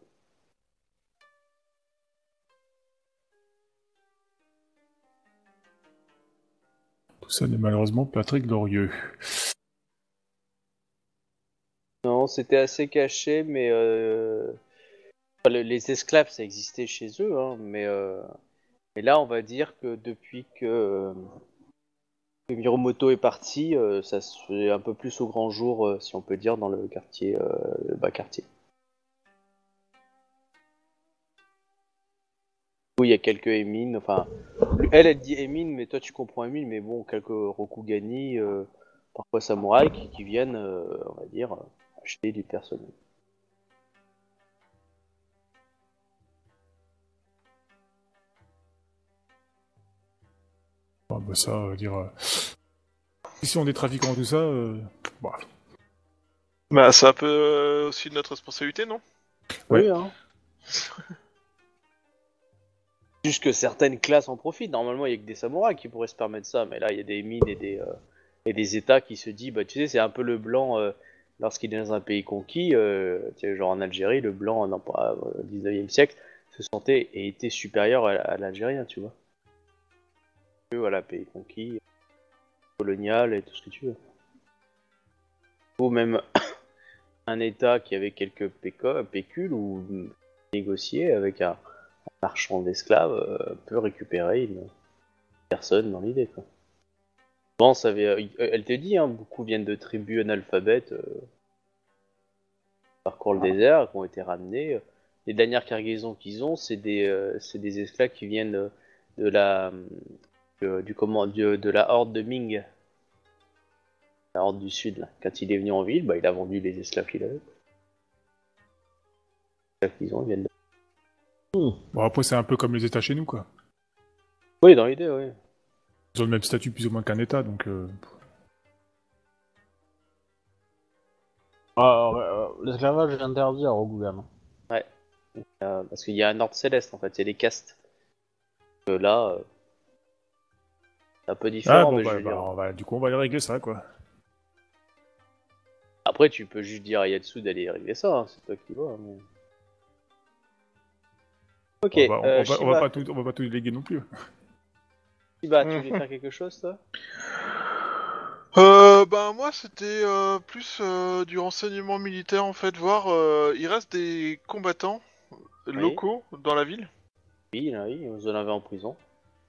Tout ça n'est malheureusement pas très glorieux. Non, c'était assez caché, mais euh, enfin, le- les esclaves, ça existait chez eux, hein, mais, euh, mais là, on va dire que depuis que, euh, que Miromoto est parti, euh, ça se fait un peu plus au grand jour, euh, si on peut dire, dans le quartier, euh, le bas quartier. Oui, il y a quelques émines, enfin, elle, elle dit émines, mais toi tu comprends émines, mais bon, quelques Rokugani, euh, parfois samouraïs, qui, qui viennent, euh, on va dire, euh, acheter du personnel. Ah, bah ça, euh, dire... euh, Si on est trafiquants tout ça, euh... bah, Bah, c'est un peu euh, aussi de notre responsabilité, non? Ouais. Oui, hein. Juste que certaines classes en profitent. Normalement, il n'y a que des samouraïs qui pourraient se permettre ça, mais là, il y a des mines et des, euh, et des États qui se disent, bah, tu sais, c'est un peu le blanc euh, lorsqu'il est dans un pays conquis, euh, tu sais, genre en Algérie, le blanc, non, pas, au dix-neuvième siècle, se sentait et était supérieur à, à l'Algérien, tu vois. Que, voilà, pays conquis, colonial et tout ce que tu veux. Ou même un État qui avait quelques péco- pécules ou négocier avec un marchand d'esclaves euh, peut récupérer une personne dans l'idée, quoi. Bon, ça avait, elle te dit, hein, beaucoup viennent de tribus analphabètes, euh, parcourent le désert, qui ont été ramenés. Les dernières cargaisons qu'ils ont, c'est des, euh, c'est des esclaves qui viennent de, de la, de, du comment, de, de la horde de Ming, la horde du sud. Là. Quand il est venu en ville, bah, il a vendu les esclaves qu'il avait. Les esclaves qu'ils ont, ils viennent de... bon, après, c'est un peu comme les États chez nous, quoi. Oui, dans l'idée, oui. Ils ont le même statut plus ou moins qu'un État, donc... Euh... Alors, euh, l'esclavage est interdit à Rokugan. Ouais. Euh, parce qu'il y a un ordre céleste, en fait, il y a des castes. Euh, là, euh, c'est un peu différent, Ah, bon, mais bah, je veux bah, dire... on va, du coup, on va aller régler ça, quoi. Après, tu peux juste dire à Yatsu d'aller régler ça, hein, c'est toi qui vois. Mais... Ok, On va, on, euh, on va, on Shiba, va pas tout, on va pas tout déléguer non plus. Shiba, tu voulais faire quelque chose, toi? Euh, ben moi c'était euh, plus euh, du renseignement militaire en fait, voir euh, il reste des combattants Oui, locaux dans la ville. oui, là, oui, vous en avez en prison.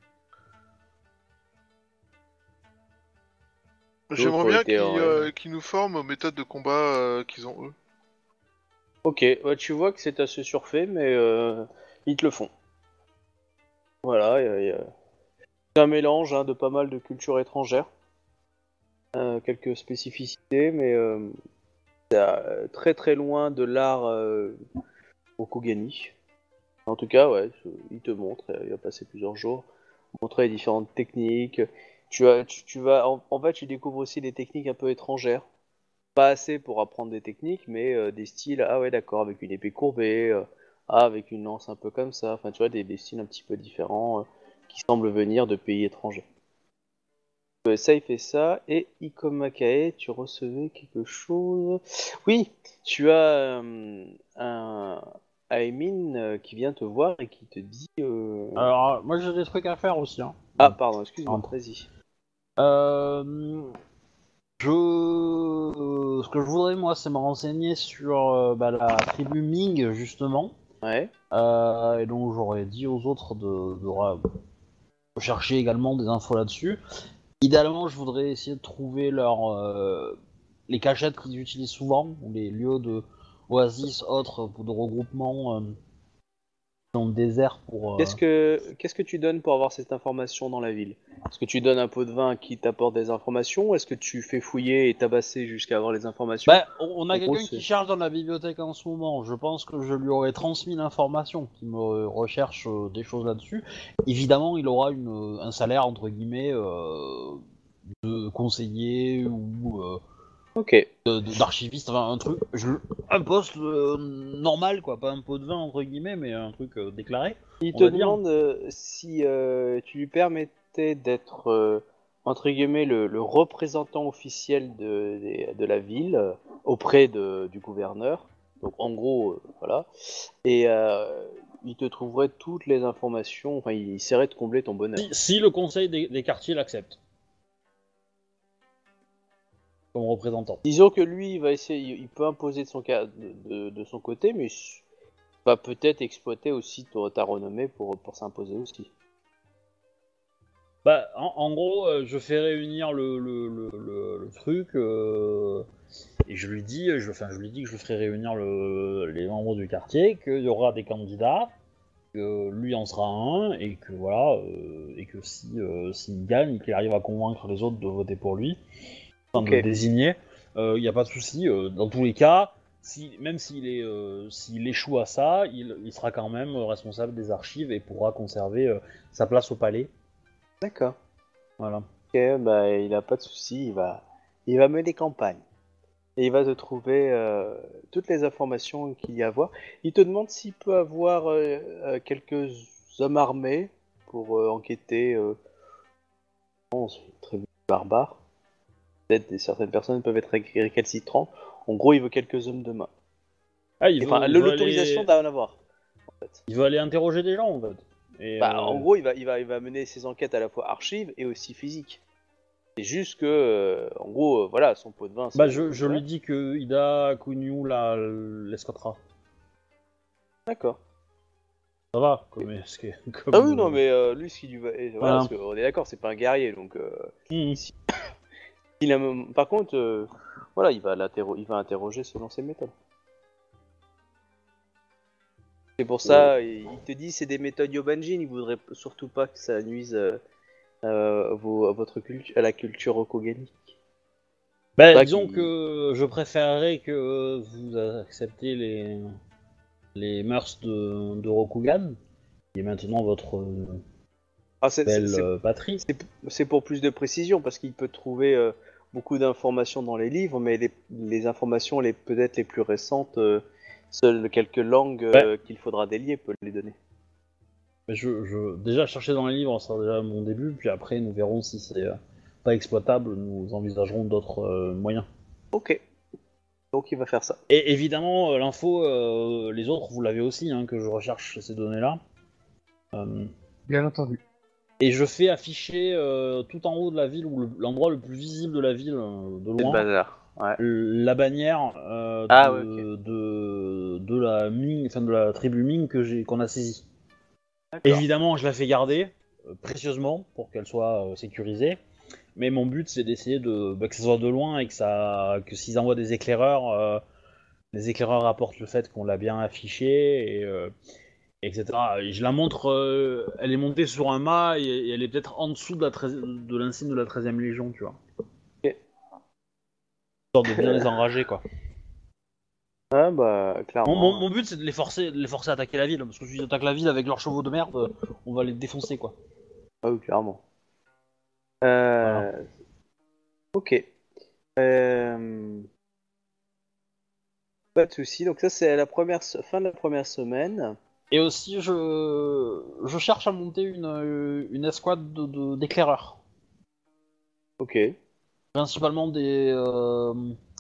J'aimerais D'autres ont bien été... qu'ils euh, euh, qu'ils nous forment aux méthodes de combat euh, qu'ils ont eux. Ok, ouais, tu vois que c'est assez surfait, mais euh, ils te le font. Voilà, y a- y a- c'est un mélange hein, de pas mal de cultures étrangères. Euh, quelques spécificités, mais euh, c'est euh, très très loin de l'art euh, Rokugani. En tout cas, ouais, il te montre, euh, il va passer plusieurs jours, montrer les différentes techniques. Tu, as, tu, tu vas, en, en fait, tu découvres aussi des techniques un peu étrangères. Pas assez pour apprendre des techniques, mais euh, des styles, ah ouais, d'accord, avec une épée courbée, euh, ah, avec une lance un peu comme ça. Enfin, tu vois, des, des styles un petit peu différents euh, qui semblent venir de pays étrangers. Euh, ça, il fait ça. Et Ikomakae, tu recevais quelque chose. Oui, tu as euh, un Aimin euh, qui vient te voir et qui te dit. euh, Alors, euh, moi j'ai des trucs à faire aussi. Hein. Ah, pardon, excuse-moi, Entre. vas-y. Euh, je... euh, Ce que je voudrais, moi, c'est me renseigner sur euh, bah, la tribu Ming, justement. Ouais. Euh, et donc, j'aurais dit aux autres de, de ra- rechercher également des infos là-dessus. Idéalement, je voudrais essayer de trouver leur, euh, les cachettes qu'ils utilisent souvent, ou les lieux de oasis autres de regroupement euh, dans le désert pour... euh, Qu'est-ce que qu'est-ce que tu donnes pour avoir cette information dans la ville? Est-ce que tu donnes un pot de vin qui t'apporte des informations ou est-ce que tu fais fouiller et tabasser jusqu'à avoir les informations? Bah, on on a En gros, quelqu'un c'est- qui cherche dans la bibliothèque en ce moment. Je pense que je lui aurais transmis l'information, qui me recherche euh, des choses là-dessus. Évidemment, il aura une, un salaire entre guillemets euh, de conseiller ou euh, Ok. de- de- d'archiviste, enfin un truc, je, un poste euh, normal quoi, pas un pot de vin entre guillemets, mais un truc euh, déclaré. Il On te va dire. demande euh, si euh, tu lui permettais d'être, euh, entre guillemets, le, le représentant officiel de, des- de la ville euh, auprès de, du gouverneur. Donc en gros, euh, voilà. Et euh, il te trouverait toutes les informations, enfin il essaierait de combler ton bonheur. Si, si le conseil des, des quartiers l'accepte comme représentant. Disons que lui, il va essayer, il il peut imposer de son, ca- de, de- de son côté, mais il va peut-être exploiter aussi ta, ta renommée pour, pour s'imposer aussi. Bah, en, en gros, euh, je fais réunir le, le, le, le- le truc euh, et je lui dis, je, enfin, je lui dis que je ferai réunir le, les membres du quartier, qu'il y aura des candidats, que lui en sera un et que voilà, euh, et que si euh, s'il gagne, qu'il arrive à convaincre les autres de voter pour lui, enfin de Ok. le désigner, il n'y a pas de souci. euh, dans tous les cas, si, même s'il est, euh, s'il échoue à ça, il, il sera quand même responsable des archives et pourra conserver euh, sa place au palais. D'accord. Voilà. Ok, bah il a pas de souci, il va, il va mener campagne. Et il va te trouver euh, toutes les informations qu'il y a à voir. Il te demande s'il peut avoir euh, euh, quelques hommes armés pour euh, enquêter. Euh, non, c'est très barbare. Peut-être des certaines personnes peuvent être ré- récalcitrantes. En gros, il veut quelques hommes de main. Ah, il Et, veut, Enfin, il le- veut l'autorisation aller, d'en avoir. En fait. il veut aller interroger des gens en fait. Et Bah, en euh, gros, il va, il va, il va mener ses enquêtes à la fois archives et aussi physiques. C'est juste que, euh, en gros, euh, voilà, son pot de vin, c'est bah son je, pot de je vin. lui dis que Ida Kunyu la l'escotera. D'accord. Ça va, comme, est-ce que- comme Ah oui, non, euh, mais euh, lui, ce qui lui va. et voilà, voilà. parce qu'on est d'accord, c'est pas un guerrier, donc. Euh, Mhm. si- il a, par contre, euh, voilà, il va, l'interro- il va interroger selon ses méthodes. C'est pour ça, il il te dit c'est des méthodes Yobanjin, il voudrait surtout pas que ça nuise euh, euh, vos- à, votre culture, à la culture Rokugani. Bah, Ça disons qui- que je préférerais que vous acceptiez les, les mœurs de, de Rokugan, qui est maintenant votre euh, Ah, c'est- c'est- belle c'est- euh, patrie. c'est- c'est pour plus de précision, parce qu'il peut trouver euh, beaucoup d'informations dans les livres, mais les, les informations les peut-être les plus récentes, euh, seules quelques langues euh, Ouais. qu'il faudra délier peuvent les donner. Mais je, je, déjà, chercher dans les livres, ça sera déjà mon début, puis après, nous verrons si c'est euh, pas exploitable, nous envisagerons d'autres euh, moyens. Ok, donc il va faire ça. Et évidemment, euh, l'info, euh, les autres, vous l'avez aussi, hein, que je recherche ces données-là. Euh, Bien entendu. et je fais afficher euh, tout en haut de la ville, ou le- l'endroit le plus visible de la ville, euh, de C'est le loin, bazar. Ouais. la bannière euh, Ah, de, ouais, ok. de, de la Ming, enfin de la tribu Ming que j'ai, qu'on a saisie. D'accord. Évidemment, je la fais garder euh, précieusement pour qu'elle soit euh, sécurisée. Mais mon but, c'est d'essayer de bah, que ça soit de loin et que ça, que s'ils envoient des éclaireurs, euh, les éclaireurs rapportent le fait qu'on l'a bien affiché et euh, et cetera. Et je la montre, euh, elle est montée sur un mât et, et elle est peut-être en dessous de la treize de l'insigne de la treizième Légion, tu vois. Ok. Histoire de bien les enrager, quoi. Ah bah Mon, clairement. mon- mon but, c'est de les forcer, de les forcer à attaquer la ville, parce que si ils attaquent la ville avec leurs chevaux de merde, euh, on va les défoncer, quoi. Ah oui, clairement. Euh... Voilà. Ok. Euh... Pas de souci. Donc ça c'est la première se- fin de la première semaine. Et aussi, je, je cherche à monter une, euh, une escouade de, de- d'éclaireurs. Ok. Principalement des, euh,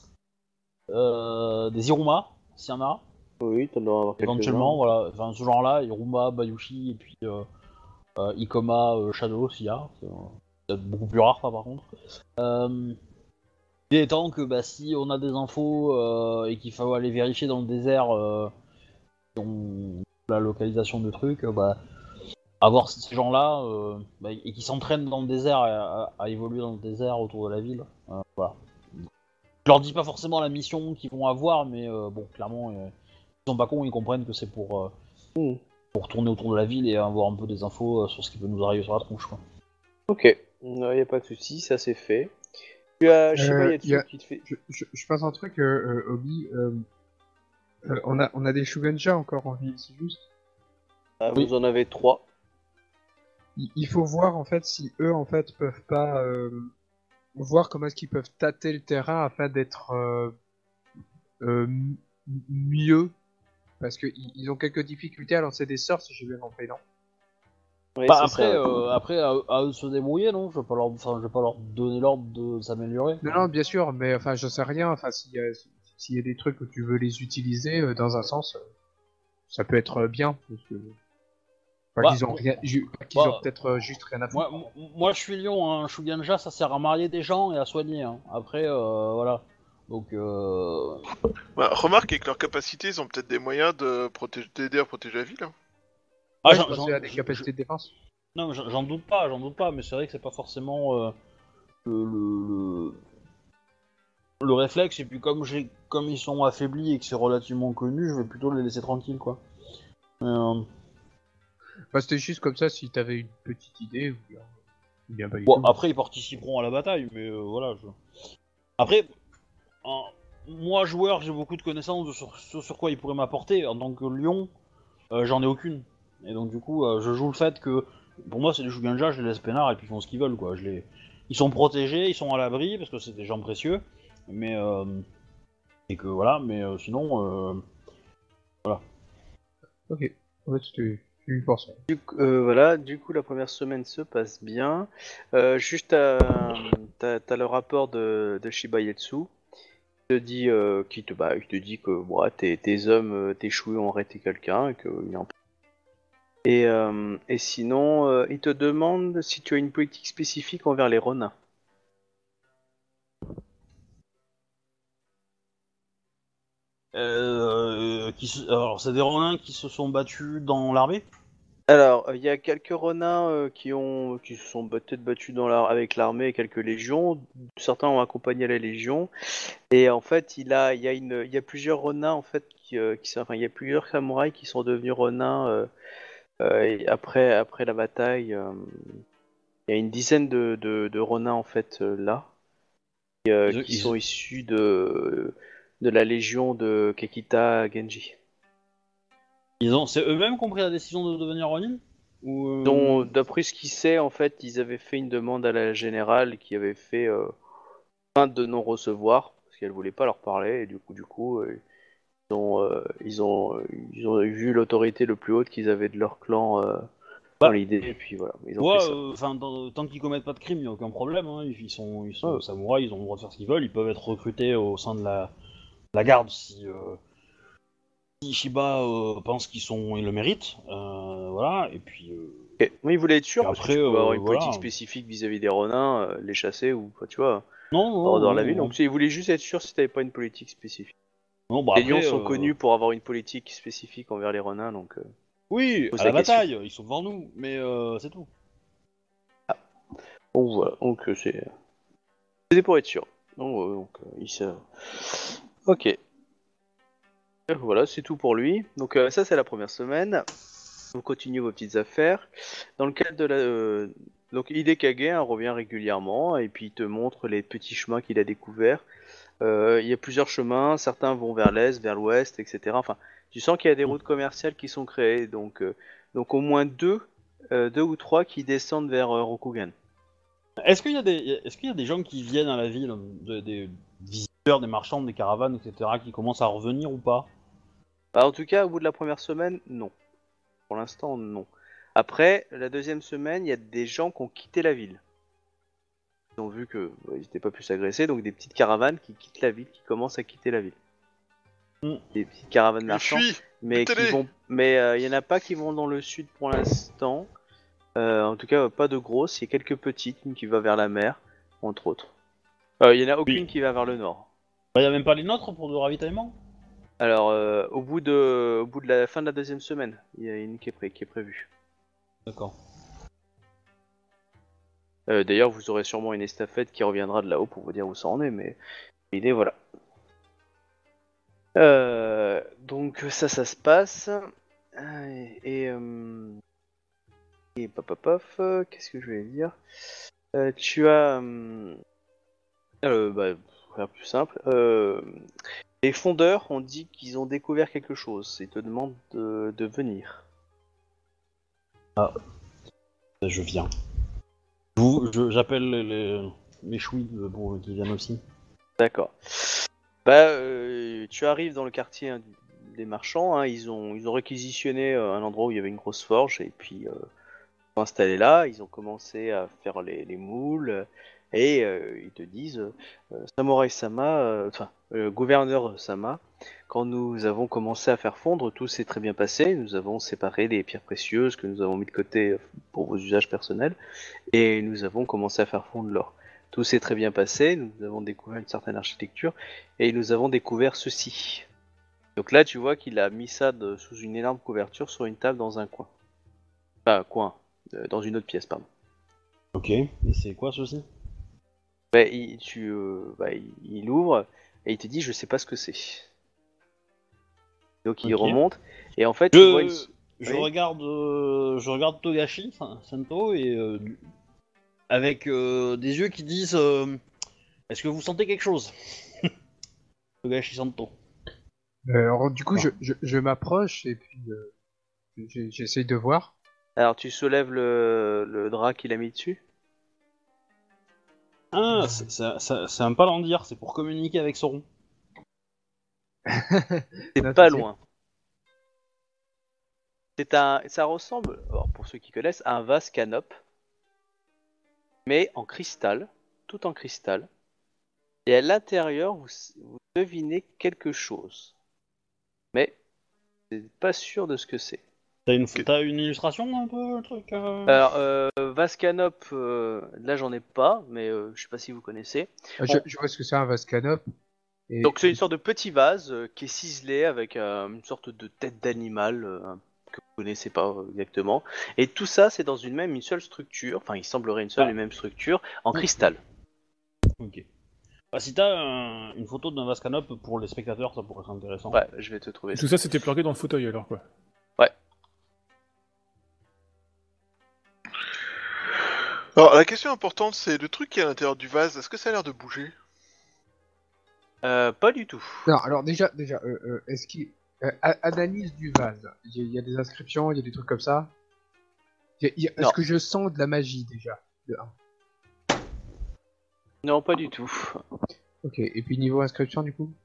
euh, des Iruma, s'il y en a. Oui, t'en dois avoir Éventuellement, quelques-uns. voilà. Enfin, ce genre-là, Iruma, Bayushi, et puis euh, euh, Ikoma, euh, Shadow, s'il y a. C'est euh, peut-être beaucoup plus rare, ça, par contre. Euh, il est temps que, bah, si on a des infos euh, et qu'il faut aller vérifier dans le désert euh, si on- la localisation du truc, euh, bah, avoir ces gens-là euh, bah, et qui s'entraînent dans le désert à, à- à évoluer dans le désert autour de la ville. Euh, voilà. Je leur dis pas forcément la mission qu'ils vont avoir, mais euh, bon, clairement, euh, ils sont pas cons, ils comprennent que c'est pour, euh, Hmm. pour tourner autour de la ville et avoir un peu des infos euh, sur ce qui peut nous arriver sur la tronche, quoi. Ok. Non, y a pas de souci, ça c'est fait. Tu as, je sais pas, Euh, y a y a- qui te fait. Je, je, je pense un truc, euh, euh, Obi. Euh, euh, on, a, on a des Shugenja encore en vie, c'est juste. Ah, Oui. vous en avez trois. Il, il faut voir en fait si eux en fait peuvent pas euh, voir comment est-ce qu'ils peuvent tâter le terrain afin d'être euh, euh, m- mieux, parce que i- ils ont quelques difficultés à lancer des sorts, si j'ai bien compris, non? Oui, Bah c'est après, ça, ouais. euh, après à, à eux de se débrouiller, non? Je vais pas leur, enfin, je vais pas leur donner l'ordre de s'améliorer. Non, non, bien sûr, mais enfin, je sais rien. Enfin, s'il y a, s'il y a des trucs où tu veux les utiliser euh, dans un sens, euh, ça peut être euh, bien. Parce que... Pas Bah, qu'ils ont moi- rien, ju- pas qu'ils ont bah, peut-être euh, juste rien à moi, foutre. moi, moi, je suis lion, hein. Shugenja, ça sert à marier des gens et à soigner. Hein. Après, euh, voilà. Donc, euh... Bah, remarque avec leurs capacités, ils ont peut-être des moyens de protéger, d'aider à protéger la ville. Hein. ah, Ouais, je j'en, pensais j'en- à des je- je- capacités de défense. non, j'en j'en doute pas, j'en doute pas, mais c'est vrai que c'est pas forcément euh, le, le, le, le réflexe. Et puis comme j'ai, comme ils sont affaiblis et que c'est relativement connu, je vais plutôt les laisser tranquilles, quoi. Euh, Enfin, c'était juste comme ça si t'avais une petite idée ou bien, ou bien pas du Bon, tout. après ils participeront à la bataille, mais euh, voilà. Je... Après, en- moi joueur, j'ai beaucoup de connaissances de sur, sur, sur quoi ils pourraient m'apporter. En tant que lion, euh, j'en ai aucune. Et donc du coup, euh, je joue le fait que, pour moi, c'est des Shugenja, je les laisse peinards et puis ils font ce qu'ils veulent, quoi. Je les... Ils sont protégés, ils sont à l'abri parce que c'est des gens précieux, mais euh, et que voilà, mais euh, sinon, euh, Ok. Ouais, c'était j'ai eu pour ça. Du coup, euh, voilà, du coup la première semaine se passe bien. Euh, juste t'as, t'as, t'as le rapport de, de Shiba Yetsu qui te dit, euh, qui te, bah, qui te dit que ouais, tes, tes hommes euh, t'échoués ont arrêté quelqu'un et que il est en- et, euh, et sinon euh, il te demande si tu as une politique spécifique envers les Ronin. euh, qui se- alors c'est des Ronins qui se sont battus dans l'armée. Alors, il y a quelques renards euh, qui ont qui se sont peut-être battus dans la, avec l'armée et quelques légions. Certains ont accompagné la légion. Et en fait, il a il y a une il y a plusieurs renards en fait qui, euh, qui sont enfin il y a plusieurs samouraïs qui sont devenus renards euh, euh, et après après la bataille. euh, il y a une dizaine de de, de renards en fait euh, là euh, Ils, qui sont ils- issus de de la légion de Kekita Genji. ils ont, c'est eux-mêmes qui ont pris la décision de devenir Ronin ou Dont, euh, d'après ce qu'il sait, en fait, ils avaient fait une demande à la générale qui avait fait euh, fin de non-recevoir parce qu'elle voulait pas leur parler et du coup, du coup, euh, ils ont, euh, ils ont, ils ont vu l'autorité le plus haute qu'ils avaient de leur clan euh, dans bah, l'idée et puis voilà, ils ont ouais, fait ça. enfin, tant qu'ils commettent pas de crime, il y a aucun problème. Hein. Ils, ils sont, ils sont Ouais. samouraïs, ils ont le droit de faire ce qu'ils veulent. Ils peuvent être recrutés au sein de la, la garde si, euh, si Shiba euh, pense qu'ils sont, ils le méritent. Euh, voilà. Et puis, euh, Ok. Oui, ils voulaient être sûrs et parce après, que tu peux avoir euh, une voilà. politique spécifique vis-à-vis des renins, euh, les chasser ou quoi, tu vois, Non, hors non, dans la non, ville. non. Donc ils voulaient juste être sûrs si t'avais pas une politique spécifique. Non, bah Les après, lions sont euh, connus pour avoir une politique spécifique envers les renins, donc euh, oui, pose à la la question. bataille, ils sont devant nous, mais euh, c'est tout. Bon voilà, donc euh, c'est c'était pour être sûr. Donc, euh, donc euh, il se... Ok. Et voilà, c'est tout pour lui. Donc euh, ça c'est la première semaine. Vous continuez vos petites affaires. Dans le cadre de la... euh, Donc Hidekage hein, revient régulièrement et puis il te montre les petits chemins qu'il a découverts. Euh, il y a plusieurs chemins, certains vont vers l'est, vers l'ouest, et cetera. Enfin, tu sens qu'il y a des routes commerciales qui sont créées, donc, euh, donc au moins deux, euh, deux ou trois qui descendent vers euh, Rokugan. Est-ce qu'il y a des, est-ce qu'il y a des gens qui viennent à la ville, de- des visiteurs, des marchands, des caravanes, et cetera, qui commencent à revenir ou pas? Bah, en tout cas, au bout de la première semaine, non. Pour l'instant, non. Après, la deuxième semaine, il y a des gens qui ont quitté la ville. Ils ont vu que bah, ils n'étaient pas plus agressés, donc des petites caravanes qui quittent la ville, qui commencent à quitter la ville. Mm. Des petites caravanes Je marchandes, fuis. mais qui Butez-les. vont, mais euh, il y en a pas qui vont dans le sud pour l'instant. Euh, en tout cas, pas de grosses. Il y a quelques petites, une qui va vers la mer, entre autres. Euh, Il y en a aucune Oui. qui va vers le nord. Il y a même pas les nôtres pour le ravitaillement? Alors, euh, au bout de, au bout de la fin de la deuxième semaine, il y a une qui est, pré- qui est prévue. D'accord. Euh, D'ailleurs, vous aurez sûrement une estafette qui reviendra de là-haut pour vous dire où ça en est, mais l'idée, voilà. Euh, donc ça, ça se passe. Euh, Et, euh, et paf, paf, paf, euh, qu'est-ce que je vais dire Euh, Tu as, euh, euh, bah, pour faire plus simple, euh, les fondeurs ont dit qu'ils ont découvert quelque chose et te demandent de, de venir. Je viens. Je vous- je- J'appelle les, les- les chouilles euh, pour qu'ils viennent aussi. D'accord. Bah, euh, tu arrives dans le quartier hein, des marchands. Hein, ils ont ils ont réquisitionné euh, un endroit où il y avait une grosse forge et puis euh, ils sont installés là. Ils ont commencé à faire les, les moules euh, et euh, ils te disent euh, Samurai Sama, euh, enfin euh, gouverneur Sama. Quand nous avons commencé à faire fondre, tout s'est très bien passé. Nous avons séparé les pierres précieuses que nous avons mis de côté pour vos usages personnels et nous avons commencé à faire fondre l'or. Tout s'est très bien passé, nous avons découvert une certaine architecture et nous avons découvert ceci. Donc là, tu vois qu'il a mis ça de, sous une énorme couverture sur une table dans un coin. Enfin, coin, euh, dans une autre pièce, pardon. Ok, et c'est quoi ceci? Bah, il, tu, euh, bah, il, il ouvre et il te dit je sais pas ce que c'est. Donc il Ok. remonte et en fait Je, tu vois une... je Oui. regarde, euh, je regarde Togashi Sento et euh, avec euh, des yeux qui disent euh, est-ce que vous sentez quelque chose? Togashi Sento. Euh, alors du coup, je, je, je m'approche et puis euh, j'ai- j'essaye de voir. Alors tu soulèves le, le drap qu'il a mis dessus. Ah, c'est c'est- c'est- c'est un palandir, c'est pour communiquer avec Sauron. C'est Non, pas t'essayes. loin. C'est un, ça ressemble, alors, pour ceux qui connaissent, à un vase canope, mais en cristal, tout en cristal. Et à l'intérieur, vous, vous devinez quelque chose, mais vous n'êtes pas sûr de ce que c'est. T'as une, t'as une illustration un peu, le truc euh Alors, euh, vase canope, euh, là j'en ai pas, mais euh, je sais pas si vous connaissez. Ah, Je, On- je vois ce que c'est un vase canope. Et, Donc c'est une sorte de petit vase euh, qui est ciselé avec euh, une sorte de tête d'animal euh, que vous connaissez pas euh, exactement. Et tout ça c'est dans une même, une seule structure, enfin il semblerait une seule Ah. et même structure, en cristal. Ok. Bah, si t'as un- une photo d'un vase canope pour les spectateurs, ça pourrait être intéressant. Ouais, je vais te trouver ça. Tout ça, c'était planqué dans le fauteuil, alors, quoi. Alors, la question importante, c'est le truc qui est à l'intérieur du vase, est-ce que ça a l'air de bouger? Euh, pas du tout. Non, alors déjà, déjà, euh, euh, est-ce qu'il euh, a- analyse du vase? Il y, a- il y a des inscriptions, il y a des trucs comme ça. Il y a- il y a- Non. Est-ce que je sens de la magie déjà? De un. Non, pas du tout. Ok. Et puis niveau inscription du coup?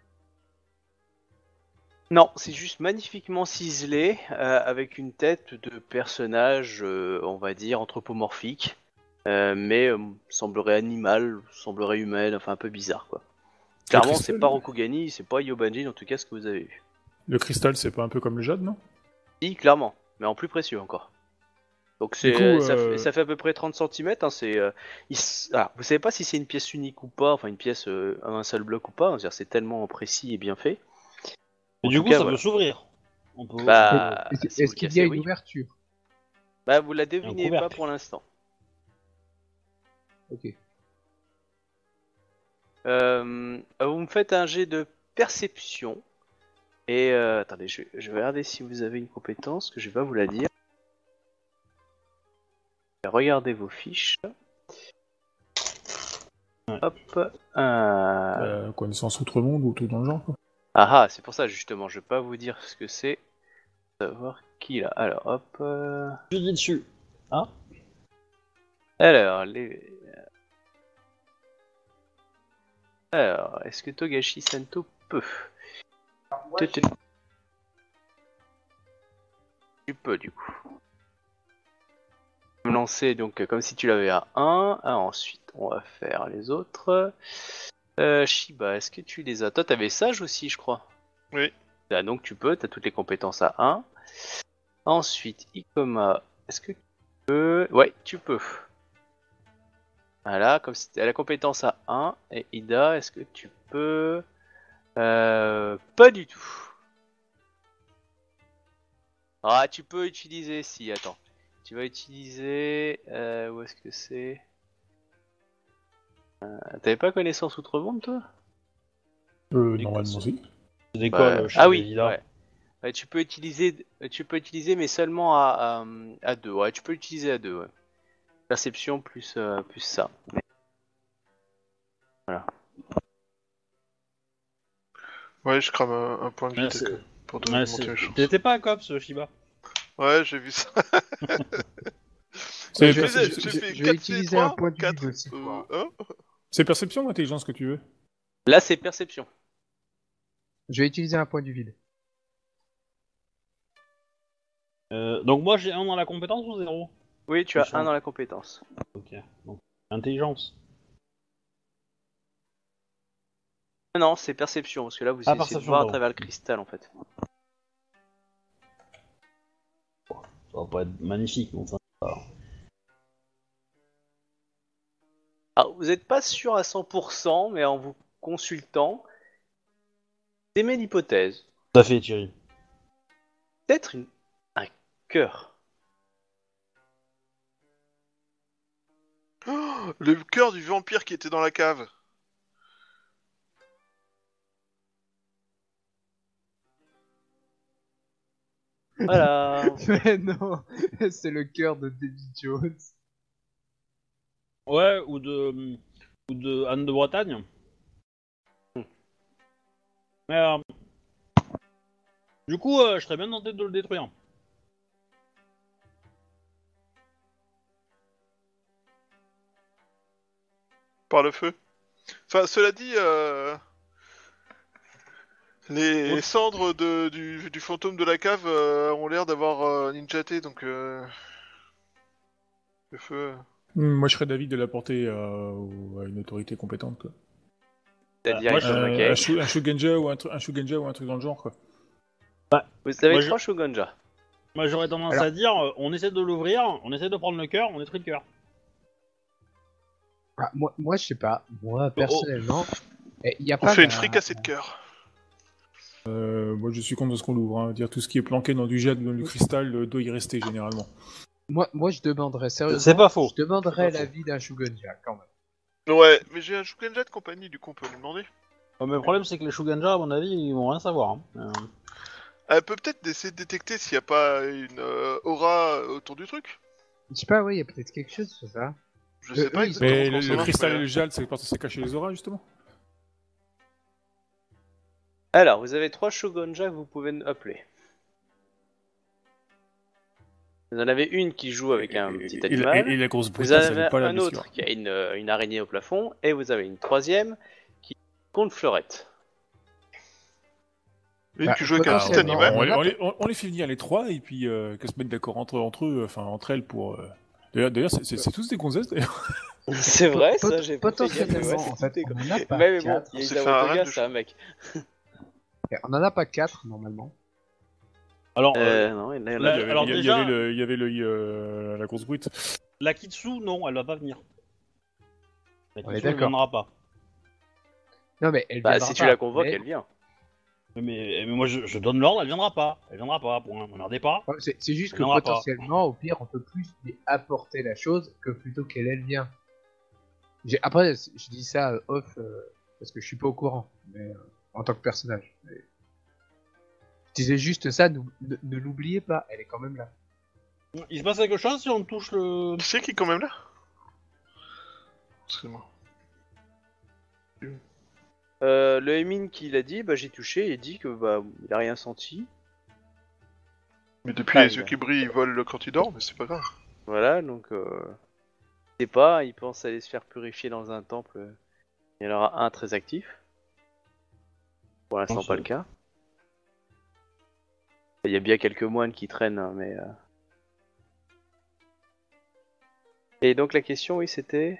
Non, c'est juste magnifiquement ciselé euh, avec une tête de personnage, euh, on va dire, anthropomorphique. Euh, mais euh, semblerait animal, semblerait humaine, enfin un peu bizarre quoi. Clairement, cristal. c'est pas Rokugani, c'est pas Yobanjin en tout cas ce que vous avez vu. Le cristal, c'est pas un peu comme le jade, non? Si, clairement, mais en plus précieux encore. Donc c'est, coup, ça, euh, fait, ça fait à peu près trente centimètres. Hein, c'est, euh, il s- ah, vous savez pas si c'est une pièce unique ou pas, enfin une pièce, euh, un seul bloc ou pas. C'est-à-dire c'est tellement précis et bien fait. Et En du tout coup, cas, ça voilà. peut s'ouvrir. On peut. Bah, Est-ce si est-ce vous qu'il cassez, y a une oui. ouverture? Bah vous la devinez couvercle. pas pour l'instant. Ok. Euh, vous me faites un jet de perception. Et euh, attendez, je, je vais regarder si vous avez une compétence, que je vais pas vous la dire. Regardez vos fiches. Ouais. Hop. Euh... Euh, connaissance outre-monde ou tout dans le genre, quoi. Ah ah, c'est pour ça justement, je vais pas vous dire ce que c'est. Savoir qui là. Alors hop. euh, Je dis dessus. Ah. Alors les. Alors, est-ce que Togashi Sento peut? Tu tu- Tu peux du coup. Me lancer donc euh, comme si tu l'avais à un. Ah, ensuite, on va faire les autres. Euh, Shiba, est-ce que tu les as? Toi, t'avais Sage aussi, je crois. Oui. Ah, donc tu peux, t'as toutes les compétences à un. Ensuite, Ikoma, est-ce que tu peux? Ouais, tu peux. Voilà, comme si t'as la compétence à un. Et Ida, est-ce que tu peux? Euh, pas du tout. Ah, tu peux utiliser, si, attends. Tu vas utiliser... Euh, où est-ce que c'est? euh, T'avais pas connaissance outre-monde, toi? Euh, Du normalement, coup, si. C'est des Ouais. cols chez Ah oui, Lila. ouais. Ouais, tu peux utiliser, tu peux utiliser, mais seulement à, à, à deux. Ouais, tu peux l'utiliser à deux. Ouais. Perception plus, euh, plus ça. Ouais, je crame un, un point de vie Ouais, de- c'est- pour te Ouais, monter c'est- les chances. T'étais pas un cops, Shiba. Ouais, j'ai vu ça. C'est je- pas- je- J'ai je- fait je vais quatre utiliser C trois, un point de vue quatre, de cette fois. euh, un. C'est perception ou intelligence que tu veux? Là, c'est perception. Je vais utiliser un point du vide. Euh, donc moi j'ai un dans la compétence ou zéro? Oui, tu as Méchant. un dans la compétence. Ok. Donc intelligence. Non, non, c'est perception, parce que là, vous Ah, essayez de perception, voir à pardon. travers le cristal, en fait. Ça va pas être magnifique, mais enfin. Alors, vous n'êtes pas sûr à cent pour cent, mais en vous consultant, émet l'hypothèse. Tout à fait, Thierry. Peut-être une... un cœur. Oh, le cœur du vampire qui était dans la cave. Voilà. Mais non, c'est le cœur de Davy Jones. Ouais, ou de. ou de Anne de Bretagne. Hmm. Mais euh, du coup, euh, je serais bien tenté de le détruire. Par le feu. Enfin, cela dit, euh... les Ouais. cendres de, du, du fantôme de la cave euh, ont l'air d'avoir euh, ninjaté, donc euh... le feu. Hmm, Moi, je serais d'avis de l'apporter euh, au- à une autorité compétente, quoi. C'est-à-dire, moi, il je- faut- Euh, ok. un, shu- un Shugenja ou un, tru- un Shugenja ou un truc dans le genre, quoi. Vous avez Moi, trois Shogunja. Moi j'aurais tendance Alors- à dire, euh, on essaie de l'ouvrir, on essaie de prendre le cœur, on détruit le cœur. Ah, moi, moi, je sais pas. Moi, personnellement, il y a On pas fait une d'un- fricassée de cœur. Euh, moi, je suis contre ce qu'on l'ouvre. Hein. Dire tout ce qui est planqué dans du jet ou dans du cristal euh, doit y rester généralement. Moi, moi, je demanderais sérieusement. C'est pas faux. Je demanderais C'est pas l'avis d'un Shugenja quand même. Ouais, mais j'ai un Shugenja de compagnie, du coup on peut lui demander. Euh, mais le problème c'est que les Shuganja, à mon avis, ils vont rien savoir. Hein. Euh, Elle peut peut-être essayer de détecter s'il n'y a pas une euh, aura autour du truc. Je sais pas, oui, il y a peut-être quelque chose sur ça. Je Euh, sais pas eux, ils exactement Mais comment le, ça le marche, cristal mais, et le jade, c'est parce que c'est caché les auras, justement. Alors, vous avez trois Shogunja que vous pouvez appeler. Vous en avez une qui joue avec un petit Et, la, animal. et- et la grosse Vous brutasse, avez elle est pas là, un bien autre sûr. qui a une, euh, une araignée au plafond. Et vous avez une troisième qui compte fleurette. Une Bah, qui joue avec un petit potentiellement, animal. On, on les, a- on les- on- on les fait venir les trois et puis euh, qu'elles se mettent d'accord entre, entre eux, enfin entre elles pour. euh, D'ailleurs, d'ailleurs, c'est- c'est c'est tous des gonzesses d'ailleurs. C'est vrai, Pot- ça, j'ai pas fait gaffe, mais Potentiellement, ouais, en fait, c'est on en a pas Ouais, mais bon, quatre. il y a C'est des fait un Aotoga, rêve de c'est un mec. On en a pas quatre normalement. Alors, Euh, euh, non, il y en a là, Il y avait, alors il y déjà- avait le, il y avait le, euh, la grosse brute. la Kitsu, non, elle va pas venir. La On est Kitsu, elle d'accord. viendra pas. Non, mais elle Bah, viendra si tu pas, la convoques, mais- elle vient. Mais, mais, mais moi je, je donne l'ordre, elle viendra pas. Elle viendra pas, point. M'emmerdez pas. Ouais, C'est c'est juste Elle que viendra pas. potentiellement, au pire, on peut plus lui apporter la chose que plutôt qu'elle elle vient. J'ai- Après, c- je dis ça euh, off euh, parce que je suis pas au courant, mais euh, en tant que personnage. Mais... Je disais juste ça, nou- ne, ne l'oubliez pas, elle est quand même là. Il se passe quelque chose si on touche le. Qui c'est qui est quand même là? Excuse-moi. Euh, le Emin qui l'a dit, bah j'ai touché, il dit que bah il a rien senti. Mais depuis Ah, les il yeux a- qui brillent, ils volent quand il dort, mais c'est pas grave. Voilà, donc euh, je sais pas, il pense aller se faire purifier dans un temple. Il y en aura un très actif. Pour l'instant Non, pas c'est- le cas. Il y a bien quelques moines qui traînent, hein, mais. euh. Et donc la question, oui, c'était.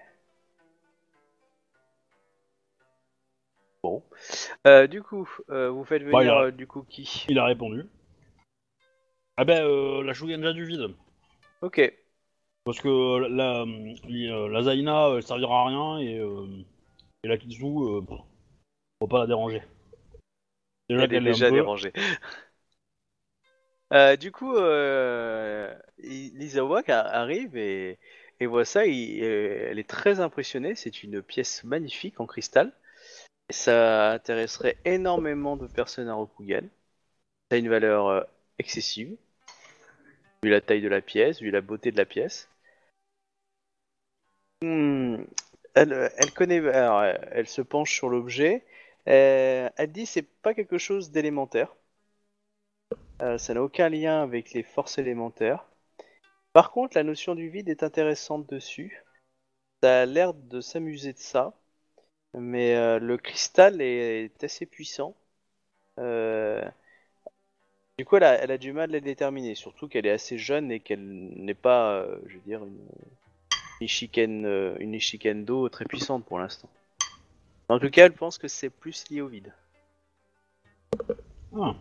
Bon. Euh, du coup, euh, vous faites venir Bah, il a- euh, du coup qui? Il a répondu. Ah ben, euh, la Shuganja du vide. Ok. Parce que la, la, la Zaina, elle servira à rien et, euh, et la Kitsu, euh, pff, faut pas la déranger. Déjà Elle est qu'elle est un déjà peu- dérangée. Euh, du coup, euh, Lizawak a- arrive et, et voit ça. il- euh, elle est très impressionnée. C'est une pièce magnifique en cristal. Et ça intéresserait énormément de personnes à Rokugan. Ça a une valeur euh, excessive, vu la taille de la pièce, vu la beauté de la pièce. Hmm, Elle, elle connaît. Alors, elle se penche sur l'objet. Euh, elle dit c'est pas quelque chose d'élémentaire. Euh, ça n'a aucun lien avec les forces élémentaires. Par contre, la notion du vide est intéressante dessus. Ça a l'air de s'amuser de ça. mais euh, le cristal est, est assez puissant. Euh, du coup, elle a, elle a du mal à les déterminer, surtout qu'elle est assez jeune et qu'elle n'est pas, euh, je veux dire, une, une Ishiken, euh, une Ishiken d'eau très puissante pour l'instant. En tout cas, elle pense que c'est plus lié au vide. Ah.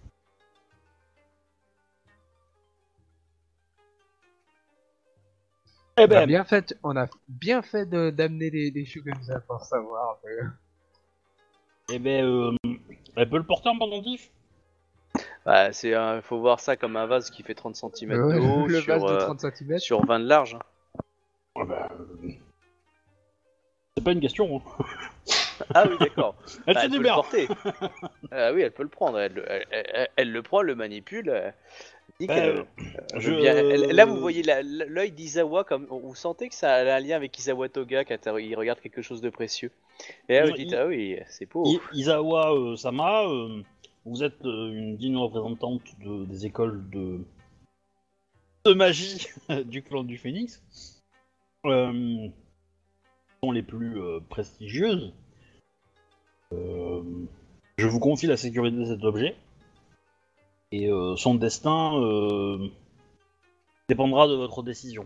Eh On a ben, bien fait, on a bien fait de- d'amener des, des choux comme ça pour savoir. euh. eh ben, euh, elle peut le porter en pendentif? Bah, c'est, un- faut voir ça comme un vase qui fait trente centimètres Ouais, de haut le sur, vase de euh, trente centimètres. sur vingt de large. hein. Ah ben, euh, c'est pas une question. Hein. Ah oui, d'accord. Elle Bah, se elle peut le libère. porter. Ah oui, elle peut le prendre. Elle, elle- elle- elle le prend, elle le manipule. Elle dit Bah, qu'elle euh, elle je- veut bien. elle- là, vous voyez la- l'œil d'Izawa, comme vous sentez que ça a un lien avec Izawa Toga quand il regarde quelque chose de précieux. Et là, vous Non, dites il- ah oui, c'est beau. I- Izawa euh, Sama, euh, vous êtes euh, une digne représentante de- des écoles de, de magie du clan du Phénix. Euh, sont les plus euh, prestigieuses. Euh, je vous confie la sécurité de cet objet. Et euh, son destin euh, dépendra de votre décision.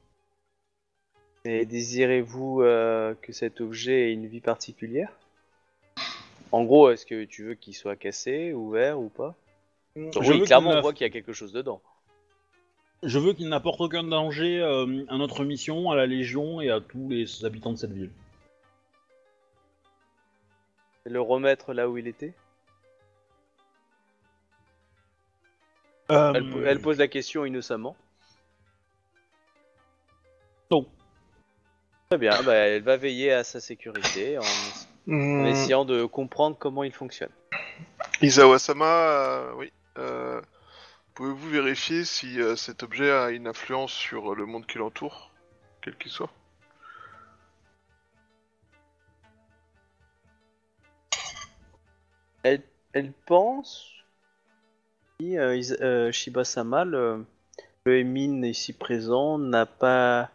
Et désirez-vous euh, que cet objet ait une vie particulière? En gros, est-ce que tu veux qu'il soit cassé, ouvert ou pas? Je Oui, veux clairement, qu'il on n'a- voit qu'il y a quelque chose dedans. Je veux qu'il n'apporte aucun danger euh, à notre mission, à la Légion et à tous les habitants de cette ville. Le remettre là où il était? Euh, Elle, po- elle pose la question innocemment. Non. Très bien, bah, elle va veiller à sa sécurité en, en Mmh, essayant de comprendre comment il fonctionne. Izawa-sama, euh, oui. Euh, pouvez-vous vérifier si euh, cet objet a une influence sur euh, le monde qui l'entoure, quel qu'il soit? Elle, elle pense que euh, Is- euh, Shiba-sama, le, le Emin ici présent, n'a pas...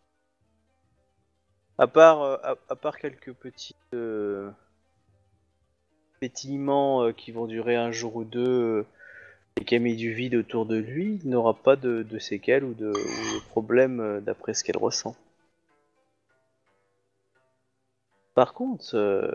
À part, euh, à, à part quelques petits euh, pétillements euh, qui vont durer un jour ou deux euh, et qui a mis du vide autour de lui, il n'aura pas de, de séquelles ou de, ou de problèmes euh, d'après ce qu'elle ressent. Par contre, euh,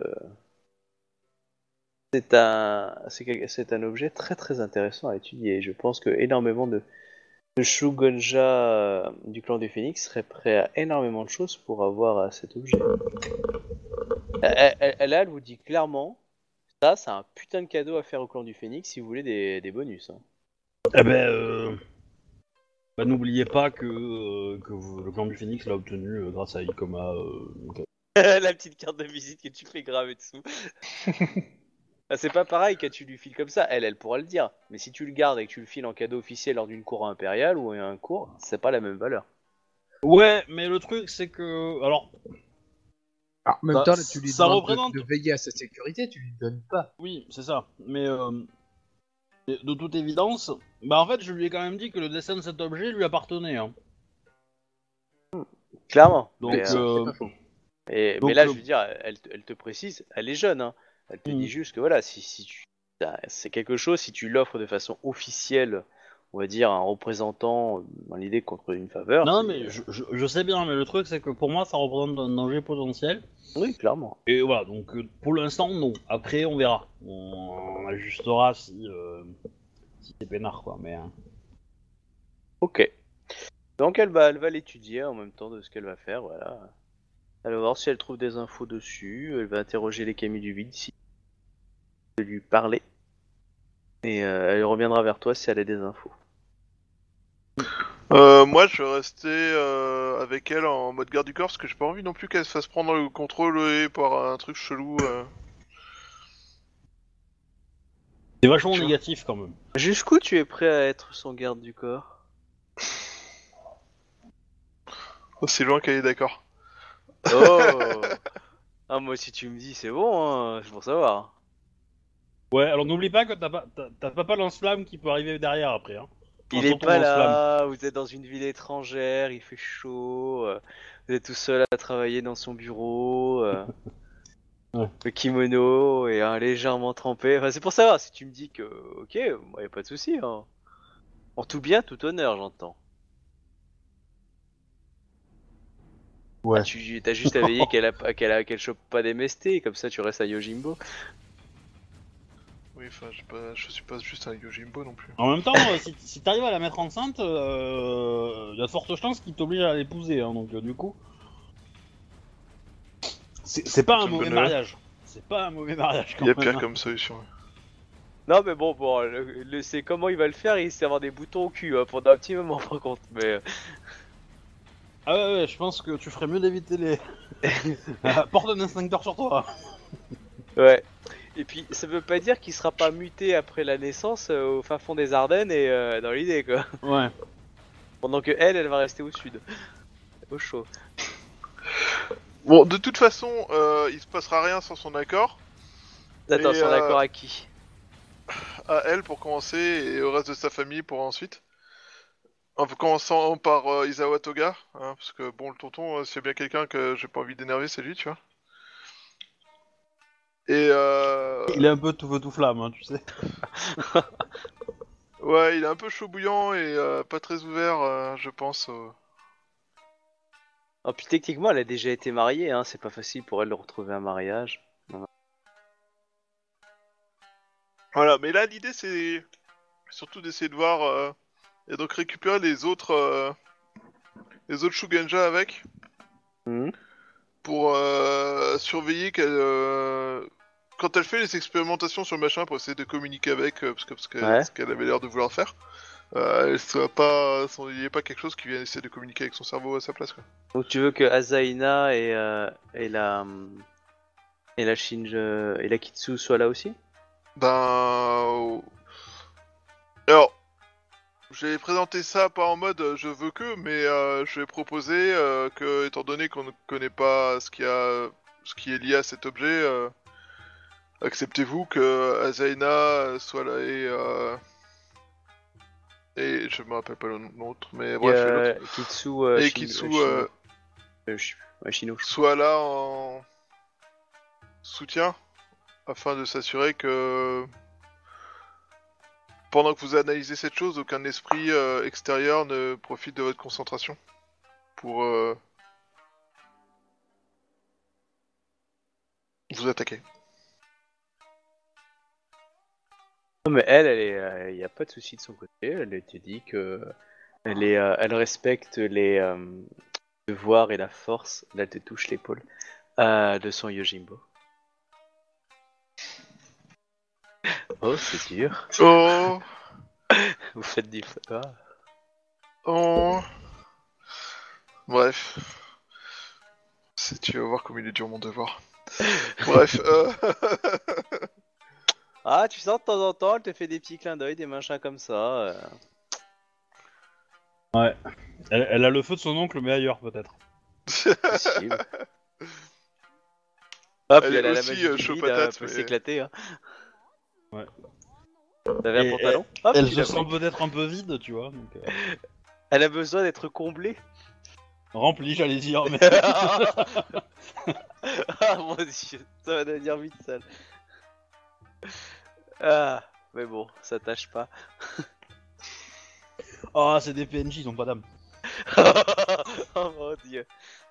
c'est un, c'est, quel- c'est un objet très très intéressant à étudier. Je pense que énormément de, de Shugonja euh, du clan du Phénix seraient prêts à énormément de choses pour avoir euh, cet objet. Elle, elle, elle, elle vous dit clairement, ça c'est un putain de cadeau à faire au clan du Phénix si vous voulez des, des bonus. Hein. Eh ben, euh, bah, n'oubliez pas que, euh, que vous- le clan du Phénix l'a obtenu euh, grâce à Ikoma. euh, donc, euh, La petite carte de visite que tu fais graver dessous. Ah, c'est pas pareil quand tu lui files comme ça, elle, elle pourra le dire. Mais si tu le gardes et que tu le files en cadeau officiel lors d'une cour impériale ou un cours, c'est pas la même valeur. Ouais, mais le truc c'est que, alors, Alors, en même Ça- temps, là, tu lui ça demandes représente- de, de veiller à sa sécurité, tu lui donnes pas. oui, c'est ça. Mais euh, de toute évidence, bah en fait, je lui ai quand même dit que le dessin de cet objet lui appartenait. Hein. Clairement. Donc, mais, ça, euh, euh, c'est pas faux. et- donc, mais là, euh, je veux dire, elle, te- elle te précise, elle est jeune. Hein. Elle te Mm. dit juste que voilà, si, si tu, ça- c'est quelque chose, si tu l'offres de façon officielle, on va dire, à un représentant euh, dans l'idée contre une faveur. non, c'est- mais je, je- je sais bien, mais le truc c'est que pour moi, ça représente un danger potentiel. Oui, clairement. Et voilà, donc euh, pour l'instant, non. Après, on verra. On, on ajustera si, euh, si c'est peinard, quoi. Mais, hein. Ok. Donc elle va, elle va l'étudier en même temps de ce qu'elle va faire, voilà. Elle va voir si elle trouve des infos dessus. Elle va interroger les camis du vide si elle lui parler. Et euh, elle reviendra vers toi si elle a des infos. Euh, moi, je vais rester euh, avec elle en mode garde du corps parce que j'ai pas envie non plus qu'elle se fasse prendre le contrôle et par un truc chelou. euh. C'est vachement Tu vois. négatif quand même. Jusqu'où tu es prêt à être son garde du corps? Aussi loin qu'elle est d'accord. Oh. Ah moi si tu me dis c'est bon, hein, je veux savoir. Ouais, alors n'oublie pas que t'as pas, t'as, t'as papa lance-flamme qui peut arriver derrière après. Hein. Il Enfin, est surtout pas lance-flamme. là, vous êtes dans une ville étrangère, il fait chaud, euh, vous êtes tout seul à travailler dans son bureau. euh. Ouais. Le kimono et un légèrement trempé. Enfin, c'est pour savoir si tu me dis que, ok, moi y a pas de souci. Hein. En tout bien, tout honneur, j'entends. Ouais. Ah, tu t'as juste à veiller qu'elle a, qu'elle a, qu'elle chope pas des mestés, comme ça tu restes à Yojimbo. Oui, enfin, je, pas... je suis pas juste un Yojimbo non plus. En même temps, euh, si, si t'arrives à la mettre enceinte, il euh, y a de fortes chances qu'il t'oblige à l'épouser, hein, donc euh, du coup... C'est, c'est pas un mauvais bonheur. mariage. C'est pas un mauvais mariage quand Il y a même. pire hein. comme solution. Non mais bon, bon, le, le- c'est comment il va le faire, il sait avoir des boutons au cul hein, pendant un petit moment par contre, mais... euh, Ah ouais, ouais, je pense que tu ferais mieux d'éviter les... Ah, porte un instincteur sur toi. Ouais. Et puis ça veut pas dire qu'il sera pas muté après la naissance euh, au fin fond des Ardennes et euh, dans l'idée quoi. Ouais. Pendant que elle, elle va rester au sud. Au chaud. Bon, de toute façon, euh, il se passera rien sans son accord. Attends, Et, son euh, accord à qui? À elle pour commencer et au reste de sa famille pour ensuite. En commençant par euh, Isawa Toga, hein, parce que bon, le tonton, euh, s'il y a bien quelqu'un que j'ai pas envie d'énerver, c'est lui, tu vois. Et euh... Il est un peu tout feu tout flamme, hein, tu sais. ouais, il est un peu chaud bouillant et euh, pas très ouvert, euh, je pense. euh. Oh, puis techniquement, elle a déjà été mariée, hein, c'est pas facile pour elle de retrouver un mariage. Voilà, mais là, l'idée, c'est surtout d'essayer de voir euh, et donc récupérer les autres, euh, les autres Shugenja avec Mhm. pour euh, surveiller qu'elle, euh, quand elle fait les expérimentations sur le machin pour essayer de communiquer avec, euh, parce que parce que- Ouais. parce qu'elle avait l'air de vouloir faire, euh, elle soit pas, il n'y ait pas quelque chose qui vienne essayer de communiquer avec son cerveau à sa place, quoi. Donc tu veux que Azaina et, euh, et la... hum, Et la Shinji et la Kitsu soient là aussi? Ben, euh, alors, j'ai présenté ça pas en mode euh, je veux que, mais euh, je vais proposer euh, que, étant donné qu'on ne connaît pas ce qui a, ce qui est lié à cet objet, euh, acceptez-vous que Azaina soit là et euh, et je me rappelle pas l'autre, mais Et, bref, et euh, l'autre. Kitsu, euh, Et Shin- Kitsu euh, Shino. euh, Euh, Shi- ouais, Shino, je soit là en soutien afin de s'assurer que pendant que vous analysez cette chose, aucun esprit euh, extérieur ne profite de votre concentration pour euh, vous attaquer. Non, mais elle, elle est, il y a pas de souci de son côté. Elle te dit que elle est, euh, elle respecte les euh, devoirs et la force. Là, elle te touche l'épaule euh, de son Yojimbo. Oh, c'est dur. Oh, Vous faites du ah. oh. Bref. Si tu vas voir comme il est dur mon devoir. Bref. Euh... Ah, tu sens de temps en temps, elle te fait des petits clins d'œil, des machins comme ça. euh. Ouais. Elle, elle a le feu de son oncle, mais ailleurs peut-être. Possible. Ah, puis Elle elle, est a la aussi, magie euh, du chaud vide, elle patate, peut mais- s'éclater. Hein. Ouais. T'avais Et un pantalon Hop, Elle tu se l'as sent pris. peut-être un peu vide, tu vois. Donc, euh, Elle a besoin d'être comblée. remplie, j'allais dire, mais... Ah mon dieu, ça va devenir vite sale. Ah, mais bon, ça tâche pas. Oh, c'est des P N J, ils ont pas d'âme. Oh mon dieu.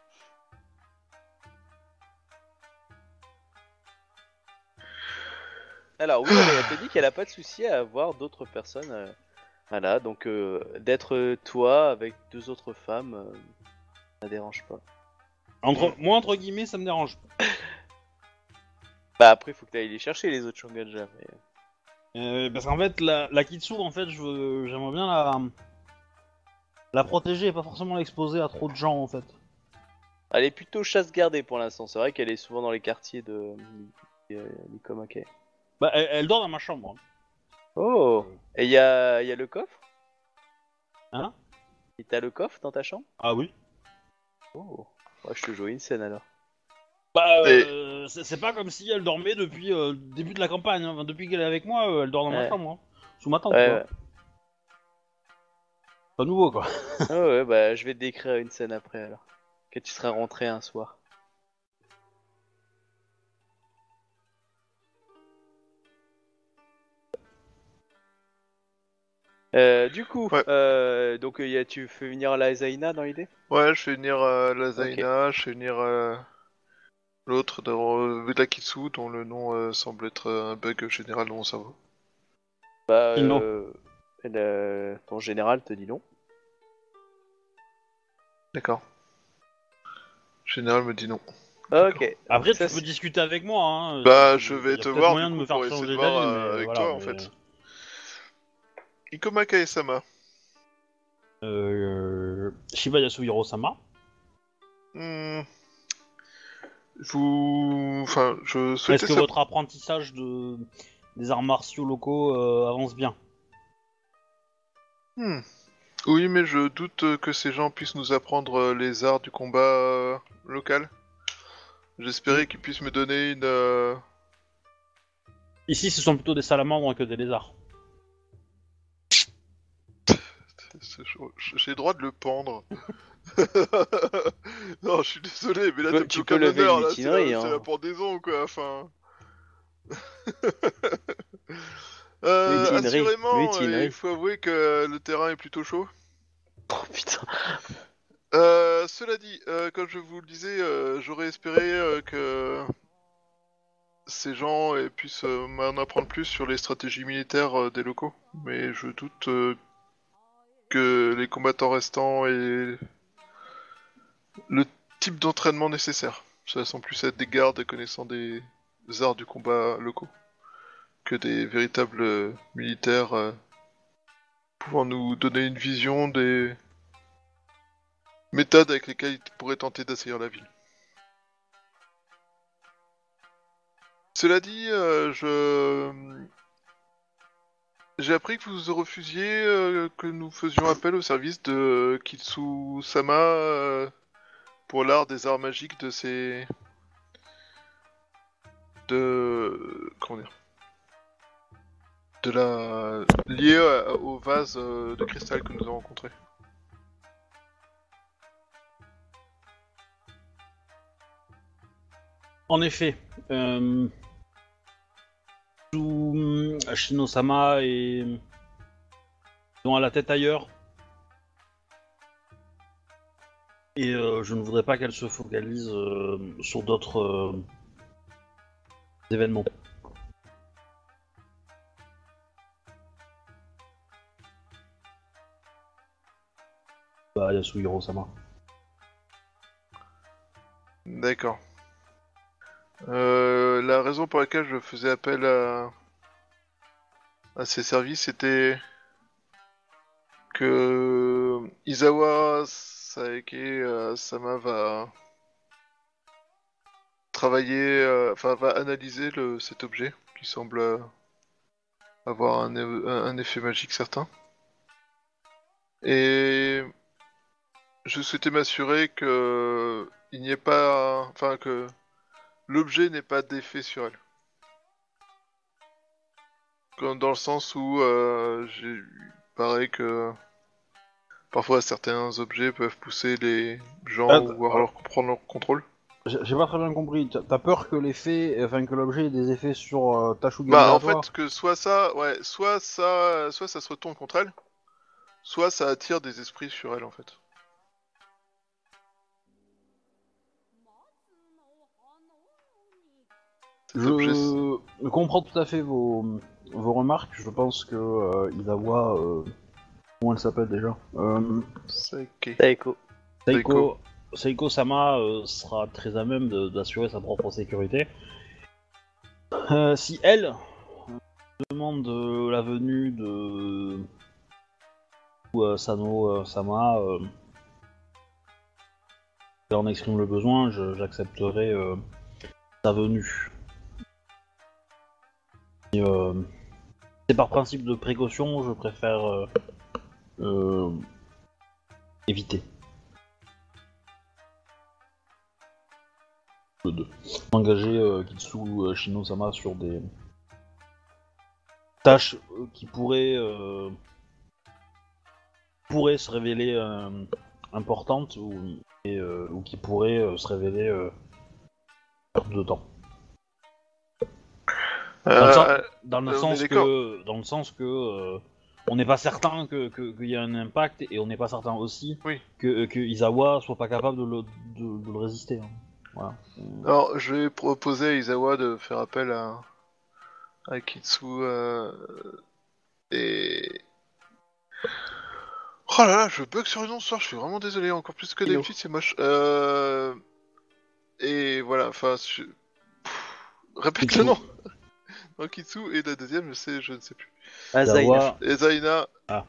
Alors oui, elle, elle te dit qu'elle a pas de souci à avoir d'autres personnes. euh, voilà, donc euh, d'être euh, toi avec deux autres femmes, euh, ça dérange pas. Entre... Moi, entre guillemets, ça me dérange. Bah après, faut que t'ailles les chercher les autres Shongaja. Mais... Euh, parce qu'en fait, la, la Kitsu, en fait, je veux- j'aimerais bien la... la protéger et pas forcément l'exposer à trop de gens, en fait. Elle est plutôt chasse gardée pour l'instant. C'est vrai qu'elle est souvent dans les quartiers de euh, Nikomake. Bah, elle, elle dort dans ma chambre. Oh. Et y a, y a le coffre? Hein? Et t'as le coffre dans ta chambre? Ah oui. Oh. Ouais, je te joue une scène alors. Bah, Et- euh, c'est c'est pas comme si elle dormait depuis euh, le début de la campagne. Hein. Enfin, depuis qu'elle est avec moi, euh, elle dort dans ma Ouais. chambre. Hein. Sous ma tente, Ouais, quoi. ouais. Pas nouveau, quoi. Ah ouais, bah je vais te décrire une scène après alors. Que tu seras rentré un soir. Euh, du coup, Ouais. euh, donc y a, tu fais venir la Zaina dans l'idée? Ouais, je fais venir euh, la Zaina, je fais venir euh, l'autre de euh, Lakitsu, dont le nom euh, semble être euh, un bug général dans mon cerveau. Bah, Ino. euh, le- ton général te dit non. D'accord. Le général me dit non. Ok. Après, Ça, tu peux c'est- discuter avec moi. Hein. Bah, Il je y vais a te peut-être voir moyen du de coup me faire pour essayer de changer voir d'avis, euh, mais avec voilà. toi en mais- fait. Ikoma Kae-sama. Euh, Shiba Yasuhiro-sama. Hmm. Vous... Enfin, je Est-ce souhaitais que savoir... votre apprentissage de... des arts martiaux locaux euh, avance bien? Hmm. Oui, mais je doute que ces gens puissent nous apprendre euh, les arts du combat euh, local. J'espérais qu'ils puissent me donner une... euh, Ici, ce sont plutôt des salamandres que des lézards. c'est chaud. J'ai le droit de le pendre. Non, je suis désolé, mais là Tu peux- t'as tu plus peux aucun lever honneur, là c'est mutinerie, la, hein. c'est la pendaison quoi, enfin... euh, Mutinerie, assurément, euh, mutinerie. il faut avouer que le terrain est plutôt chaud. Oh putain. Euh, cela dit, euh, comme je vous le disais, euh, j'aurais espéré euh, que ces gens euh, puissent euh, m'en apprendre plus sur les stratégies militaires euh, des locaux, mais je doute euh, que les combattants restants aient le type d'entraînement nécessaire. Ça semble plus être des gardes connaissant des arts du combat locaux que des véritables euh, militaires euh, pouvant nous donner une vision des méthodes avec lesquelles ils pourraient tenter d'assaillir la ville. Cela dit, euh, je... J'ai appris que vous refusiez euh, que nous faisions appel au service de Kitsu-sama euh, pour l'art des arts magiques de ces... de... comment dire de la... lié à- au vase euh, de cristal que nous avons rencontré. En effet, euh... Sous Shino-sama et... ils ont à la tête ailleurs. Et euh, je ne voudrais pas qu'elle se focalise euh, sur d'autres euh, événements. Bah, Yasuhiro-sama. D'accord. Euh, la raison pour laquelle je faisais appel à, à ces services était que Izawa Saeke euh, Sama va travailler, euh, enfin va analyser le, cet objet qui semble euh, avoir un, e- un effet magique certain. Et je souhaitais m'assurer que il n'y ait pas, enfin que l'objet n'ait pas d'effet sur elle. Comme dans le sens où euh, j'ai il paraît que parfois certains objets peuvent pousser les gens Ah, ou voir alors- leur prendre leur contrôle. J'ai j'ai pas très bien compris. T'as t'as peur que l'effet, enfin que l'objet ait des effets sur euh, ta Shugenja Bah à en toi? fait que soit ça, ouais, soit ça, soit ça se retourne contre elle, soit ça attire des esprits sur elle en fait. Cet objet, c'est- Je comprends tout à fait vos, vos remarques. Je pense que euh, Izawa, euh, comment elle s'appelle déjà? Euh, Saeke. Taeko. Seiko, Seiko Sama euh, sera très à même de- d'assurer sa propre sécurité. Euh, si elle demande euh, la venue de ou, euh, Sano euh, Sama, euh, et en exprime le besoin, je- j'accepterai euh, sa venue. Et, euh, c'est par principe de précaution, je préfère euh, euh, éviter. De engager euh, Kitsu euh, Shino-sama sur des tâches euh, qui pourraient euh, pourraient se révéler euh, importantes ou, et, euh, ou qui pourraient euh, se révéler euh, perte de temps. Dans le Euh, sens, euh, dans le on est sens d'accord. que dans le sens que euh, on n'est pas certain que qu'il que y ait un impact et on n'est pas certain aussi Oui. que, que Izawa soit pas capable de le, de, de le résister. Hein. Voilà. Alors, je vais proposer à Izawa de faire appel à, à Kitsu euh... et... Oh là là, je bug sur le nom ce soir, je suis vraiment désolé, encore plus que Kino. d'habitude, c'est moche. Euh... Et voilà, enfin... Je... Répète Kitsu. le nom. Non, Kitsu, et la deuxième, je sais, je ne sais plus. Ah, Izawa- Zaina. Et Zaina... Ah.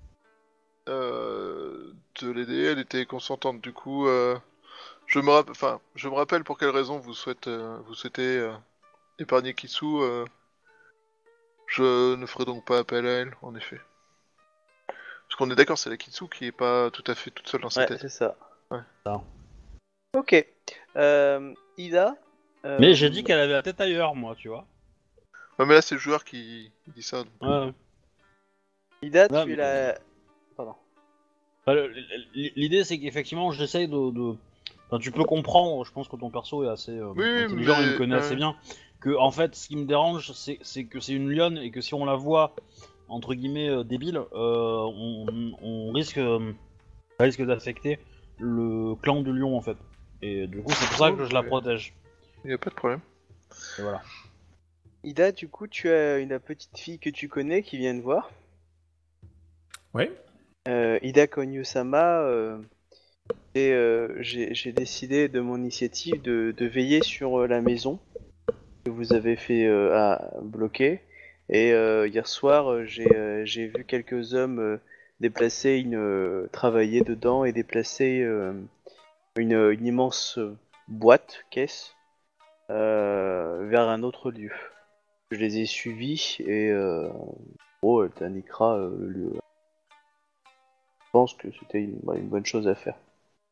Euh... De l'aider, elle était consentante, du coup... Euh... Je me rappelle, enfin, je me rappelle pour quelle raison vous souhaitez, euh, vous souhaitez euh, épargner Kitsu. Euh... Je ne ferai donc pas appel à elle, en effet. Parce qu'on est d'accord, c'est la Kitsu qui est pas tout à fait toute seule dans sa Ouais, tête. c'est ça. Ouais. Ça. Ok. Euh, Ida euh, Mais j'ai dit qu'elle avait la tête ailleurs, moi, tu vois. Ouais, mais là, c'est le joueur qui dit ça. donc. Ouais. Ida, Non, tu mais- es la... Pardon. Enfin, le- le- L'idée, c'est qu'effectivement, j'essaye de, de... Enfin, tu peux comprendre, je pense que ton perso est assez euh, Oui, oui, intelligent, mais- il me connaît assez ouais. bien, que, en fait, ce qui me dérange, c'est c'est que c'est une lionne, et que si on la voit, entre guillemets, euh, débile, euh, on, on risque, euh, ça risque d'affecter le clan du lion, en fait. Et du coup, c'est pour ça que je la Ok. protège. Il y a pas de problème. Et voilà. Ida, du coup, tu as une petite fille que tu connais qui vient te voir. Ouais. Euh, Ida Konyu-sama, euh, et euh, j'ai j'ai décidé de mon initiative de, de veiller sur euh, la maison que vous avez fait euh, à bloquer. Et euh, hier soir, euh, j'ai euh, j'ai vu quelques hommes euh, déplacer une euh, travailler dedans et déplacer euh, une, une immense euh, boîte caisse euh, vers un autre lieu. Je les ai suivis et euh, oh, elle t'indiquera euh, le lieu. Je pense que c'était une, bah, une bonne chose à faire.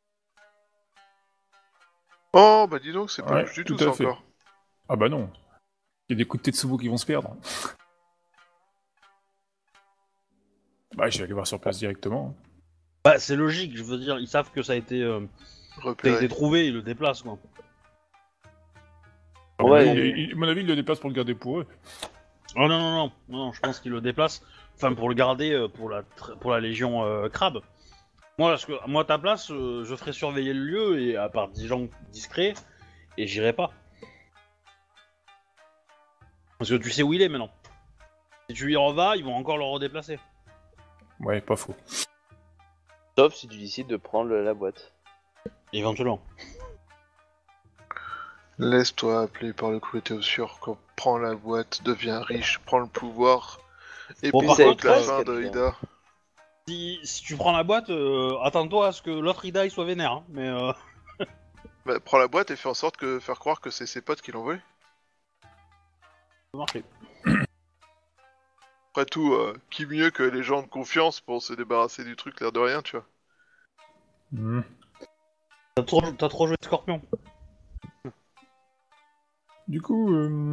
Oh, bah dis donc, c'est pas Ouais, louche du tout tout, à ça fait. encore. Ah bah non. Il y a des coups de Tetsubo qui vont se perdre. Bah, je vais aller voir sur place directement. Bah, c'est logique, je veux dire, ils savent que ça a été, euh, ça a Repéré. été trouvé, ils le déplacent, quoi. À mon, Ouais, avis, et- il- à mon avis, ils le déplacent pour le garder pour eux. Oh non, non, non, non, non, je pense qu'ils le déplacent, enfin, pour le garder euh, pour la, tr- pour la Légion euh, Crabe. Moi, parce que, moi, à ta place, euh, je ferais surveiller le lieu, et à part des gens discrets, et j'irai pas. Parce que tu sais où il est, maintenant. Si tu y revas, ils vont encore le redéplacer. Ouais, pas faux. Sauf si tu décides de prendre la boîte. Éventuellement. Laisse-toi appeler par le coup sûr qu'on prend la boîte, devient riche, prend le pouvoir. Et Bon, puis par c'est contre, la là, fin c'est de bien. Ida. Si, si tu prends la boîte, euh, attends-toi à ce que l'autre Ida il soit vénère, hein, mais euh... Bah, prends la boîte et fais en sorte que faire croire que c'est ses potes qui l'ont volé. ça peut marcher. Après tout, euh, qui mieux que les gens de confiance pour se débarrasser du truc, l'air de rien, tu vois. Hmm. T'as trop, t'as trop joué Scorpion. Du coup, euh...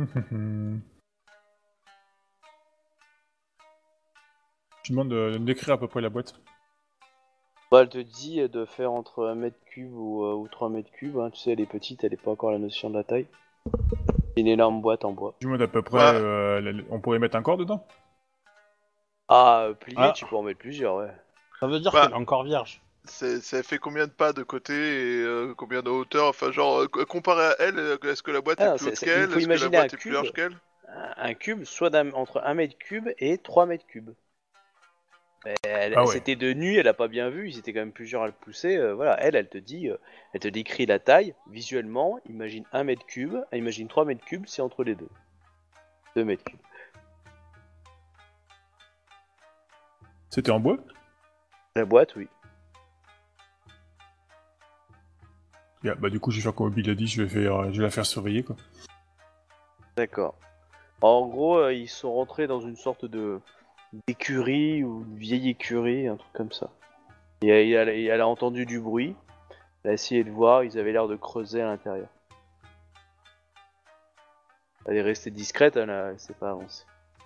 je demande de de me décrire à peu près la boîte. Bah, elle te dit de faire entre un mètre cube ou, euh, ou trois mètres cubes. Hein. Tu sais, elle est petite, elle est pas encore la notion de la taille. C'est une énorme boîte en bois. Du moins à peu près, Ouais. euh, la- on pourrait mettre un corps dedans. Ah, euh, plié, Ah. tu peux en mettre plusieurs, ouais. Ça veut dire Bah. qu'elle est encore vierge. C'est, ça fait combien de pas de côté et euh, combien de hauteur. Enfin, genre, euh, comparé à elle, euh, est-ce que la boîte Ah, est non, plus c'est- haute c'est- qu'elle? il faut Est-ce que la imaginer boîte un est plus cube. large qu'elle? Un, un cube, soit d'un- entre un mètre cube et trois mètres cubes. Mais elle- Ah ouais. C'était de nuit, elle a pas bien vu, ils étaient quand même plusieurs à le pousser. euh, voilà, elle, elle te dit, euh, elle te décrit la taille visuellement. Imagine un mètre cube, imagine trois mètres cubes, c'est entre les deux. Deux mètres cubes. C'était en bois. La boîte, oui. Yeah, bah du coup, je vais faire comme Obi l'a dit, je vais, faire, je vais la faire surveiller quoi. D'accord. En gros, euh, ils sont rentrés dans une sorte de d'écurie ou une vieille écurie, un truc comme ça. Et elle, elle- elle a entendu du bruit. Elle a essayé de voir, ils avaient l'air de creuser à l'intérieur. Elle est restée discrète, elle, a- elle s'est pas avancée.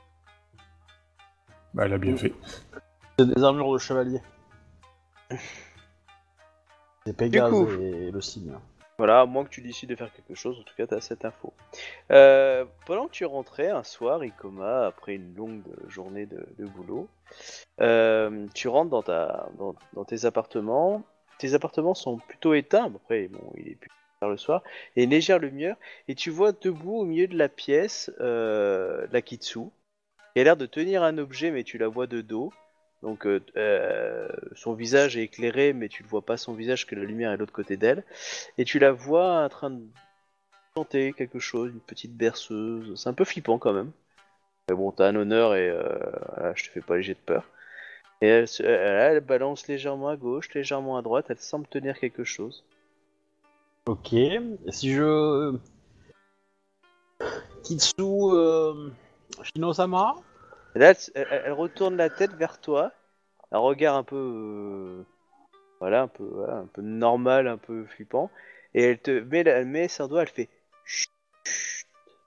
Bah elle a bien fait. C'est des armures de chevalier. C'est Pégase coup. et le cygne. Voilà, à moins que tu décides de faire quelque chose, en tout cas t'as cette info. Euh, pendant que tu rentrais un soir, Ikoma, après une longue journée de, de boulot, euh, tu rentres dans, ta, dans, dans tes appartements. Tes appartements sont plutôt éteints, après bon, il est plus tard le soir, et une légère lumière, et tu vois debout au milieu de la pièce euh, la Kitsu, qui a l'air de tenir un objet, mais tu la vois de dos. Donc euh, euh, son visage est éclairé, mais tu ne vois pas son visage, que la lumière est de l'autre côté d'elle. Et tu la vois en train de chanter quelque chose, une petite berceuse. C'est un peu flippant quand même. Mais bon, t'as un honneur et euh, voilà, je te fais pas léger de peur. Et elle, se- elle, elle balance légèrement à gauche, légèrement à droite. Elle semble tenir quelque chose. Ok. Si je... Kitsu... Euh... Shino-sama. Et là, elle, se- elle- elle retourne la tête vers toi. Un regard un peu... euh, voilà, un peu, voilà, un peu normal, un peu flippant. Et elle te met, la- elle met son doigt, elle fait... Chut, chut.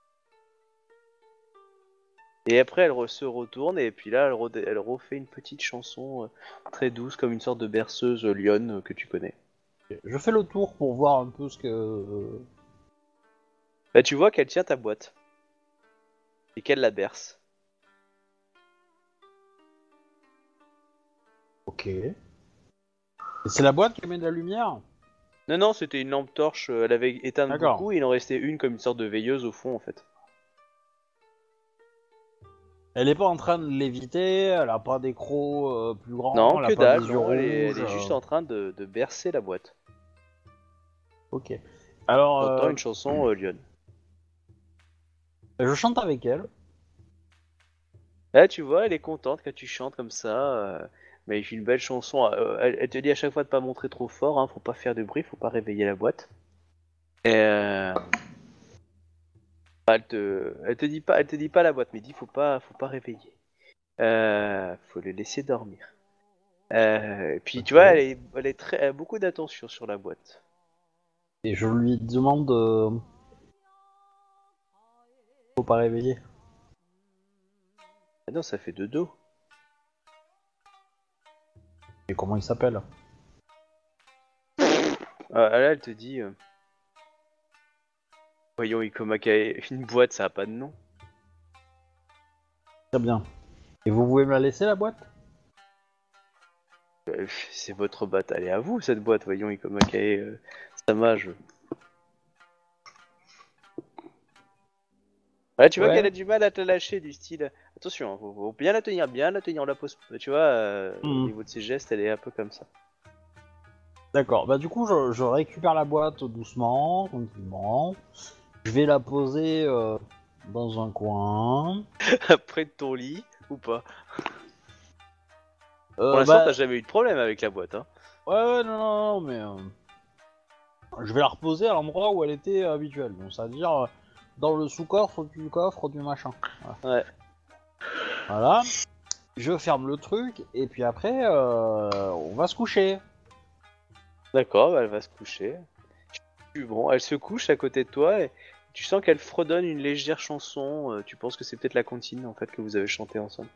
Et après, elle re- se retourne et puis là, elle, re- elle refait une petite chanson euh, très douce, comme une sorte de berceuse euh, lionne euh, que tu connais. Je fais le tour pour voir un peu ce que... euh, Bah, tu vois qu'elle tient ta boîte et qu'elle la berce. Ok. Et c'est la boîte qui met de la lumière? Non, non, c'était une lampe torche, euh, elle avait éteint D'accord. beaucoup et il en restait une comme une sorte de veilleuse au fond en fait. Elle est pas en train de léviter, elle a pas d'écro euh, plus grand, Non, elle que a pas dalle, des yeux non, elle est, elle rouges, est juste euh, en train de, de bercer la boîte. Ok. Alors, T'entends euh, une chanson euh, lionne. je chante avec elle. Là, tu vois, elle est contente quand tu chantes comme ça. euh, mais il fait une belle chanson. euh, elle, elle te dit à chaque fois de pas montrer trop fort, hein, faut pas faire de bruit, faut pas réveiller la boîte. Et euh, elle te, elle te dit pas, elle te dit pas la boîte, mais dit faut pas, faut pas réveiller. Euh, faut le laisser dormir. Euh, et puis tu Ok. vois, elle, est, elle, est très, elle a beaucoup d'attention sur la boîte. Et je lui demande... euh, Faut pas réveiller. Ah non, ça fait de dos. Et comment il s'appelle? Ah, là, elle te dit, euh, voyons Ikomakae, une boîte, ça a pas de nom. Très bien. Et vous pouvez me la laisser, la boîte? Euh, c'est votre boîte, elle est à vous cette boîte, voyons Ikomakae, euh, Sama, je... Ouais, tu vois Ouais. qu'elle a du mal à te lâcher du style. Attention, hein, faut, faut bien la tenir, bien la tenir, on la pose. Tu vois, euh, au Mhm. niveau de ses gestes, elle est un peu comme ça. D'accord, bah du coup je, je récupère la boîte doucement, tranquillement. Je vais la poser euh, dans un coin. Près de ton lit, ou pas. Euh, Pour l'instant, bah, t'as jamais eu de problème avec la boîte, hein. ouais, ouais, non, non, non, mais euh, je vais la reposer à l'endroit où elle était euh, habituelle. Donc, c'est-à-dire euh, dans le sous-coffre du coffre du machin. Voilà. Ouais. Voilà. Je ferme le truc et puis après, euh, on va se coucher. D'accord, bah, elle va se coucher. Tu- Bon, elle se couche à côté de toi et tu sens qu'elle fredonne une légère chanson. euh, tu penses que c'est peut-être la comptine en fait que vous avez chanté ensemble.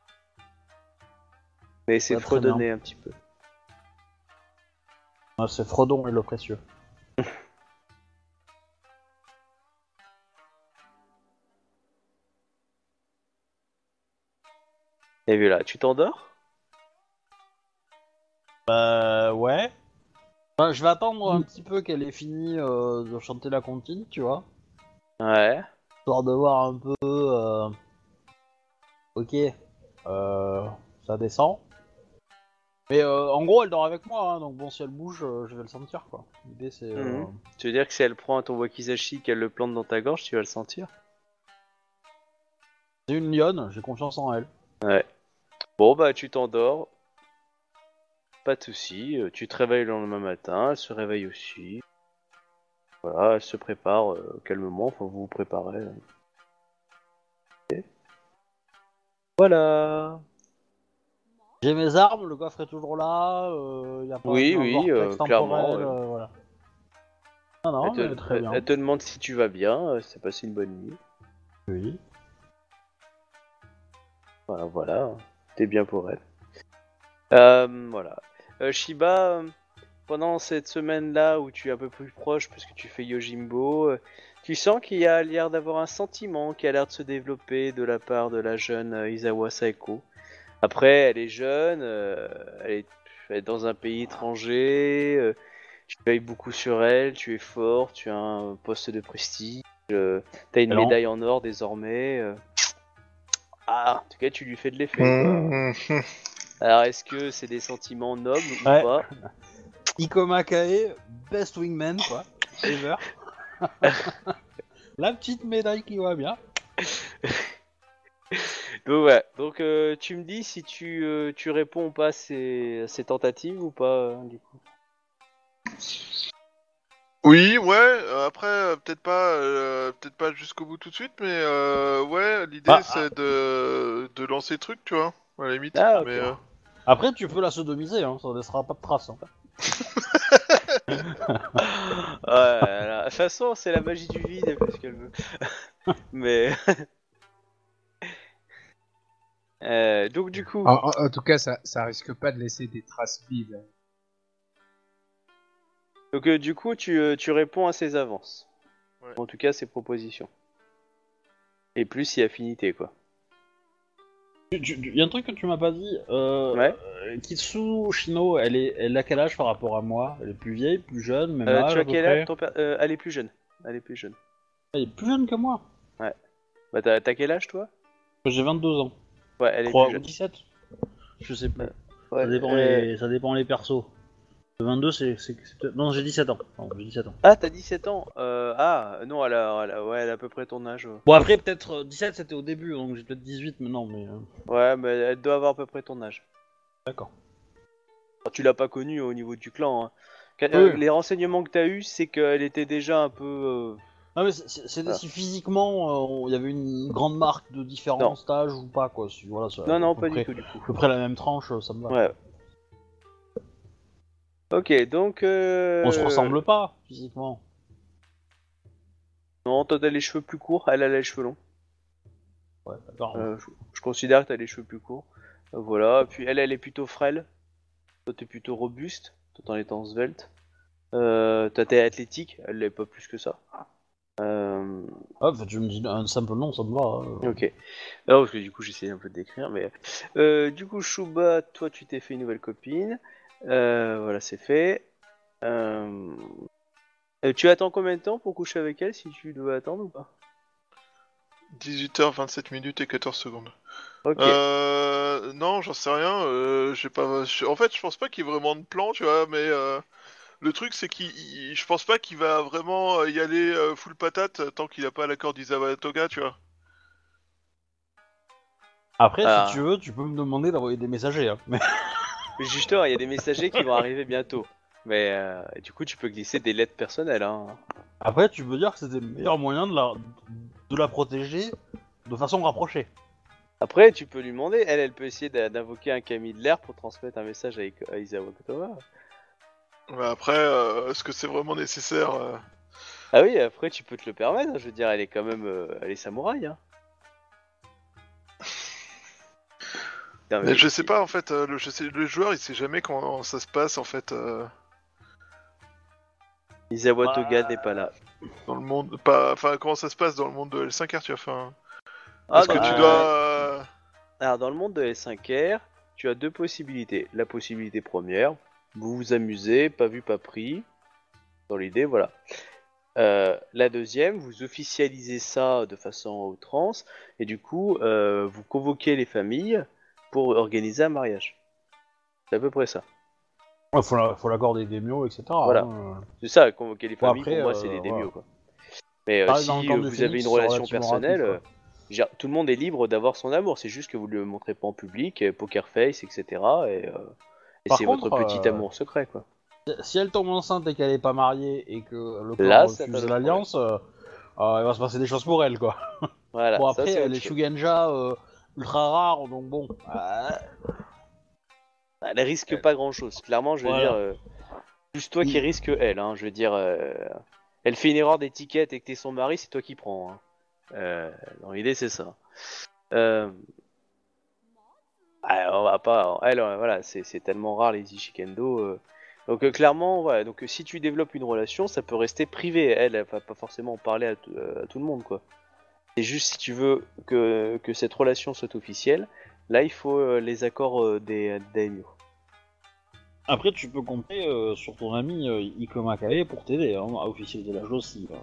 Mais c'est Ouais, très fredonné un petit peu. Ah, c'est Frodon et le précieux. Et voilà, tu t'endors? Euh, ouais. Enfin, je vais attendre un petit peu qu'elle ait fini euh, de chanter la comptine, tu vois. Ouais. Histoire de voir un peu. euh, Ok, euh, ça descend. Mais euh, en gros, elle dort avec moi, hein, donc bon, si elle bouge, euh, je vais le sentir, quoi. L'idée, c'est... euh, Mhm. Tu veux dire que si elle prend ton wakizashi, qu'elle le plante dans ta gorge, tu vas le sentir? C'est une lionne, j'ai confiance en elle. Ouais. Bon bah tu t'endors. Pas de soucis. euh, Tu te réveilles le lendemain matin, elle se réveille aussi. Voilà, elle se prépare euh, calmement, enfin vous vous préparez. euh. Ok. Voilà. J'ai mes armes, le coffre est toujours là, il n'y a pas Oui, un oui, euh, vortex clairement. temporel, ouais. euh, voilà. Non, Elle non, te, mais très elle- bien. elle te demande si tu vas bien, euh, si t'as passé une bonne nuit. Oui. Voilà, voilà. T'es bien pour elle. Euh, voilà. Euh, Shiba, euh, pendant cette semaine-là où tu es un peu plus proche parce que tu fais Yojimbo, euh, tu sens qu'il y a l'air d'avoir un sentiment qui a l'air de se développer de la part de la jeune euh, Izawa Saeko. Après, elle est jeune, euh, elle, est, elle est dans un pays étranger, euh, tu payes beaucoup sur elle, tu es fort, tu as un poste de prestige, euh, t'as une Alors médaille en or désormais. euh. Ah, en tout cas, tu lui fais de l'effet, quoi. Mmh. Alors, est-ce que c'est des sentiments nobles ou Ouais. pas? Ikoma Kae, best wingman, quoi. Ever. La petite médaille qui va bien. Donc ouais, donc euh, tu me dis si tu, euh, tu réponds ou pas à ces, à ces tentatives ou pas, euh, du coup. Oui, ouais. euh, après, euh, peut-être pas, euh, peut-être pas jusqu'au bout tout de suite, mais euh, ouais, l'idée Ah, c'est de de lancer le truc, tu vois, à la limite. Ah, ok. Mais euh, Après, tu peux la sodomiser, hein, ça ne laissera pas de traces. Hein. Ouais, là, de toute façon, c'est la magie du vide, elle fait ce qu'elle veut. Mais... euh, donc du coup... En, en- en tout cas, ça, ça risque pas de laisser des traces vives. Donc euh, du coup, tu, euh, tu réponds à ses avances. Ouais. En tout cas, ses propositions. Et plus si affinité, quoi. Il y a un truc que tu m'as pas dit. Euh, Ouais. euh, Kitsu Shino, elle est, elle a quel âge par rapport à moi? Elle est plus vieille, plus jeune, même Euh, âge tu à as peu quel près. âge ton per- euh, Elle est plus jeune. Elle est plus jeune. Elle est plus jeune que moi. Bah t'as, t'as quel âge, toi? J'ai vingt-deux ans. Ouais, elle est trois plus ou jeune. dix-sept. Je sais plus. Ouais, ça, dépend euh, les, ça dépend les persos. Le vingt-deux, c'est, c'est, c'est peut-être... Non, j'ai dix-sept ans. Pardon, j'ai dix-sept ans. Ah, t'as dix-sept ans. Euh, ah, non, elle a, elle a- ouais, elle a à peu près ton âge. Ouais, Bon, après, peut-être euh, dix-sept, c'était au début, donc j'ai peut-être dix-huit maintenant, mais... euh, ouais, mais elle doit avoir à peu près ton âge. D'accord. Alors, tu l'as pas connue au niveau du clan. Hein. Qu- Oui. euh, les renseignements que t'as eu, c'est qu'elle était déjà un peu. euh, Ah, mais c'est- c'est- c'était Ah. si physiquement, euh, il y avait une grande marque de différents Non. stages ou pas, quoi. Si, voilà, ça, Non, à non, peu pas près, du tout, du coup. à peu près la même tranche, euh, ça me va. Ouais. Ok, donc. Euh... On se ressemble pas, physiquement. Non, toi t'as les cheveux plus courts, elle a les cheveux longs. Ouais, d'accord. Euh, je, je considère que t'as les cheveux plus courts. Euh, voilà, puis elle, elle est plutôt frêle. Toi t'es plutôt robuste, tout en étant svelte. Euh, toi t'es athlétique, elle l'est pas plus que ça. Euh, Ah, bah, tu me dis un simple nom, ça me va. hein. ok. Non, parce que du coup j'essaie un peu de décrire, mais... Euh, du coup, Shuba, toi tu t'es fait une nouvelle copine. Euh, voilà, c'est fait. Euh... euh, tu attends combien de temps pour coucher avec elle, si tu dois attendre ou pas? dix-huit heures vingt-sept minutes et quatorze secondes. Ok. Euh, non, j'en sais rien. Euh, j'ai pas. je- En fait, je pense pas qu'il y ait vraiment de plan, tu vois. Mais euh, le truc, c'est qu'il, il- je pense pas qu'il va vraiment y aller euh, full patate tant qu'il a pas l'accord d'Izawa Toga, tu vois. Après, Ah. si tu veux, tu peux me demander d'envoyer des messagers. Hein. Mais... Justement, il y a des messagers qui vont arriver bientôt. Mais euh, du coup, tu peux glisser des lettres personnelles. Hein. Après, tu peux dire que c'était le meilleur moyen de la, de la protéger de façon rapprochée. Après, tu peux lui demander. Elle, elle peut essayer d'a- d'invoquer un Kami de l'air pour transmettre un message à, Ik- à Izawa Kotowa. Mais après, euh, est-ce que c'est vraiment nécessaire euh Ah oui, après, tu peux te le permettre. hein. Je veux dire, elle est quand même, euh, elle est samouraï. Hein. Non, Mais je sais pas en fait. euh, le, je sais, le joueur, il sait jamais comment ça se passe en fait euh, Izawa Bah, Toga n'est pas là. dans le monde. Pas, enfin, comment ça se passe dans le monde de L cinq R, tu vois. Enfin, Ah, est-ce que bah, tu dois. euh, Alors, dans le monde de S cinq R, tu as deux possibilités. La possibilité première, vous vous amusez, pas vu, pas pris. Dans l'idée, voilà. Euh, la deuxième, vous officialisez ça de façon à outrance, et du coup, euh, vous convoquez les familles pour organiser un mariage. C'est à peu près ça. Il faut, la- faut l'accord des daimyo, et cetera. Voilà. hein. C'est ça, convoquer les Bon, familles, après, pour moi, euh, c'est les daimyo, voilà. quoi. Mais euh, Pareil, si dans le camp euh, de vous Phoenix, avez une c'est relation relativement personnelle, rapide, euh, quoi. genre, tout le monde est libre d'avoir son amour, c'est juste que vous le montrez pas en public, euh, poker face, et cetera. Et, euh, et Par c'est contre, votre petit euh, amour secret, quoi. Si elle tombe enceinte et qu'elle est pas mariée et que le Là, clan c'est un refuse autre l'alliance, euh, euh, il va se passer des choses pour elle, quoi. Voilà, bon, ça, après, c'est elle autre est chose. Shugenja euh, ultra rare, donc bon. euh, Elle risque pas grand chose. Clairement, je veux Voilà. dire, euh, plus toi qui risque elle. Hein, je veux dire, euh, elle fait une erreur d'étiquette et que t'es son mari, c'est toi qui prends. Hein. Euh, dans l'idée, c'est ça. Euh... Ah, on va pas. Elle, euh, voilà, c'est c'est tellement rare les Ishikendo. Euh... Donc euh, clairement, voilà. Donc euh, si tu développes une relation, ça peut rester privé. Elle, elle va pas forcément en parler à, t- à tout le monde, quoi. C'est juste si tu veux que, que cette relation soit officielle, là il faut euh, les accords euh, des daimyo. Après, tu peux compter euh, sur ton ami euh, Ikoma Kae pour t'aider hein, à officialiser la chose aussi. Là.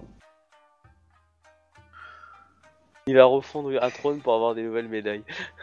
Il va refondre un trône pour avoir des nouvelles médailles.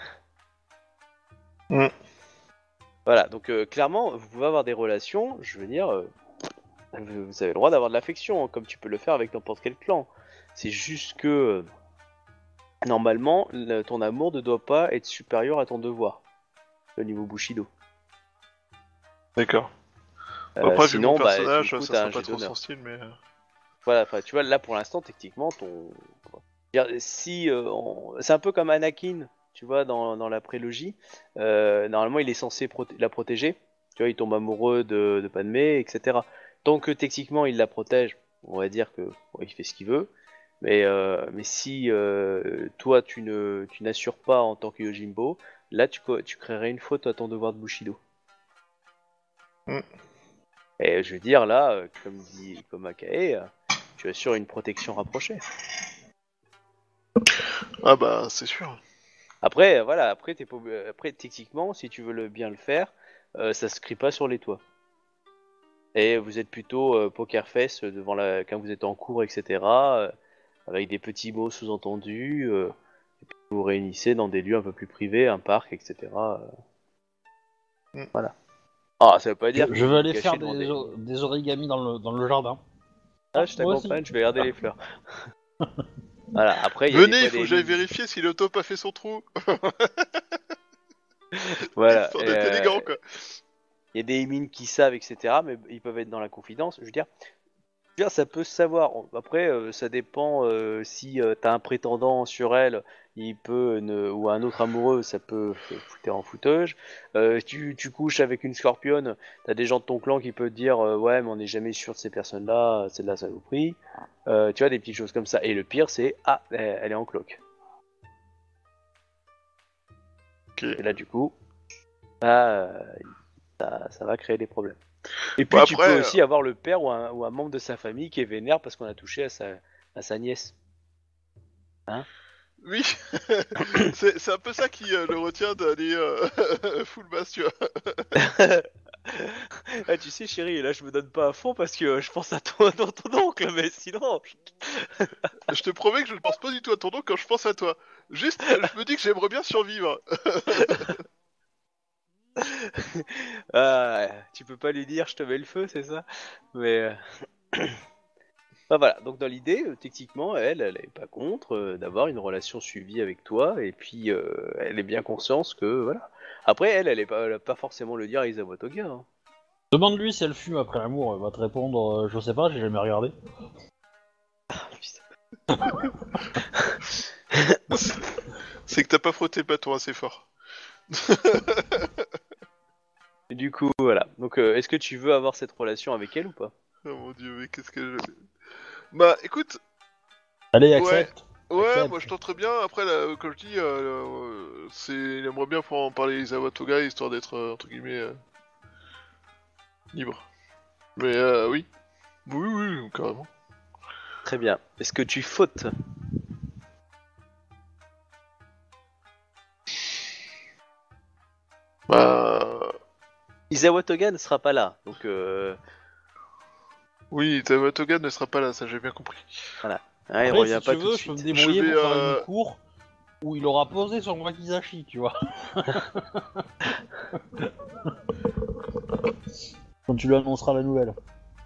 Mm. Voilà, donc euh, clairement, vous pouvez avoir des relations, je veux dire, euh, vous vous avez le droit d'avoir de l'affection, hein, comme tu peux le faire avec n'importe quel clan. C'est juste que, euh, normalement, le- ton amour ne doit pas être supérieur à ton devoir, au niveau Bushido. D'accord. Euh, Après, vu sinon, mon bah, personnage, du coup, ça t'as sera un pas jet trop d'honneur. son style, mais... euh, Voilà, enfin, tu vois, là pour l'instant, techniquement, ton. Dire, Si, euh, on- c'est un peu comme Anakin, tu vois, dans, dans la prélogie. Euh, normalement, il est censé proté- la protéger. Tu vois, il tombe amoureux de, de Padmé, et cetera. Tant que techniquement il la protège, on va dire que bon, il fait ce qu'il veut. Mais, euh, mais si euh, toi tu ne tu n'assures pas en tant que Yojimbo, là tu, co- tu créerais une faute à ton devoir de Bushido. Mm. Et je veux dire, là, euh, comme dit comme Akae, euh, tu assures une protection rapprochée. Ah bah, c'est sûr. Après, euh, voilà, après, t'es pas ob- euh, après, techniquement, si tu veux le, bien le faire, euh, ça se crie pas sur les toits. Et vous êtes plutôt euh, poker face devant la, quand vous êtes en cours, et cetera. euh, avec des petits mots sous-entendus. euh, et puis vous vous réunissez dans des lieux un peu plus privés, un parc, et cetera. euh, Mm. Voilà. Ah, ça veut pas Je, dire que je vous vais vous aller cachez faire devant des, des... o- des origamis dans le, dans le jardin. Ah, je Moi aussi. t'accompagne, je vais garder les fleurs. Voilà, après, il y a Venez, des il fois faut que des j'aille mines. vérifier si le top a fait son trou. Voilà, Histoire et, d'être euh, élégant, quoi. il y a des mines qui savent, et cetera. Mais ils peuvent être dans la confidence. Je veux dire, je veux dire, ça peut se savoir. On- Après, euh, ça dépend euh, si euh, t'as un prétendant sur elle, il peut ne... ou un autre amoureux, ça peut te foutre en foutage. Euh, tu, tu couches avec une scorpionne, t'as des gens de ton clan qui peuvent te dire euh, ouais, mais on n'est jamais sûr de ces personnes-là, c'est de la saloperie. Euh, tu vois, des petites choses comme ça. Et le pire, c'est ah, elle, elle est en cloque. Ok. Et là, du coup, bah, euh, ça, ça va créer des problèmes. Et puis, Bah, tu après, peux aussi avoir le père ou un, ou un membre de sa famille qui est vénère parce qu'on a touché à sa, à sa nièce. Oui, c'est c'est un peu ça qui euh, le retient d'aller euh, full bass, tu vois. Ah, tu sais, chérie, là, je me donne pas à fond parce que euh, je pense à ton, ton, ton oncle, mais sinon. Je te promets que je ne pense pas du tout à ton nom quand je pense à toi. Juste, je me dis que j'aimerais bien survivre. Ah, tu peux pas lui dire je te mets le feu, c'est ça? Mais. euh, Bah voilà, donc dans l'idée, euh, techniquement, elle, elle est pas contre euh, d'avoir une relation suivie avec toi, et puis euh, elle est bien consciente que, voilà. Après, elle, elle est pas, elle a pas forcément le dire à Isawa Toga, hein. Demande-lui si elle fume après l'amour, elle va te répondre euh, je sais pas, j'ai jamais regardé. C'est que t'as pas frotté le bâton assez fort. Et du coup, voilà. Donc, euh, est-ce que tu veux avoir cette relation avec elle ou pas? Oh mon dieu, mais qu'est-ce que je... Bah écoute, Allez, Ouais. accepte. ouais, Accepte. moi je tenterais bien. Après, là, comme je dis, euh, euh, c'est... il aimerait bien pouvoir en parler à Isawa Toga, histoire d'être, euh, entre guillemets, euh, libre. Mais euh, oui. Oui, oui, oui, carrément. Très bien. Est-ce que tu fautes? Bah... Isawa Toga ne sera pas là, donc euh, Oui, Isawa Toga ne sera pas là, ça j'ai bien compris. hein, il Après, revient si pas tu tout de veux, je peux me suite. débrouiller Je vais, pour faire euh, une cour où il aura posé son wakizashi, tu vois. Quand tu lui annonceras la nouvelle.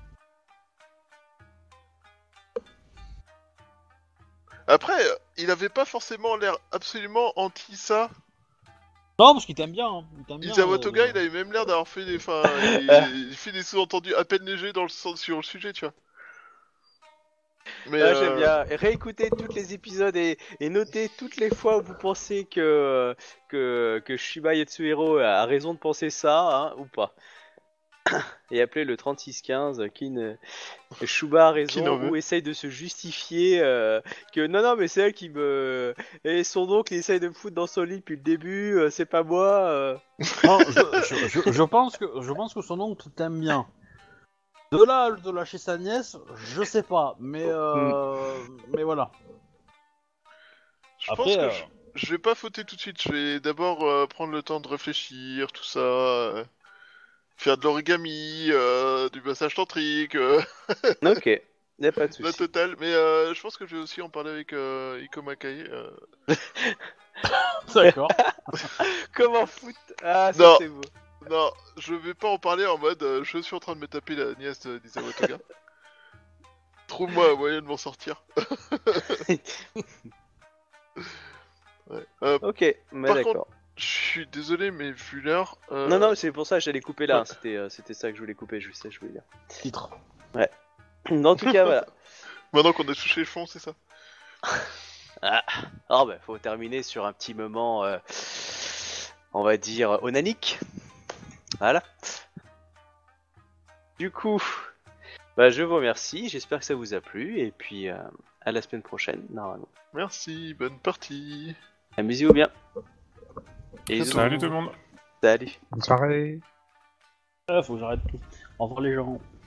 Après, euh, il avait pas forcément l'air absolument anti ça. Non, parce qu'il t'aime bien. Hein. Il t'aime bien. Isawa euh, Toga, il avait même l'air d'avoir fait des... Enfin, il... il fait des sous-entendus à peine légers dans le sens sur le sujet, tu vois. Mais Ah, euh, j'aime bien. Et réécoutez tous les épisodes et, et notez toutes les fois où vous pensez que, que, que Shiba Yatsuhiro a raison de penser ça, hein, ou pas. Et appelez le trente-six quinze, qui ne... Shuba a Qui n'en raison, veut. ou essaye de se justifier euh, que non, non, mais c'est elle qui me. Et son oncle il essaye de me foutre dans son lit depuis le début, euh, c'est pas moi. euh. Non, je, je- je- je pense que je pense que son oncle t'aime bien. De là, de lâcher sa nièce, je sais pas, mais euh, mais voilà. Je Après, pense que euh, je, je vais pas fauter tout de suite. Je vais d'abord euh, prendre le temps de réfléchir, tout ça. euh, faire de l'origami, euh, du massage tantrique, euh, Ok, y a pas de la souci. totale. Mais euh, je pense que je vais aussi en parler avec euh, Iko Makai. euh. D'accord. Comment foutre? Ah, ça Non. c'est beau. Non, je vais pas en parler en mode euh, je suis en train de me taper la nièce de- d'Isawa Toga. Trouve-moi un moyen de m'en sortir. Ouais. Euh, Ok, mais Par d'accord. je suis désolé, mais vu l'heure. euh, Non, non, c'est pour ça que j'allais couper là. Ouais. hein. C'était, euh, c'était ça que je voulais couper. Je sais, je voulais dire. Titre. En tout cas, voilà. Maintenant qu'on a touché le fond, c'est ça. Ah, oh, bah, faut terminer sur un petit moment, euh, on va dire, onanique. Voilà. Du coup, bah, je vous remercie. J'espère que ça vous a plu. Et puis, euh, à la semaine prochaine, normalement. Merci, bonne partie. Amusez-vous bien. Et Salut tout le monde. Salut. Bonne soirée. Ah, faut que j'arrête tout. Au revoir les gens.